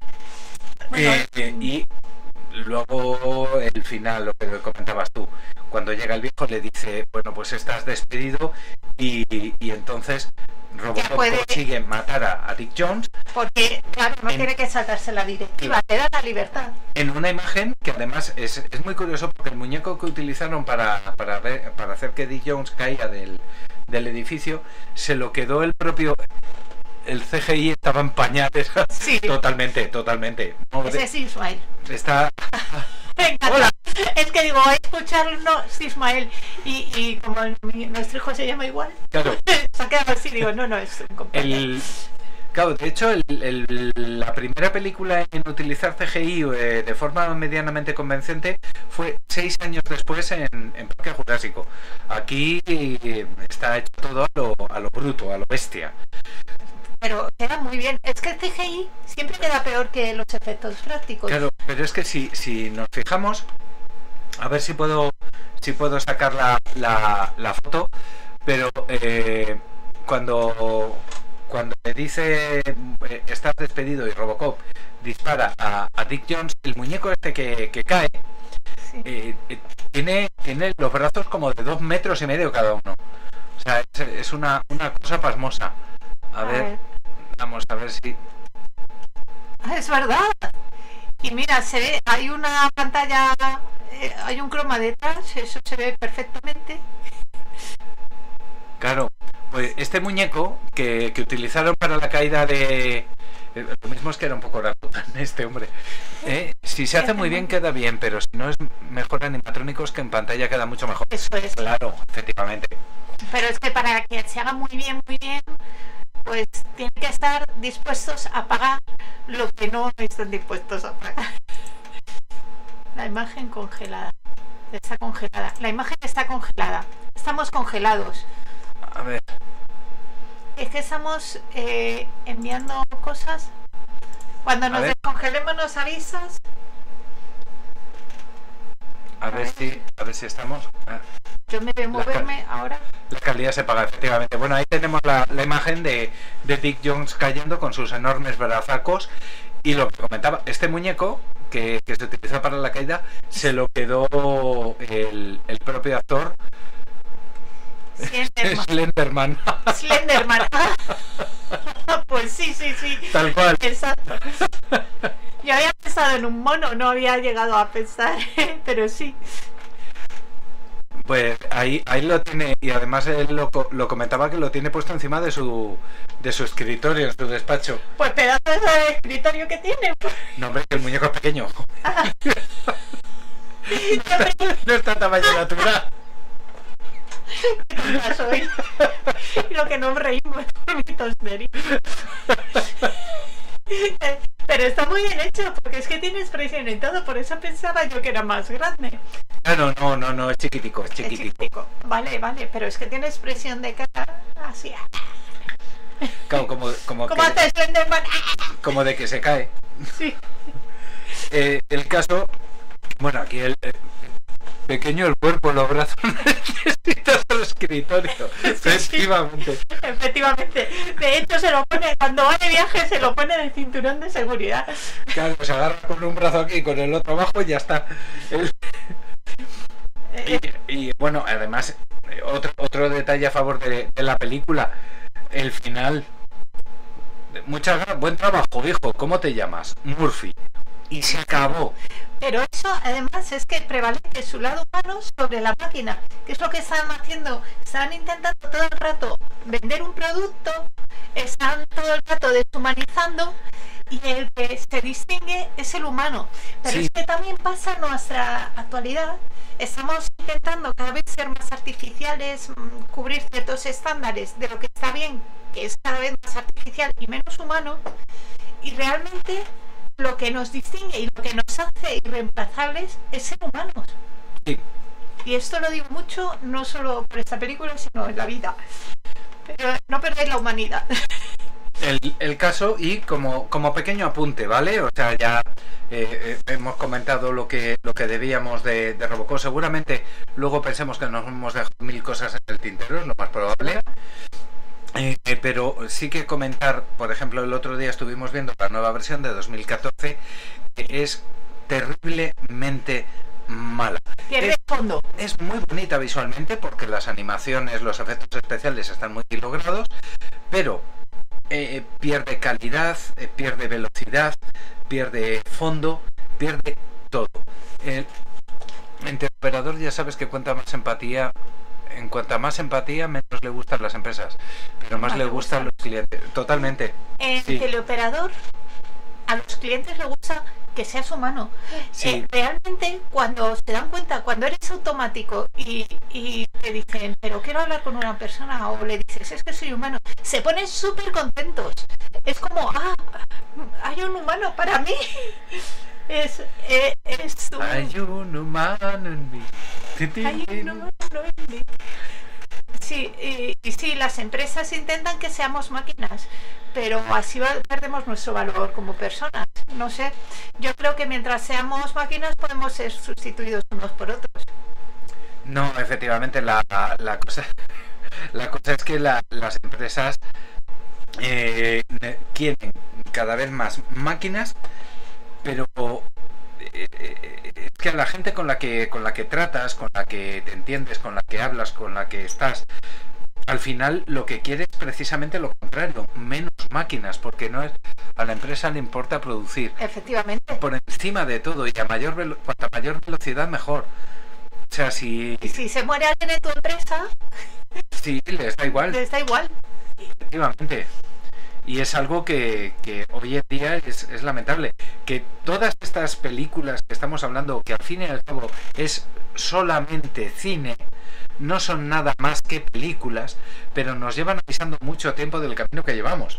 Bueno, Eh, eh, y luego el final, lo que comentabas tú, cuando llega el viejo le dice, bueno, pues estás despedido, y, y entonces Robocop puede- consigue matar a, a Dick Jones porque, claro, no En- tiene que saltarse la directiva, Claro. te da la libertad. en una imagen que además es, es muy curioso, porque el muñeco que utilizaron para, para, ver- para hacer que Dick Jones caiga del, del edificio se lo quedó el propio... El C G I estaba en pañales. Sí. Totalmente, totalmente. No, Ese de- es Ismael. está... Me encanta. Hola. Es que digo, a escucharlo, no, es Ismael. Y, y como el- mi- nuestro hijo se llama igual, Claro. se ha quedado así, digo, no, no, es un compañero. El, claro, de hecho, el- el- la primera película en utilizar C G I eh, de forma medianamente convincente fue seis años después en, en Parque Jurásico. Aquí eh, está hecho todo a lo, a lo bruto, a lo bestia. Pero queda muy bien. Es que el C G I siempre queda peor que los efectos prácticos. Claro, pero es que si, si nos fijamos, a ver si puedo si puedo sacar la, la, la foto, pero eh, cuando cuando le dice eh, estás despedido y Robocop dispara a, a Dick Jones, el muñeco este que, que cae Sí. eh, eh, tiene tiene los brazos como de dos metros y medio cada uno. O sea, es, es una, una cosa pasmosa. A ver, vamos a ver si... Ah, es verdad. Y mira, se ve, hay una pantalla, eh, hay un croma detrás, eso se ve perfectamente. Claro, pues este muñeco que, que utilizaron para la caída de... eh, Lo mismo es que era un poco orangután este hombre. ¿Eh? Si se hace muy bien queda bien, pero si no es mejor animatrónicos, que en pantalla queda mucho mejor. Eso es. Claro, efectivamente. Pero es que para que se haga muy bien, muy bien, pues tienen que estar dispuestos a pagar lo que no están dispuestos a pagar. La imagen congelada. Está congelada. La imagen está congelada. Estamos congelados. A ver, Es que estamos eh, enviando cosas. Cuando nos ver. descongelemos nos avisas. a ver si, a ver si estamos... ah, Yo me voy a La moverme ahora. La calidad se paga, efectivamente. Bueno, ahí tenemos la, la imagen de, de Dick Jones cayendo con sus enormes brazacos. Y lo que comentaba, este muñeco que, que se utilizó para la caída se lo quedó el, el propio actor Slenderman. Slenderman. Slenderman. Pues sí, sí, sí. Tal cual. Exacto. Yo había pensado en un mono, no había llegado a pensar, pero sí. Pues ahí, ahí lo tiene, y además él lo, co- lo comentaba que lo tiene puesto encima de su de su escritorio, en su despacho. Pues pedazo de escritorio que tiene. No, hombre, que el muñeco es pequeño. Yo No está tamaño natural. me soy. Lo que nos reímos por mi tontería. Pero está muy bien hecho, porque es que tiene expresión y todo, por eso pensaba yo que era más grande. Ah, no, no, no, no, es chiquitico, es Es chiquitico. chiquitico. Vale, vale, pero es que tiene expresión de cara así. Claro, como, como, ¿Cómo que- hace Slenderman? como de que se cae. Sí. Eh, el caso, bueno, aquí el eh, pequeño el cuerpo, los brazos necesitas el escritorio. Efectivamente. Efectivamente. De hecho, se lo pone, cuando va de viaje, se lo pone en el cinturón de seguridad. Claro, se agarra con un brazo aquí y con el otro abajo y ya está. El- Eh, Y, y, bueno, además, eh, otro, otro detalle a favor de, de la película, el final. Muchas gracias, buen trabajo, viejo. ¿Cómo te llamas? Murphy. Y se acabó. Pero eso, además, es que prevalece su lado humano sobre la máquina. Que es lo que están haciendo. Están intentando todo el rato vender un producto, están todo el rato deshumanizando y el que se distingue es el humano. Pero Sí. es que también pasa en nuestra actualidad. Estamos intentando cada vez ser más artificiales, mm, cubrir ciertos estándares de lo que está bien, que es cada vez más artificial y menos humano, y realmente lo que nos distingue y lo que nos hace irreemplazables es ser humanos. Sí. Y esto lo digo mucho, no solo por esta película, sino en la vida. Pero no perdáis la humanidad. El, el caso, y como, como pequeño apunte, ¿vale? O sea, ya eh, eh, hemos comentado lo que lo que debíamos de, de Robocop. Seguramente luego pensemos que nos hemos dejado mil cosas en el tintero, es lo más probable. Eh, eh, pero sí que comentar, por ejemplo, el otro día estuvimos viendo la nueva versión de dos mil catorce, que es terriblemente mala. Pierde Es, fondo. es muy bonita visualmente porque las animaciones, los efectos especiales están muy bien logrados, pero eh, pierde calidad, eh, pierde velocidad, pierde fondo, pierde todo. El Interoperador ya sabes que cuenta más empatía. En cuanto a más empatía, menos le gustan las empresas, pero más Más le le gustan gustan. los clientes. Totalmente. En Sí. teleoperador, a los clientes les gusta que seas humano. Sí. Eh, realmente, cuando se dan cuenta, cuando eres automático y, y te dicen, pero quiero hablar con una persona, o le dices, es que soy humano, se ponen súper contentos. Es como, ah, hay un humano para mí. Es, eh, es un... Hay un humano en mí. Hay un humano en mí. Sí, y, y sí, las empresas intentan que seamos máquinas, pero así va- perdemos nuestro valor como personas. No sé, yo creo que mientras seamos máquinas podemos ser sustituidos unos por otros. No, efectivamente, la, la cosa la cosa es que la- las empresas eh, ne- quieren cada vez más máquinas, pero eh, eh, es que a la gente con la que con la que tratas, con la que te entiendes, con la que hablas, con la que estás, al final lo que quiere es precisamente lo contrario, menos máquinas, porque no es, a la empresa le importa producir Efectivamente. por encima de todo, y a mayor velo- cuanta mayor velocidad mejor. O sea, si, Y si se muere alguien en tu empresa, si les da igual, les da igual. efectivamente. Y es algo que, que hoy en día es, es lamentable. Que todas estas películas que estamos hablando, que al fin y al cabo es solamente cine, no son nada más que películas, pero nos llevan avisando mucho tiempo del camino que llevamos.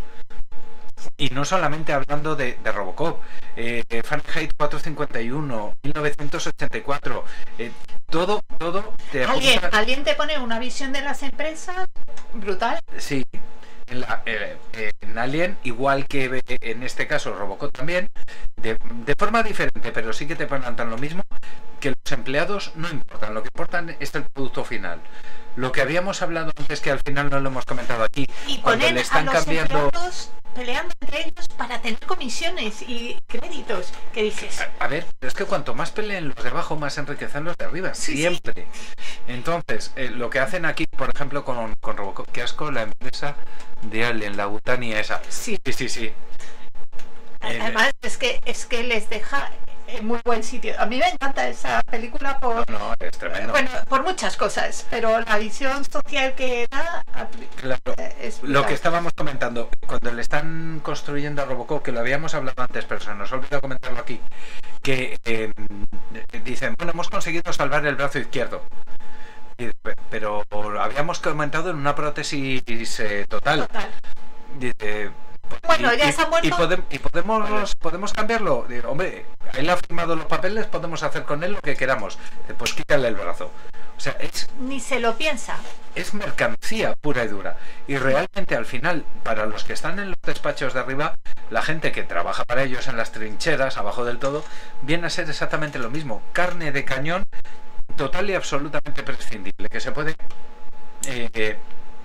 Y no solamente hablando de, de Robocop, eh, Fahrenheit cuatrocientos cincuenta y uno, mil novecientos ochenta y cuatro, eh, todo, todo te Alguien, apunta- alguien te pone una visión de las empresas brutal. Sí, en, la- eh, eh, en Alien, igual que eh, en este caso Robocop también, de, de forma diferente, pero sí que te plantean lo mismo, que los empleados no importan, lo que importan es el producto final. Lo que habíamos hablado antes, que al final no lo hemos comentado aquí, Y cuando ponen le a están los cambiando... empleados peleando entre ellos para tener comisiones y créditos. Que dices, A, a ver, pero es que cuanto más peleen los de abajo, más enriquecen los de arriba, Sí, sí. siempre. Entonces, eh, lo que hacen aquí, por ejemplo, con, con Robocop, que asco, la empresa de Alien, la Butania esa. sí. Sí, sí, sí. Eh, Además, es que, es que les deja en muy buen sitio. A mí me encanta esa película por, No, no, es tremendo. bueno, por muchas cosas, pero la visión social que da Claro. eh, es Lo brutal. que estábamos comentando, cuando le están construyendo a Robocop, que lo habíamos hablado antes, pero se nos ha olvidado comentarlo aquí, que eh, dicen, bueno, hemos conseguido salvar el brazo izquierdo. Y, pero lo habíamos comentado en una prótesis eh, total. Total. Dice, Bueno, y, ya y- se ha muerto. y podem- y podemos podemos cambiarlo. Digo, hombre, él ha firmado los papeles, podemos hacer con él lo que queramos. Dice, pues quítale el brazo. O sea, es, Ni se lo piensa. es mercancía pura y dura. Y realmente al final, para los que están en los despachos de arriba, la gente que trabaja para ellos en las trincheras, abajo del todo, viene a ser exactamente lo mismo. Carne de cañón total y absolutamente prescindible, que se puede eh, eh,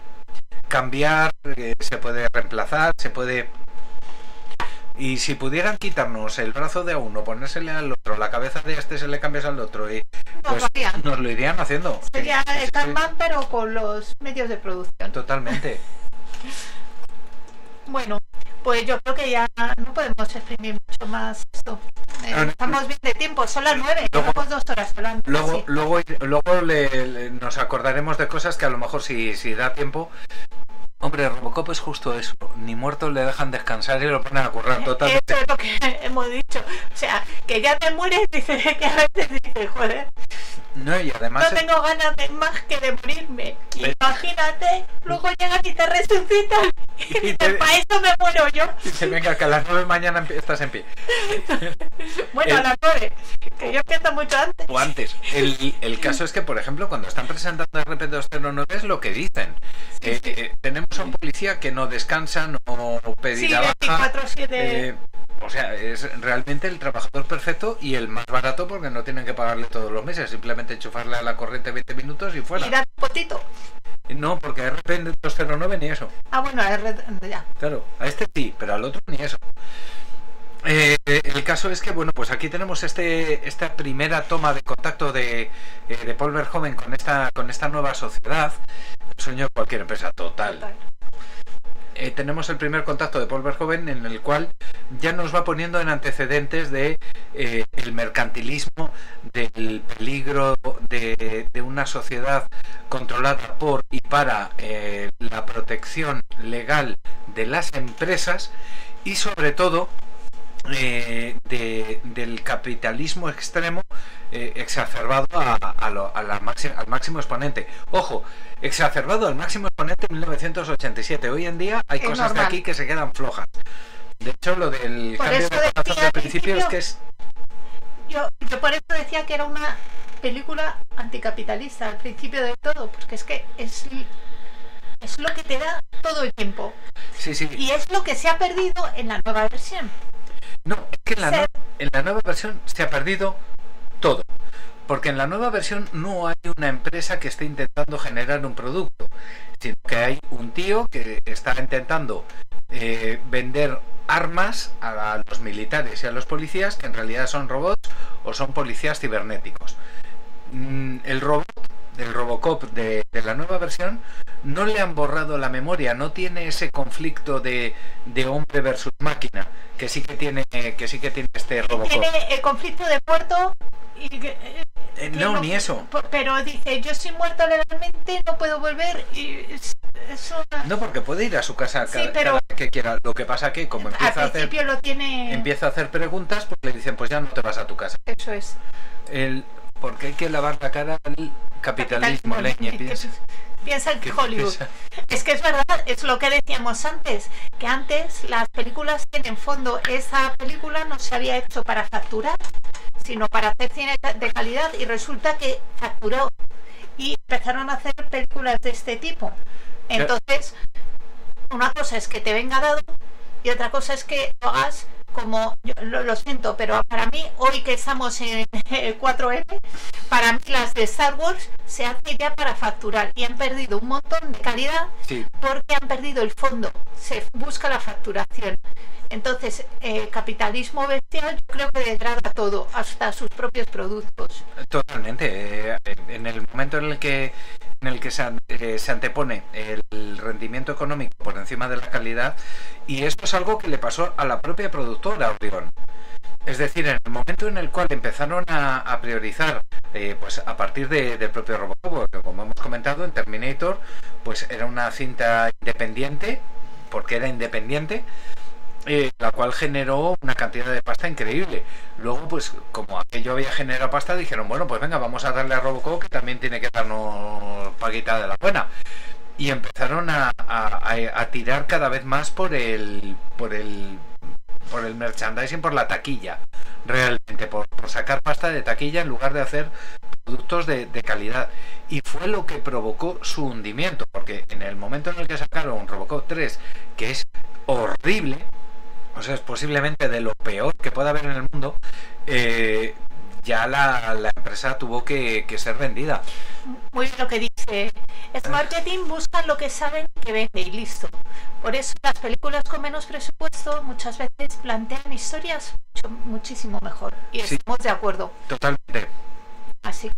cambiar, eh, se puede reemplazar, se puede... Y si pudieran quitarnos el brazo de a uno, ponérsele al otro, la cabeza de este se le cambias al otro, y No pues lo harían. nos lo irían haciendo. Sería Sí, sí, el sí, Catman, pero con los medios de producción. totalmente. Bueno, pues yo creo que ya no podemos exprimir mucho más esto. Eh, No, no. estamos bien de tiempo, son las nueve, Luego- llevamos dos horas hablando. Luego, casi. luego, luego le- le- nos acordaremos de cosas que a lo mejor si, si da tiempo Hombre, Robocop es justo eso. Ni muertos le dejan descansar y lo ponen a currar totalmente. Eso es lo que hemos dicho. O sea, que ya te mueres, dice que a veces dices, joder, No, y además... no tengo ganas de más que de morirme. Y imagínate, luego llegan y te resucitan. Y Y dices, te- para eso me muero yo. Dice, venga, que a las nueve mañana empie- estás en pie. Bueno, a El- las nueve, que yo empiezo mucho antes. O antes. El, el caso es que, por ejemplo, cuando están presentando R P doscientos nueve es lo que dicen. Eh, eh, tenemos a un policía que no descansa, no Sí, pedirá baja. veinticuatro siete. eh, o sea, es realmente el trabajador perfecto y el más barato porque no tienen que pagarle todos los meses, simplemente enchufarle a la corriente veinte minutos y Y fuera. da un potito. No, porque a R P doscientos nueve ni eso. Ah, bueno, a ver, ya. Claro, a este sí, pero al otro ni eso. Eh, el caso es que, bueno, pues aquí tenemos este esta primera toma de contacto de, eh, de Paul Verhoeven con esta, con esta nueva sociedad. El sueño de cualquier empresa, total. Total. Eh, tenemos el primer contacto de Paul Verhoeven en el cual ya nos va poniendo en antecedentes de eh, el mercantilismo, del peligro de, de una sociedad controlada por y para eh, la protección legal de las empresas y sobre todo eh, de, del capitalismo extremo eh, exacerbado a, a lo- a la máxima- al máximo exponente. Ojo, exacerbado al máximo exponente en mil novecientos ochenta y siete. Hoy en día hay Es cosas de normal. aquí que se quedan flojas. De hecho, lo del Por cambio eso de corazón decía de al principio es principio- que es... Yo, yo por eso decía que era una película anticapitalista al principio de todo, porque es que es, es lo que te da todo el tiempo. Sí, sí. Y es lo que se ha perdido en la nueva versión. No, es que en la, Se- nue- en la nueva versión se ha perdido todo. Porque en la nueva versión no hay una empresa que esté intentando generar un producto, sino que hay un tío que está intentando eh, vender armas a los militares y a los policías que en realidad son robots o son policías cibernéticos. Mm, El robot, el Robocop de, de la nueva versión, no le han borrado la memoria, no tiene ese conflicto de, de hombre versus máquina que sí que tiene, que sí que tiene este Robocop. Tiene el conflicto de muerto y que, eh, Eh, que no, ni eso. po- Pero dice, yo soy muerto legalmente, no puedo volver y es, es una- No, porque puede ir a su casa Sí, cada, pero- cada vez que quiera. Lo que pasa que como al empieza a hacer principio lo tiene... empieza a hacer preguntas, pues le dicen, pues ya no te vas a tu casa. Eso es. El, porque hay que lavar la cara al capitalismo, leñe, que piensa. piensa en que Hollywood. piensa. Es que es verdad, es lo que decíamos antes, que antes las películas tienen fondo. Esa película no se había hecho para facturar, sino para hacer cine de calidad y resulta que facturó y empezaron a hacer películas de este tipo. Entonces, una cosa es que te venga dado y otra cosa es que lo hagas como, yo lo, lo siento, pero para mí, hoy que estamos en el cuatro eme, para mí las de Star Wars se hacen ya para facturar y han perdido un montón de calidad Sí, porque han perdido el fondo, se busca la facturación. Entonces, el capitalismo bestial yo creo que degrada todo, hasta sus propios productos. totalmente. Eh, en el momento en el que en el que se, an- eh, se antepone el rendimiento económico por encima de la calidad, y esto es algo que le pasó a la propia productora Orión. Es decir, en el momento en el cual empezaron a, a priorizar, eh, pues a partir de- del propio Robocop, porque como hemos comentado en Terminator, pues era una cinta independiente, porque era independiente, eh, la cual generó una cantidad de pasta increíble. Luego, pues como aquello había generado pasta, dijeron, bueno, pues venga, vamos a darle a Robocop que también tiene que darnos paguita de la buena. Y empezaron a, a- a- a tirar cada vez más por el por el por el merchandising, por la taquilla, realmente, por, por sacar pasta de taquilla en lugar de hacer productos de, de calidad. Y fue lo que provocó su hundimiento, porque en el momento en el que sacaron Robocop tres, que es horrible, o sea, es posiblemente de lo peor que pueda haber en el mundo, eh, ya la, la empresa tuvo que, que ser vendida. Muy bien lo que dice. Es marketing, buscan lo que saben que vende y listo. Por eso las películas con menos presupuesto muchas veces plantean historias mucho, muchísimo mejor. Y Sí. estamos de acuerdo. Totalmente. Así que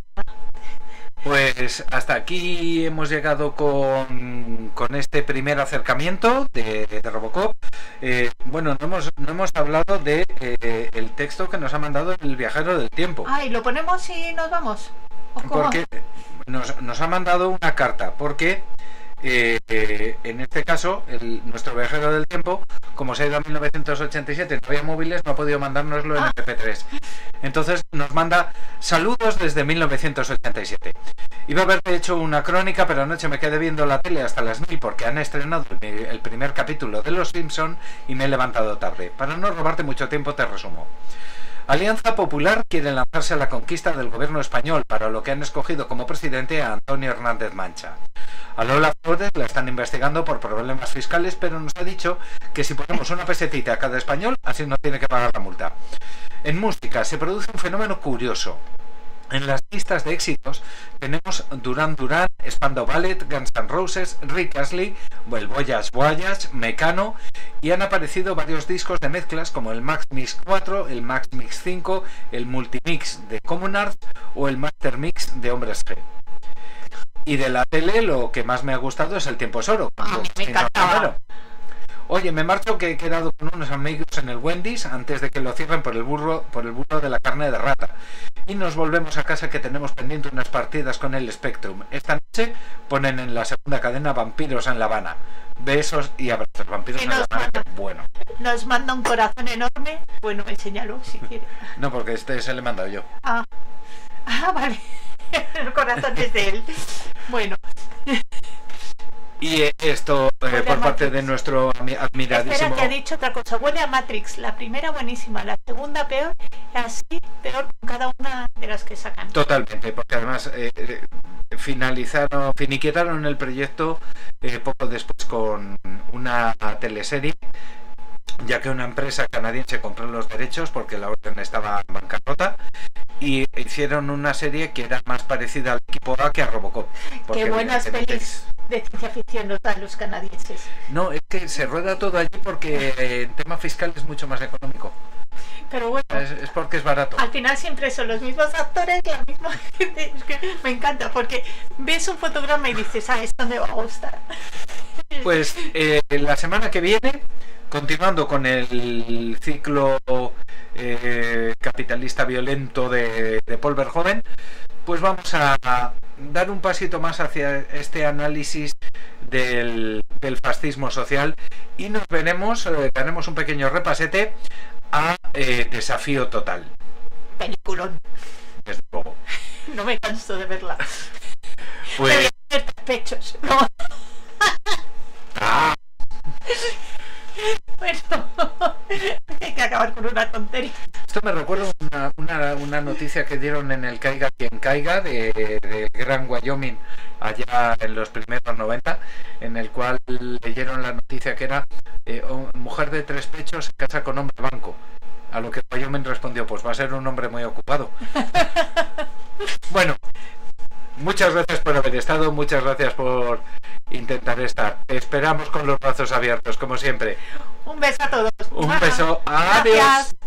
Pues hasta aquí hemos llegado con, con este primer acercamiento de, de Robocop. Eh, bueno, no hemos, no hemos hablado de eh, el texto que nos ha mandado el viajero del tiempo. ay, lo ponemos y nos vamos. ¿O cómo? Porque nos, nos ha mandado una carta, porque eh, eh, en este caso, el, nuestro viajero del tiempo, como se ha ido a mil novecientos ochenta y siete, no había móviles, no ha podido mandárnoslo en eme pe tres. Entonces nos manda saludos desde mil novecientos ochenta y siete. Iba a haberte hecho una crónica, pero anoche me quedé viendo la tele hasta las mil porque han estrenado el, el primer capítulo de Los Simpson y me he levantado tarde. Para no robarte mucho tiempo te resumo. Alianza Popular quiere lanzarse a la conquista del gobierno español, para lo que han escogido como presidente a Antonio Hernández Mancha. A Lola Flores la están investigando por problemas fiscales, pero nos ha dicho que si ponemos una pesetita a cada español, así no tiene que pagar la multa. En música se produce un fenómeno curioso. En las listas de éxitos tenemos Duran Duran, Spandau Ballet, Guns N' Roses, Rick Astley, el Voyage Voyage, Mecano, y han aparecido varios discos de mezclas como el Max Mix cuatro, el Max Mix cinco, el Multimix de Common Art o el Master Mix de Hombres G. Y de la tele lo que más me ha gustado es El Tiempo es Oro. Ah, me encantaba. Oye, me marcho, que he quedado con unos amigos en el Wendy's antes de que lo cierren por el burro, por el burro de la carne de rata. Y nos volvemos a casa, que tenemos pendiente unas partidas con el Spectrum. Esta noche ponen en la segunda cadena Vampiros en La Habana. Besos y abrazos. Vampiros en La Habana, manda, bueno. Nos manda un corazón enorme. Bueno, enséñalo si quiere. No, porque este se le he mandado yo. Ah, ah vale. El corazón es de él. Bueno. Y esto eh, por parte de nuestro admiradísimo... Espera, que ha dicho otra cosa. Huele a Matrix. La primera buenísima, la segunda peor, y así peor con cada una de las que sacan. Totalmente, porque además eh, finalizaron, finiquitaron el proyecto eh, poco después con una teleserie, ya que una empresa canadiense compró los derechos porque la orden estaba en bancarrota, y hicieron una serie que era más parecida al Equipo A que a Robocop. Qué buenas pelis de ciencia ficción nos dan los canadienses. No, es que se rueda todo allí porque eh, en tema fiscal es mucho más económico. Pero bueno, es, es porque es barato. Al final siempre son los mismos actores, la misma gente. Es que me encanta porque ves un fotograma y dices, ah, esto me va a gustar. Pues eh, la semana que viene, continuando con el ciclo eh, capitalista violento de, de Paul Verhoeven, pues vamos a dar un pasito más hacia este análisis del, del fascismo social y nos veremos, eh, daremos un pequeño repasete a eh, Desafío Total. Peliculón. Desde luego. No me canso de verla. Pues... Me voy a hacer pechos. No. Ah. Bueno, hay que acabar con una tontería. Esto me recuerda una, una, una noticia que dieron en el Caiga quien caiga de, de Gran Wyoming allá en los primeros noventa, en el cual leyeron la noticia que era eh, mujer de tres pechos se casa con hombre banco. A lo que Wyoming respondió, pues va a ser un hombre muy ocupado. Bueno, muchas gracias por haber estado, muchas gracias por intentar estar. Te esperamos con los brazos abiertos, como siempre. Un beso a todos. Un beso. Adiós. Gracias.